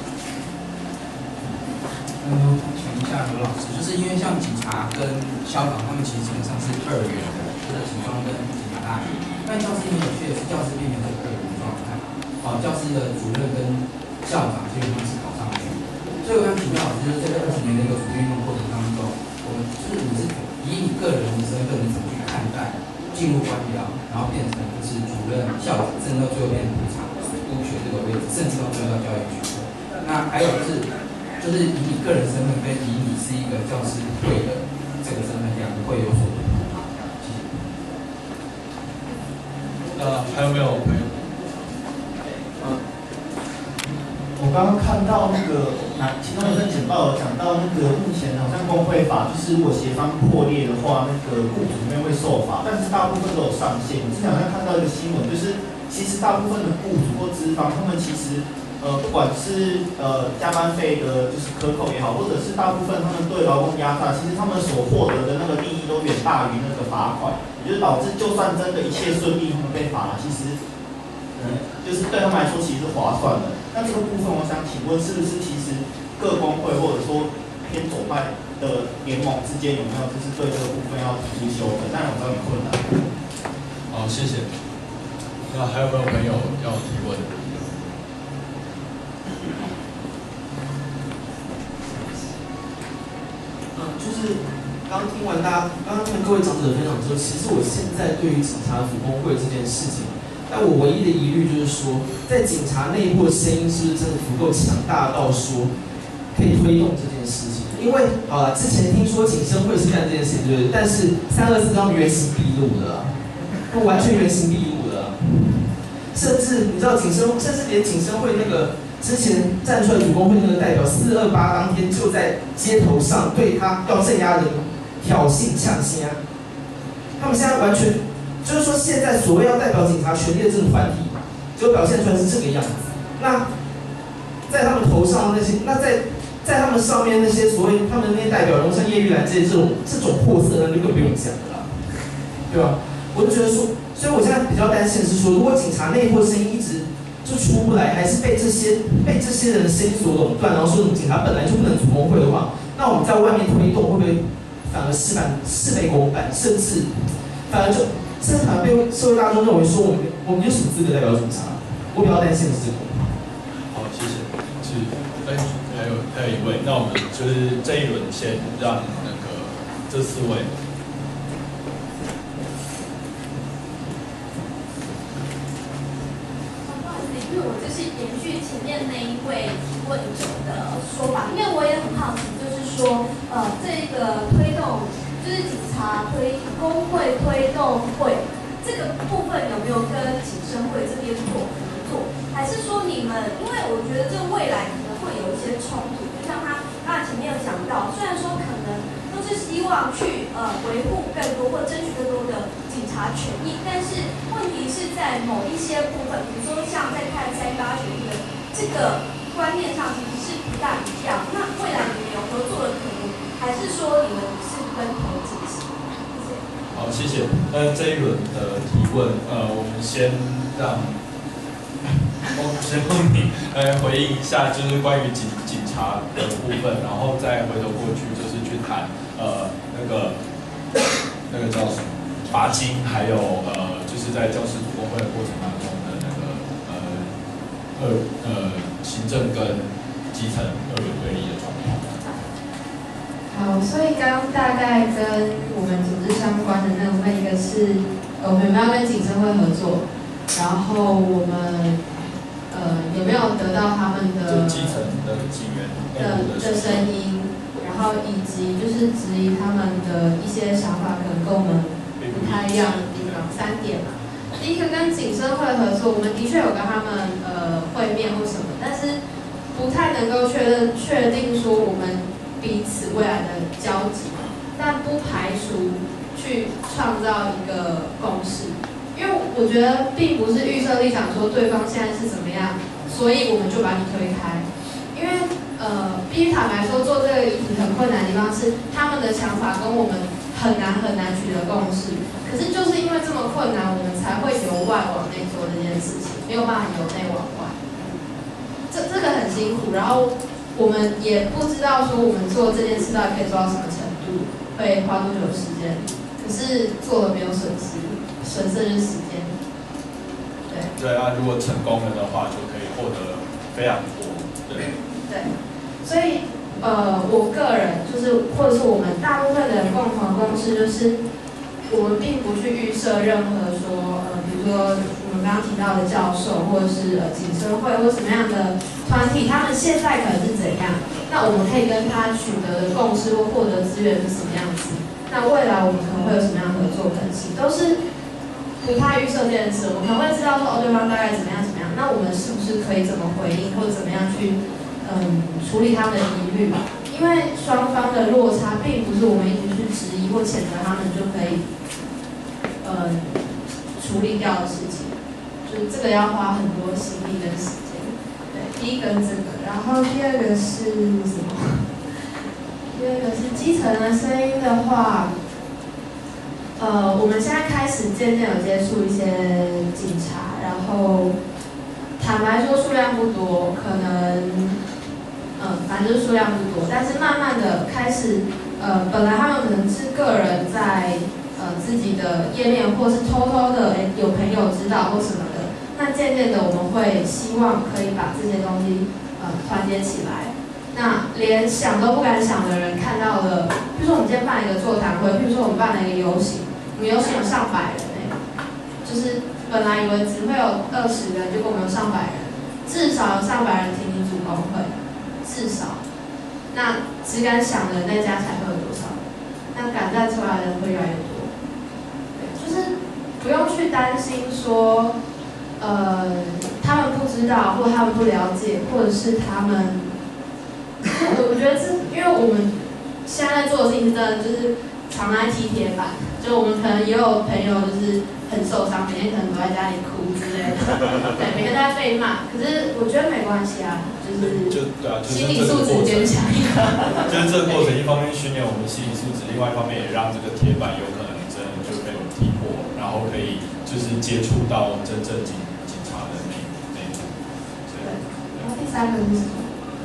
嗯，请问一下罗老师，就是因为像警察跟消防，他们其实基本上是二元的，就是警装跟警察大于，但教师很有趣的是，教师并没有这个二元的状态。哦，教师的主任跟校长基本上是考上去，所以我想请教老师，就是在这二十年的一个主运动过程当中，我们就是你是以你个人的身份，你怎么去看待进入官僚，然后变成就是主任、校长，甚至到最后变成督察、督学这个位置，甚至到最后到教育局。那还有就是，就是以你个人身份跟以你是一个教师会的这个身份，两个会有所不同吗？谢谢。 呃，还有没有朋友？ 我刚刚看到那个哪其中一份简报有讲到那个目前好像工会法，就是如果协商破裂的话，那个雇主那边会受罚，但是大部分都有上限。我之前好像看到一个新闻，就是其实大部分的雇主或资方，他们其实呃不管是呃加班费的就是克扣也好，或者是大部分他们对劳工压榨，其实他们所获得的那个利益都远大于那个罚款，也就是导致就算真的一切顺利，他们被罚了，其实嗯就是对他们来说其实是划算的。那这个部分，我想请问，是不是其实各工会或者说偏左派的联盟之间有没有就是对这个部分要提出修正？但我知道有困难。 好，谢谢。那还有没有朋友要提问？ 嗯，就是刚听完大家，刚刚听完各位长者的分享之后，其实我现在对于警察府工会这件事情。但我唯一的疑虑就是说，在警察内部的声音是不是真的足够强大到说可以推动这件事情？因因为啊、呃，之前听说警生会是干这件事情，对不对？但是三二四他们原形毕露的啦，他完全原形毕露的啦。甚至你知道警生，甚至连警生会那个之前站出来主工会那个代表，四二八当天就在街头上对他要镇压人挑衅呛声。他们现在完全就是说，现在所谓要代表警察权力的这种团体，就表现出来是这个样子。那在他们头上的那些，那在在他们上面那些所谓他们那些代表人物，像叶玉兰这些这种这种货色，那就更不用讲了啦，对吧？我就觉得说，所以我现在比较担心的是说，如果警察内部的声音一直就出不来，还是被这些被这些人的声音所垄断，然后说警察本来就不能组工会的话，那我们在外面推动会不会反而事半事倍功半，甚至反而就甚至反而被社会大众认为说我们我们有什么资格代表警察？我比较担心的是这个。 好，谢谢。是，哎，还有还有一位，那我们就是这一轮先让那个这四位。 因为我就是延续前面那一位提问者的说法，因为我也很好奇，就是说，呃，这个推动就是警察推工会推动会这个部分有没有跟警生会这边做合作，还是说你们？因为我觉得这未来可能会有一些冲突，就像他刚才前面有讲到，虽然说可能都是希望去呃维护更多或争取更多的警察权益，但是问题是在某一些部分，比如说像在看三八学运的这个观念上，其实是不大一样。那未来你们有合作的可能，还是说你们是分头进行？谢谢。 好，谢谢。那这一轮的提问，呃，我们先让，我们先让你呃回应一下，就是关于警警察的部分，然后再回头过去就是去谈呃那个那个叫什么？罚金，还有呃，就是在教师组工会的过程当中的那个呃二呃行政跟基层二元对立的状况。 好，所以刚刚大概跟我们组织相关的那部分，一个是呃我们有没有跟警生会合作，然后我们呃有没有得到他们的基层的警员的的声音，然后以及就是质疑他们的一些想法，可能跟我们不太一样的地方，三点嘛。第一个跟警生会合作，我们的确有跟他们呃会面或什么，但是不太能够确认确定说我们彼此未来的交集，但不排除去创造一个共识，因为我觉得并不是预设立场说对方现在是怎么样，所以我们就把你推开，因为呃必须坦白说，做这个议题很困难的地方是他们的想法跟我们很难很难取得共识，可是就是因为这么困难，我们才会由外往内做这件事情，没有办法由内往外。这这个很辛苦，然后我们也不知道说我们做这件事到底可以做到什么程度，会花多久的时间。可是做了没有损失，损失就是时间。对。 对啊，如果成功了的话，就可以获得非常多。对。 对，所以。呃，我个人就是，或者是我们大部分的人共同共识，就是我们并不去预设任何说，呃，比如说我们刚刚提到的教授，或者是呃警生会或什么样的团体，他们现在可能是怎样，那我们可以跟他取得的共识或获得资源是什么样子，那未来我们可能会有什么样的合作可能性，都是不太预设这件事，我们可能会知道说，哦，对方大概怎么样怎么样，那我们是不是可以怎么回应，或者怎么样去。嗯，处理他们的疑虑，因为双方的落差并不是我们一直去质疑或谴责他们就可以，呃，处理掉的事情，就是这个要花很多心力跟时间。对，第一个是这个，然后第二个是什么？第二个是基层的声音的话，呃，我们现在开始渐渐有接触一些警察，然后坦白说数量不多，可能。嗯，反正就是数量不多，但是慢慢的开始，呃，本来他们可能是个人在呃自己的页面，或是偷偷的，哎，有朋友知道或什么的，那渐渐的我们会希望可以把这些东西呃团结起来。那连想都不敢想的人看到了，比如说我们今天办一个座谈会，比如说我们办了一个游行，我们游行有上百人哎，就是本来以为只会有二十人，结果我们有上百人，至少有上百人挺你组工会。至少， 那只敢想的那加起来会有多少？那敢站出来的会越来越多。对，就是不用去担心说，呃，他们不知道，或他们不了解，或者是他们，我我觉得是因为我们现在在做的事情是真的就是常来踢铁板，就我们可能也有朋友就是很受伤，每天可能都在家里哭之类的，对，每天都在被骂。可是我觉得没关系啊，就是就对啊，就是心理素质坚强。 就是这个过程，一方面训练我们心理素质，另外一方面也让这个铁板有可能真的就被我们踢破，然后可以就是接触到真正警警察的那那一种。 对。然后第三个是什么？呃，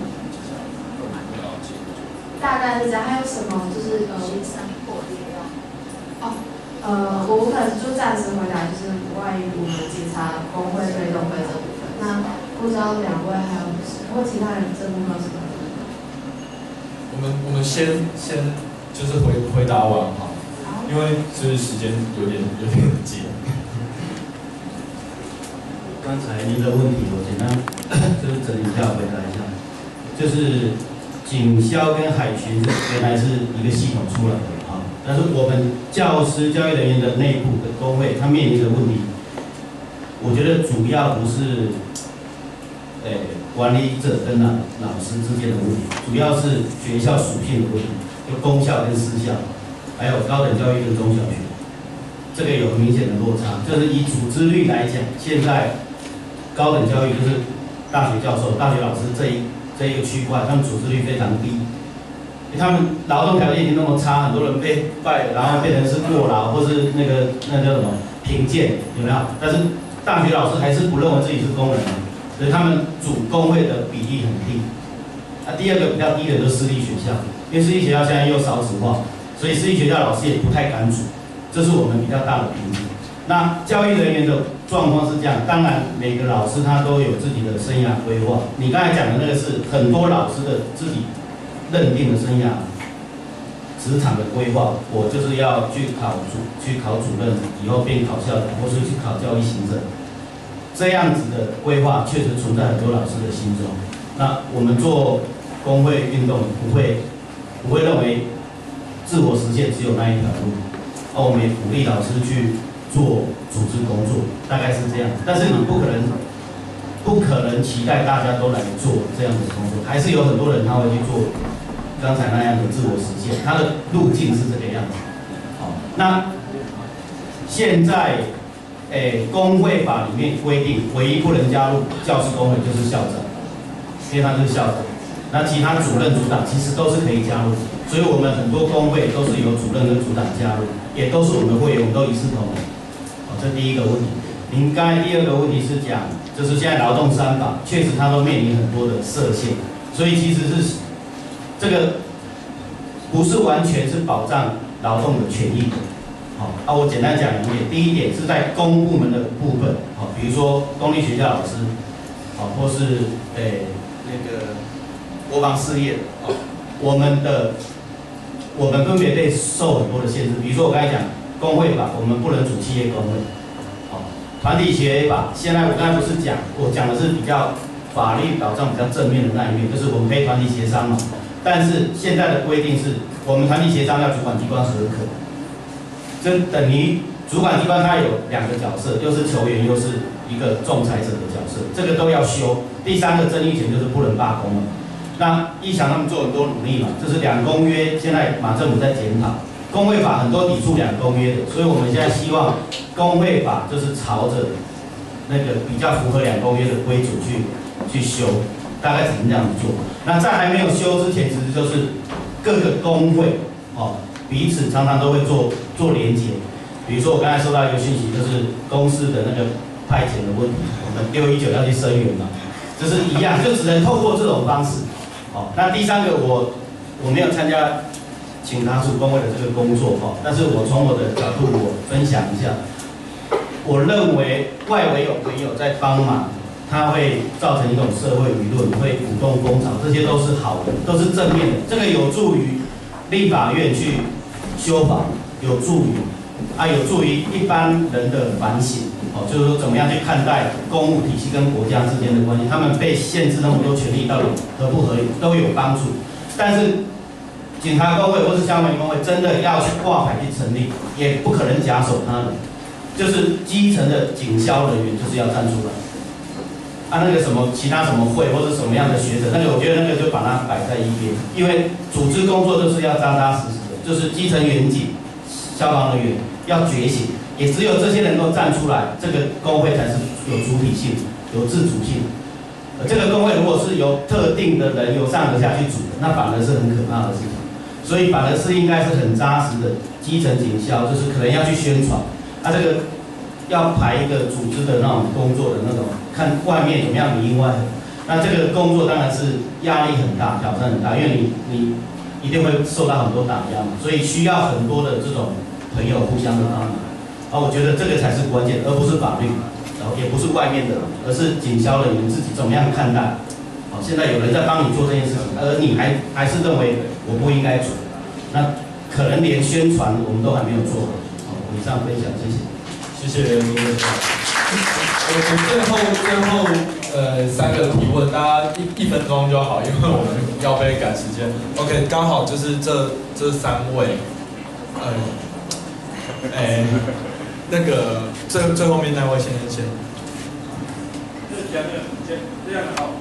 大概是这样。还有什么？就是呃，破裂掉。哦。呃，我我可能就暂时回答，就是关于我们警察工会推动会这部分。那不知道两位还有或其他人这部分有什么？ 我们我们先先就是回回答完哈，因为就是时间有点有点紧。 刚才您的问题，我简单就是整理一下回答一下，就是警消跟海巡原来是一个系统出来的。但是我们教师、教育人员的内部的工会，它面临的问题，我觉得主要不是，诶、管理者跟老老师之间的问题，主要是学校属性的问题，就公校跟私校，还有高等教育跟中小学，这个有明显的落差。就是以组织率来讲，现在高等教育就是大学教授、大学老师这一这一个区块，他们组织率非常低。他们劳动条件已经那么差，很多人被败，然后变成是过劳，或是那个那叫什么评鉴，有没有？但是大学老师还是不认为自己是工人，所以他们组工会的比例很低。那、啊、第二个比较低的就是私立学校，因为私立学校现在又少子化，所以私立学校老师也不太敢组，这是我们比较大的瓶颈。那教育人员的状况是这样，当然每个老师他都有自己的生涯规划。你刚才讲的那个是很多老师的自己认定的生涯职场的规划，我就是要去考主，去考主任，以后变考校长，或是去考教育行政，这样子的规划确实存在很多老师的心中。那我们做工会运动不会不会认为自我实现只有那一条路，而我们也鼓励老师去做组织工作，大概是这样。但是你不可能。不可能期待大家都来做这样的工作，还是有很多人他会去做刚才那样的自我实现，他的路径是这个样子。好，那现在，诶，工会法里面规定，唯一不能加入教师工会就是校长，因为他是校长。那其他主任、组长其实都是可以加入，所以我们很多工会都是由主任跟组长加入，也都是我们的会员，我们都一视同仁。好，这第一个问题。您刚才第二个问题是讲，就是现在劳动三法确实它都面临很多的设限，所以其实是这个不是完全是保障劳动的权益的。好，啊，我简单讲两点。第一点是在公部门的部分，好，比如说公立学校老师，好，或是诶那个国防事业，好，我们的我们分别被受很多的限制，比如说我刚才讲工会法，我们不能组企业工会。团体协议法，现在我刚才不是讲，我讲的是比较法律保障比较正面的那一面，就是我们可以团体协商嘛。但是现在的规定是，我们团体协商要主管机关核可，这等于主管机关它有两个角色，又是球员，又是一个仲裁者的角色，这个都要修。第三个争议权就是不能罢工了。那一翔他们做很多努力嘛，就是两公约，现在马政府在检讨。工会法很多抵触两公约的，所以我们现在希望工会法就是朝着那个比较符合两公约的规则去去修，大概只能这样子做。那在还没有修之前，其实就是各个工会哦彼此常常都会做做连结。比如说我刚才收到一个讯息，就是公司的那个派遣的问题，我们六一九要去声援嘛，就是一样，就只能透过这种方式。哦，那第三个我我没有参加警察署工会的这个工作哈，但是我从我的角度我分享一下，我认为外围有朋友在帮忙，它会造成一种社会舆论，会鼓动风潮，这些都是好的，都是正面的，这个有助于立法院去修法，有助于啊有助于一般人的反省。 哦，就是说怎么样去看待公务体系跟国家之间的关系，他们被限制那么多权利到底合不合理，都有帮助。但是警察工会或是消防员工会真的要去挂牌去成立，也不可能假手他人，就是基层的警消人员就是要站出来。啊，那个什么其他什么会或者什么样的学者，那个我觉得那个就把它摆在一边，因为组织工作就是要扎扎实实的，就是基层员警、消防人员要觉醒，也只有这些人都站出来，这个工会才是有主体性、有自主性。呃，这个工会如果是由特定的人由上而下去组的，那反而是很可怕的事情。所以反而是应该是很扎实的基层警消，就是可能要去宣传，啊，这个要排一个组织的那种工作的那种，看外面怎么样里应外合。那这个工作当然是压力很大，挑战很大，因为你你一定会受到很多打压嘛，所以需要很多的这种朋友互相的帮忙。啊，我觉得这个才是关键，而不是法律，然后也不是外面的人，而是警消人员自己怎么样看待。好，现在有人在帮你做这件事情，而你还还是认为我不应该做，那可能连宣传我们都还没有做好。好，我以上分享，谢谢。 谢谢卢院长。我们最后最后呃三个提问，大家一一分钟就好，因为我们要被赶时间。OK， 刚好就是这这三位，呃，哎，那个最最后面那位先生先。 这样的，这这样好。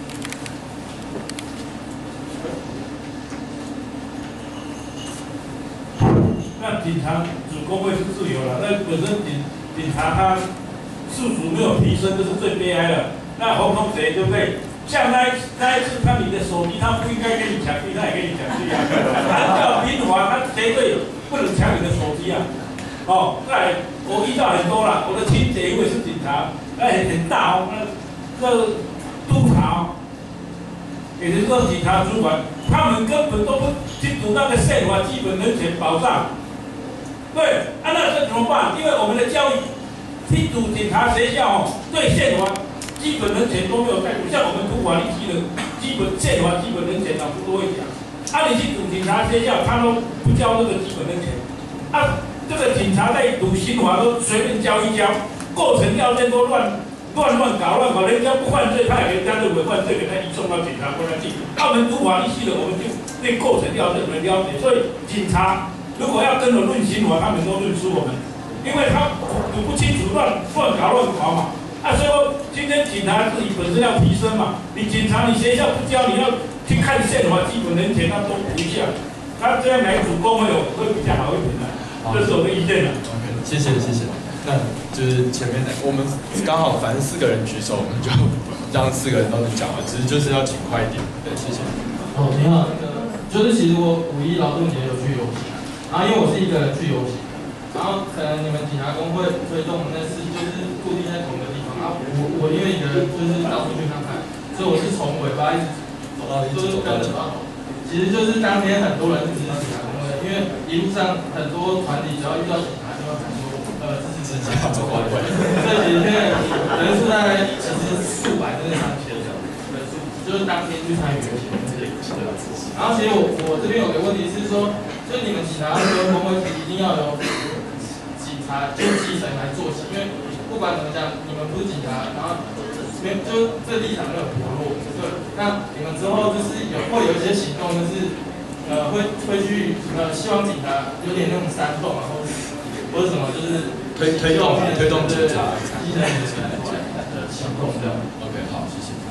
那警察主工会是自由了，那本身警警察他素质没有提升，这是最悲哀的。那红通贼对不对？像那一那一次他你的手机，他不应该跟你抢去，他也跟你抢去啊。按照民法，他绝对不能抢你的手机啊。哦，再我遇到很多了，我的亲姐因为是警察，那很很大哦，那这督察，也就是说警察主管，他们根本都不清楚那个宪法基本人权保障。对，啊，那这怎么办？因为我们的教育，基础警察学校哦，对宪法基本人权都没有在乎，像我们读法律系的基本宪法基本人权老师都会讲，啊，你去读警察学校，他都不教这个基本人权，啊，这个警察在读刑法都随便教一教，构成要件都乱乱乱搞乱搞，人家不犯罪，他也人家认为犯罪，给他移送到警察官那去。他们读法律系的，我们就对构成要件能了解，所以警察。如果要跟我论刑法，他们都论输我们，因为他读不清楚，乱乱搞乱搞嘛。啊，所以说今天警察自己本身要提升嘛。你警察你学校不教，你要去看宪法基本人权，那都读一下。他这样来主攻会有会比较好一点的，这是我的意见了。 OK， 谢谢谢谢。那就是前面的，我们刚好反正四个人举手，我们就让四个人都能讲完，只是就是要请快一点。对，谢谢。 哦，你好，那个就是其实我五一劳动节有去游行。然后因为我是一个人去游行，然后可能你们警察工会推动的那是就是固定在同一个地方，然后我我因为一个人就是到处去看看，所以我是从尾巴一直走到就是跟着到头。其实就是当天很多人是支持警察工会，因为一路上很多团体只要遇到警察就要喊说呃支持警察工会，所以其实现在人数大概其实数百甚至上千人数，就是当天去参与游行的这些人。然后其实我我这边有个问题是说。就你们警察跟工会一定要由警察就基层来做起，因为不管怎么讲，你们不是警察，然后没就这立场就很薄弱。对，那你们之后就是有会有一些行动，就是呃会会去呃希望警察有点那种煽动啊，或者或者什么，就是推推动推动警察基层的行动这样。 OK， 好，谢谢。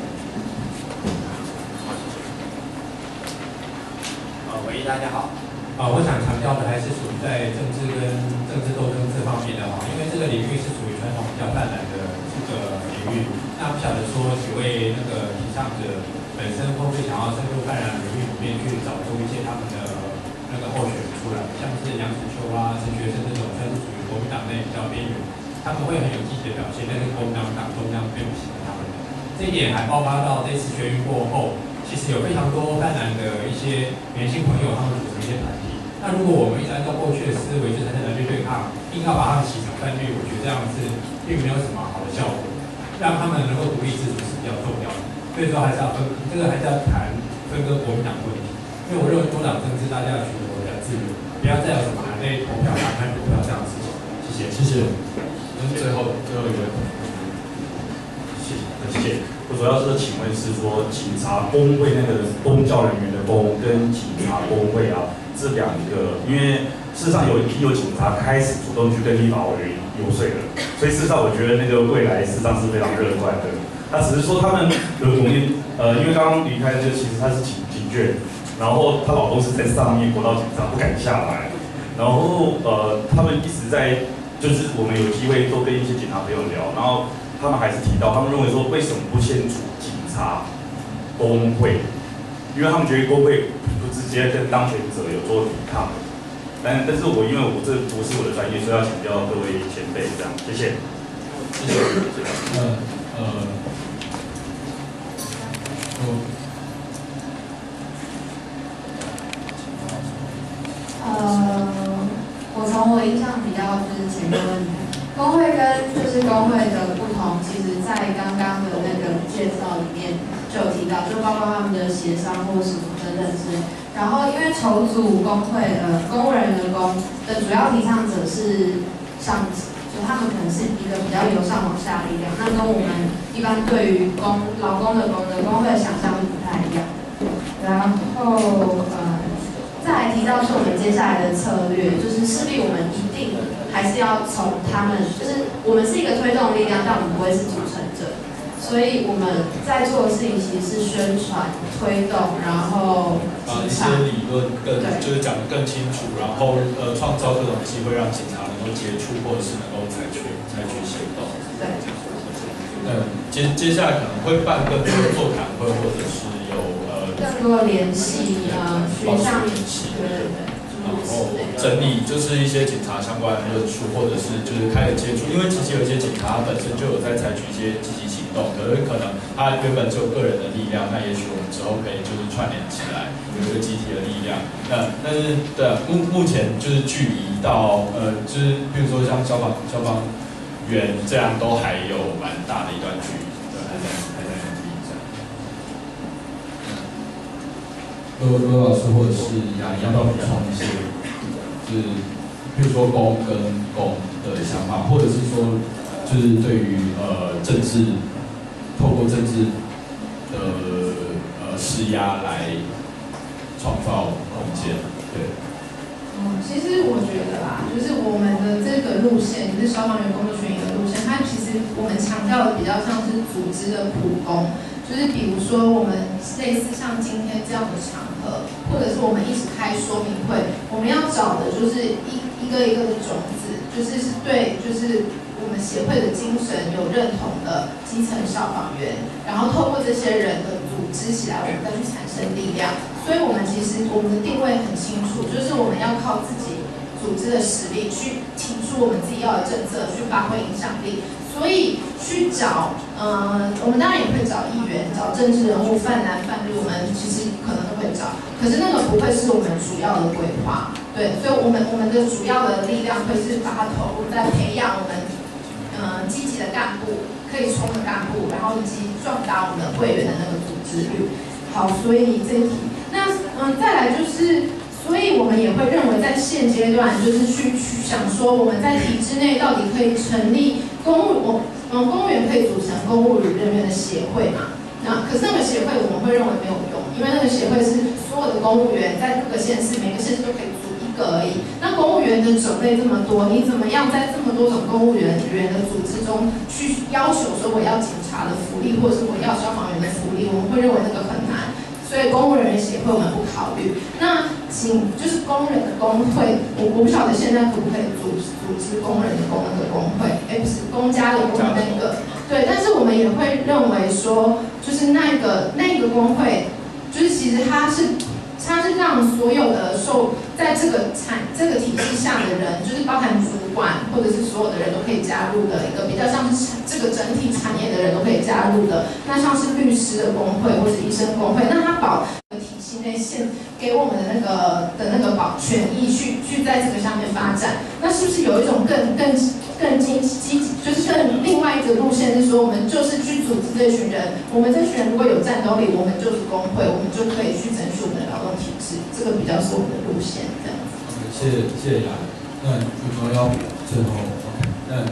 好，喂，大家好。啊，我想强调的还是属于在政治跟政治斗争这方面的哈，因为这个领域是属于传统比较泛滥的这个领域。那不晓得说几位那个提倡者本身会不会想要深入泛滥领域里面去找出一些他们的那个候选人出来，像是梁实秋啊、陈学圣这种，算是属于国民党内比较边缘，他们会很有积极的表现，但是国民党党中央并不喜欢他们的。这一点还爆发到这次学运过后，其实有非常多泛滥的一些年轻朋友，他们组成一些团体。那如果我们一直按照过去的思维，就才能去对抗，硬要把他们洗成泛绿，我觉得这样是并没有什么好的效果。让他们能够独立自主是比较重要的。所以说还是要分，这个还是要谈分割国民党问题。因为我认为多党政治大家要取得国家自由，不要再有什么含泪投票、反叛投票这样的事情。谢谢， 谢谢。 那是最后最后一位。 谢谢，谢谢。我主要是请问是说，警察工会那个公教人员的工跟警察工会啊，这两个，因为事实上有一批有警察开始主动去跟立法委员游说了，所以事实上我觉得那个未来事实上是非常乐观的。他只是说他们有容易，呃，因为刚刚离开的其实他是警警眷，然后她老公是在上面国道警察不敢下来，然后呃他们一直在，就是我们有机会都跟一些警察朋友聊，然后他们还是提到，他们认为说为什么不签署警察工会，因为他们觉得工会不直接跟当权者有做抵抗，但但是我因为我这不是我的专业，所以要请教各位前辈这样，谢谢。 谢谢。呃呃， 呃，我从我印象比较就是前面问题，工会跟就是工会的不同，其实在刚刚的那个介绍里面就有提到，就包括他们的协商或什么等等之类。然后因为筹组工会呃公务人员的工的主要提倡者是上级。就他们可能是一个比较由上往下的力量，那跟我们一般对于工劳工的工的工会的想象是不太一样的。然后呃，再来提到是我们接下来的策略，就是势必我们一定还是要从他们，就是我们是一个推动力量，但我们不会是组成者，所以我们在做的事情其实是宣传、推动，然后把一些理论更就是讲得更清楚，然后呃创造各种机会让警察能够接触或者是能够采取采取行动。 对。 嗯，接接下来可能会办更多的座谈会，或者是有呃更多的联系啊，学校联系，对对对。 然后整理就是一些警察相关的论述，或者是就是开始接触，因为其实有一些警察本身就有在采取一些积极行动，可是可能他原本就有个人的力量，那也许我们之后可以就是串联起来，有一个集体的力量。那但是对目目前就是距离到呃就是比如说像消防消防员这样都还有蛮大的一段距离，对，还在还在努力这样。 罗罗老师或者是雅怡要不要补充一些，就是比如说公跟公的想法，或者是说就是对于呃政治，透过政治的呃施压来创造空间，对。 嗯，其实我觉得啦，就是我们的这个路线，就是消防员工作权益的路线，它其实我们强调的比较像是组织的普攻，就是比如说我们类似像今天这样的场合，或者是我们一起开说明会，我们要找的就是一一个一个的种子，就是是对，就是我们协会的精神有认同的基层消防员，然后透过这些人的组织起来，我们再去产生力量。所以我们其实我们的定位很清楚，就是我们要靠自己组织的实力去提出我们自己要的政策，去发挥影响力。所以去找，呃，我们当然也会找议员、找政治人物、泛蓝、泛绿，我们其实可能都会找。可是那个不会是我们主要的规划，对，所以我们我们的主要的力量会是把它投入在培养我们，呃，积极的干部，可以冲的干部，然后以及壮大我们的会员的那个组织率。好，所以这一题。那嗯，再来就是，所以我们也会认为，在现阶段，就是去去想说，我们在体制内到底可以成立公务，我嗯，公务员可以组成公务人员的协会嘛？那可是那个协会我们会认为没有用，因为那个协会是所有的公务员在各个县市，每个县市都可以组一个而已。那公务员的种类这么多，你怎么样在这么多种公务员员的组织中去要求说我要警察的福利，或者是我要消防员的福利？我们会认为那个很难。所以公务人员协会我们不考虑。那警就是工人的工会，我我不晓得现在可不可以组组织工人的工那个工会，哎不是公家的工的那个，对。但是我们也会认为说，就是那个那个工会，就是其实它是它是让所有的受在这个产这个体系下的人，就是包含主管或者是所有的人都可以加入的一个比较像是这个整体产业的人都可以加入的。那像是律师的工会或者医生工会，那它保体系内现给我们的那个的那个保权益去去在这个上面发展，那是不是有一种更更更积积极，就是更另外一个路线是说，我们就是去组织这群人，我们这群人如果有战斗力，我们就是工会，我们就可以去争取我们的劳动体制，这个比较是我们的路线这样子。 谢谢谢谢雅。那有没有要最后 OK？那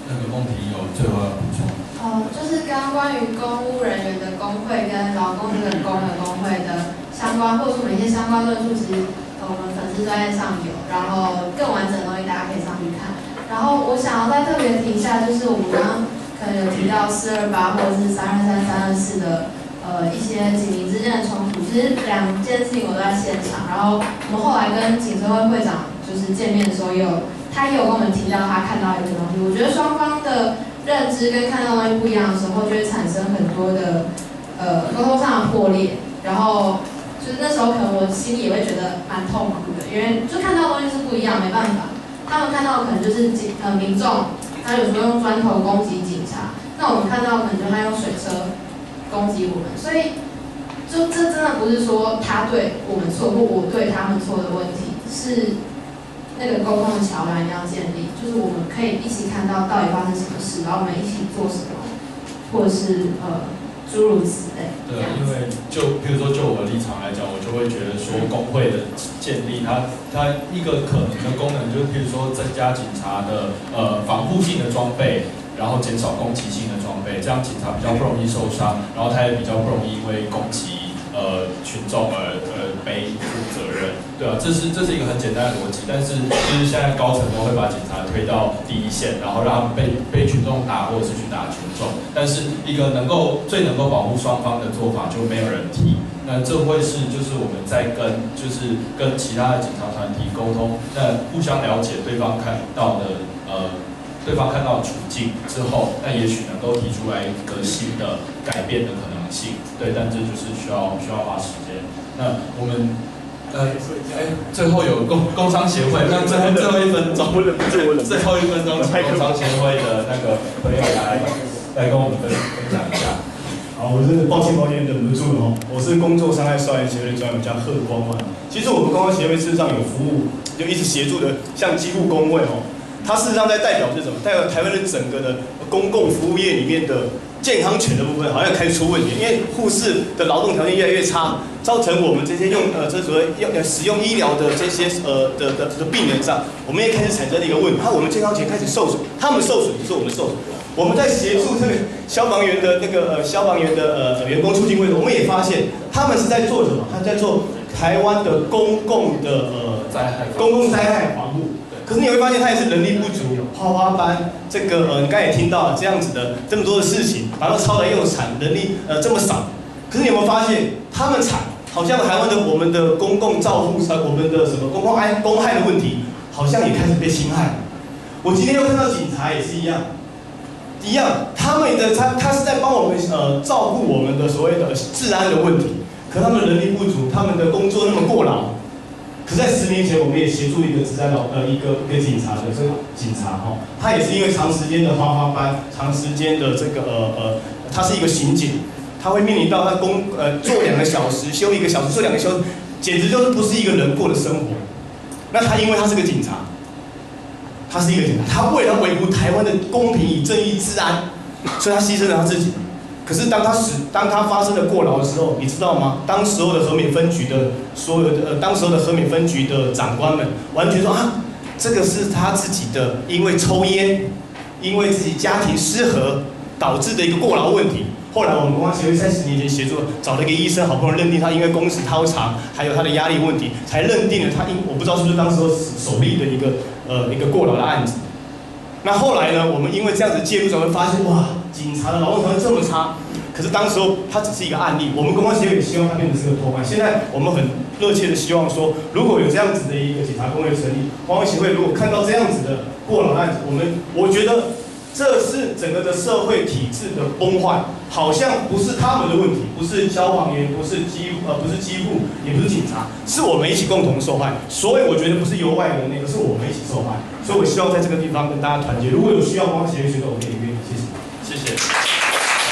那个梦婷有最后要补充。 呃，就是刚刚关于公务人员的工会跟劳工这个工的工会的相关，或者说一些相关论述，其实呃我们粉丝专页上有，然后更完整的东西大家可以上去看。然后我想要再特别提一下，就是我们刚刚可能有提到四二八或者是三二三、三二四的呃一些警民之间的冲突，其实两件事情我都在现场。然后我们后来跟警车会会长就是见面的时候，也有他也有跟我们提到他看到一些东西。我觉得双方的认知跟看到东西不一样的时候，就会产生很多的呃沟通上的破裂。然后就是那时候可能我心里也会觉得蛮痛苦的，因为就看到的东西是不一样，没办法。他们看到可能就是警呃民众，他有时候用砖头攻击警察，那我们看到可能就他用水车攻击我们，所以就这真的不是说他对我们错或我对他们错的问题，是那个沟通的桥梁一定要建立，就是我们可以一起看到到底发生什么事，然后我们一起做什么，或者是呃诸如此类。 对，因为就比如说就我的立场来讲，我就会觉得说工会的建立，它它一个可能的功能就是，比如说增加警察的呃防护性的装备，然后减少攻击性的装备，这样警察比较不容易受伤，然后他也比较不容易因为攻击呃群众而呃背负责任，对啊，这是这是一个很简单的逻辑，但是就是现在高层都会把警察推到第一线，然后让他们被被群众打或者是去打群众，但是一个能够最能够保护双方的做法就没有人提。那这会是就是我们在跟就是跟其他的警察团体沟通，那互相了解对方看到的呃对方看到处境之后，那也许能够提出来一个新的改变的可能性，对，但这就是需要需要花时间。那我们呃哎最后有工工商协会，那最后最后一分钟，最后一分钟，请工商协会的那个朋友来来跟我们分分享一下。 好，我是抱歉抱歉忍不住了哦，我是工作伤害少年协会的专员叫贺光万。其实我们工商协会事实上有服务，就一直协助的，像机护工会哦，它事实上在代表是什么？代表台湾的整个的公共服务业里面的健康权的部分，好像开始出问题，因为护士的劳动条件越来越差，造成我们这些用呃这所谓要使用医疗的这些呃的的的病人上，我们也开始产生了一个问题，那我们健康权开始受损，他们受损不是我们受损。我们在协助这个消防员的那个呃消防员的呃员工促进会，我们也发现他们是在做什么？他们在做台湾的公共的呃灾害公共灾害防护。可是你会发现他也是人力不足，花花班这个呃你刚才也听到了这样子的这么多的事情，然后超人又惨，人力呃这么少。可是你有没有发现他们惨？好像台湾的我们的公共照护呃我们的什么公共安公害的问题，好像也开始被侵害。我今天又看到警察也是一样。一样，他们的他他是在帮我们呃照顾我们的所谓的治安的问题，可他们人力不足，他们的工作那么过劳。可在十年前，我们也协助一个治安老呃一个一个警察的这个警察哈、哦，他也是因为长时间的花花班，长时间的这个呃呃，他是一个刑警，他会面临到他工呃做两个小时，休一个小时，做两个小时，简直就是不是一个人过的生活。那他因为他是个警察。他是一个警察，他为了维护台湾的公平与正义治安，所以他牺牲了他自己。可是当他死，当他发生了过劳的时候，你知道吗？当时候的和美分局的所有的呃，当时候的和美分局的长官们完全说啊，这个是他自己的，因为抽烟，因为自己家庭失和导致的一个过劳问题。后来我们公安协会三十年前协助找了一个医生，好不容易认定他因为工时超长，还有他的压力问题，才认定了他因我不知道是不是当时候首例的一个呃一个过劳的案子。那后来呢，我们因为这样子介入，才会发现哇，警察的劳动条件这么差。可是当时候它只是一个案例，我们公安协会也希望它变成是个托办。现在我们很热切的希望说，如果有这样子的一个警察工会成立，公安协会如果看到这样子的过劳案子，我们我觉得。这是整个的社会体制的崩坏，好像不是他们的问题，不是消防员，不是机呃不是机护，也不是警察，是我们一起共同受害。所以我觉得不是由外而内，而是我们一起受害。所以我希望在这个地方跟大家团结。如果有需要公安协会学的，我们也愿意。谢谢。 谢谢。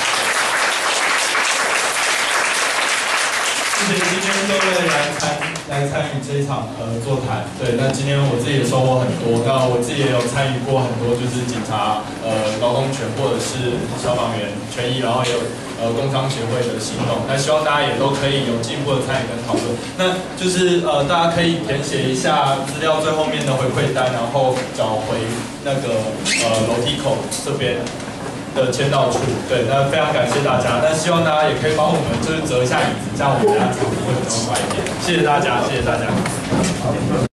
谢谢今天各位来参来来参与这一场呃座谈。对，那今天我自己也收获很多，那我自己也有参与过很多，就是警察呃劳动权或者是消防员权益，然后也有呃工商协会的行动。那希望大家也都可以有进一步的参与跟讨论。那就是呃大家可以填写一下资料最后面的回馈单，然后找回那个呃楼梯口这边的签到处。对，那非常感谢大家。那希望大家也可以帮我们就是折一下椅子，这样我们大家才会比较快一点。谢谢大家，谢谢大家。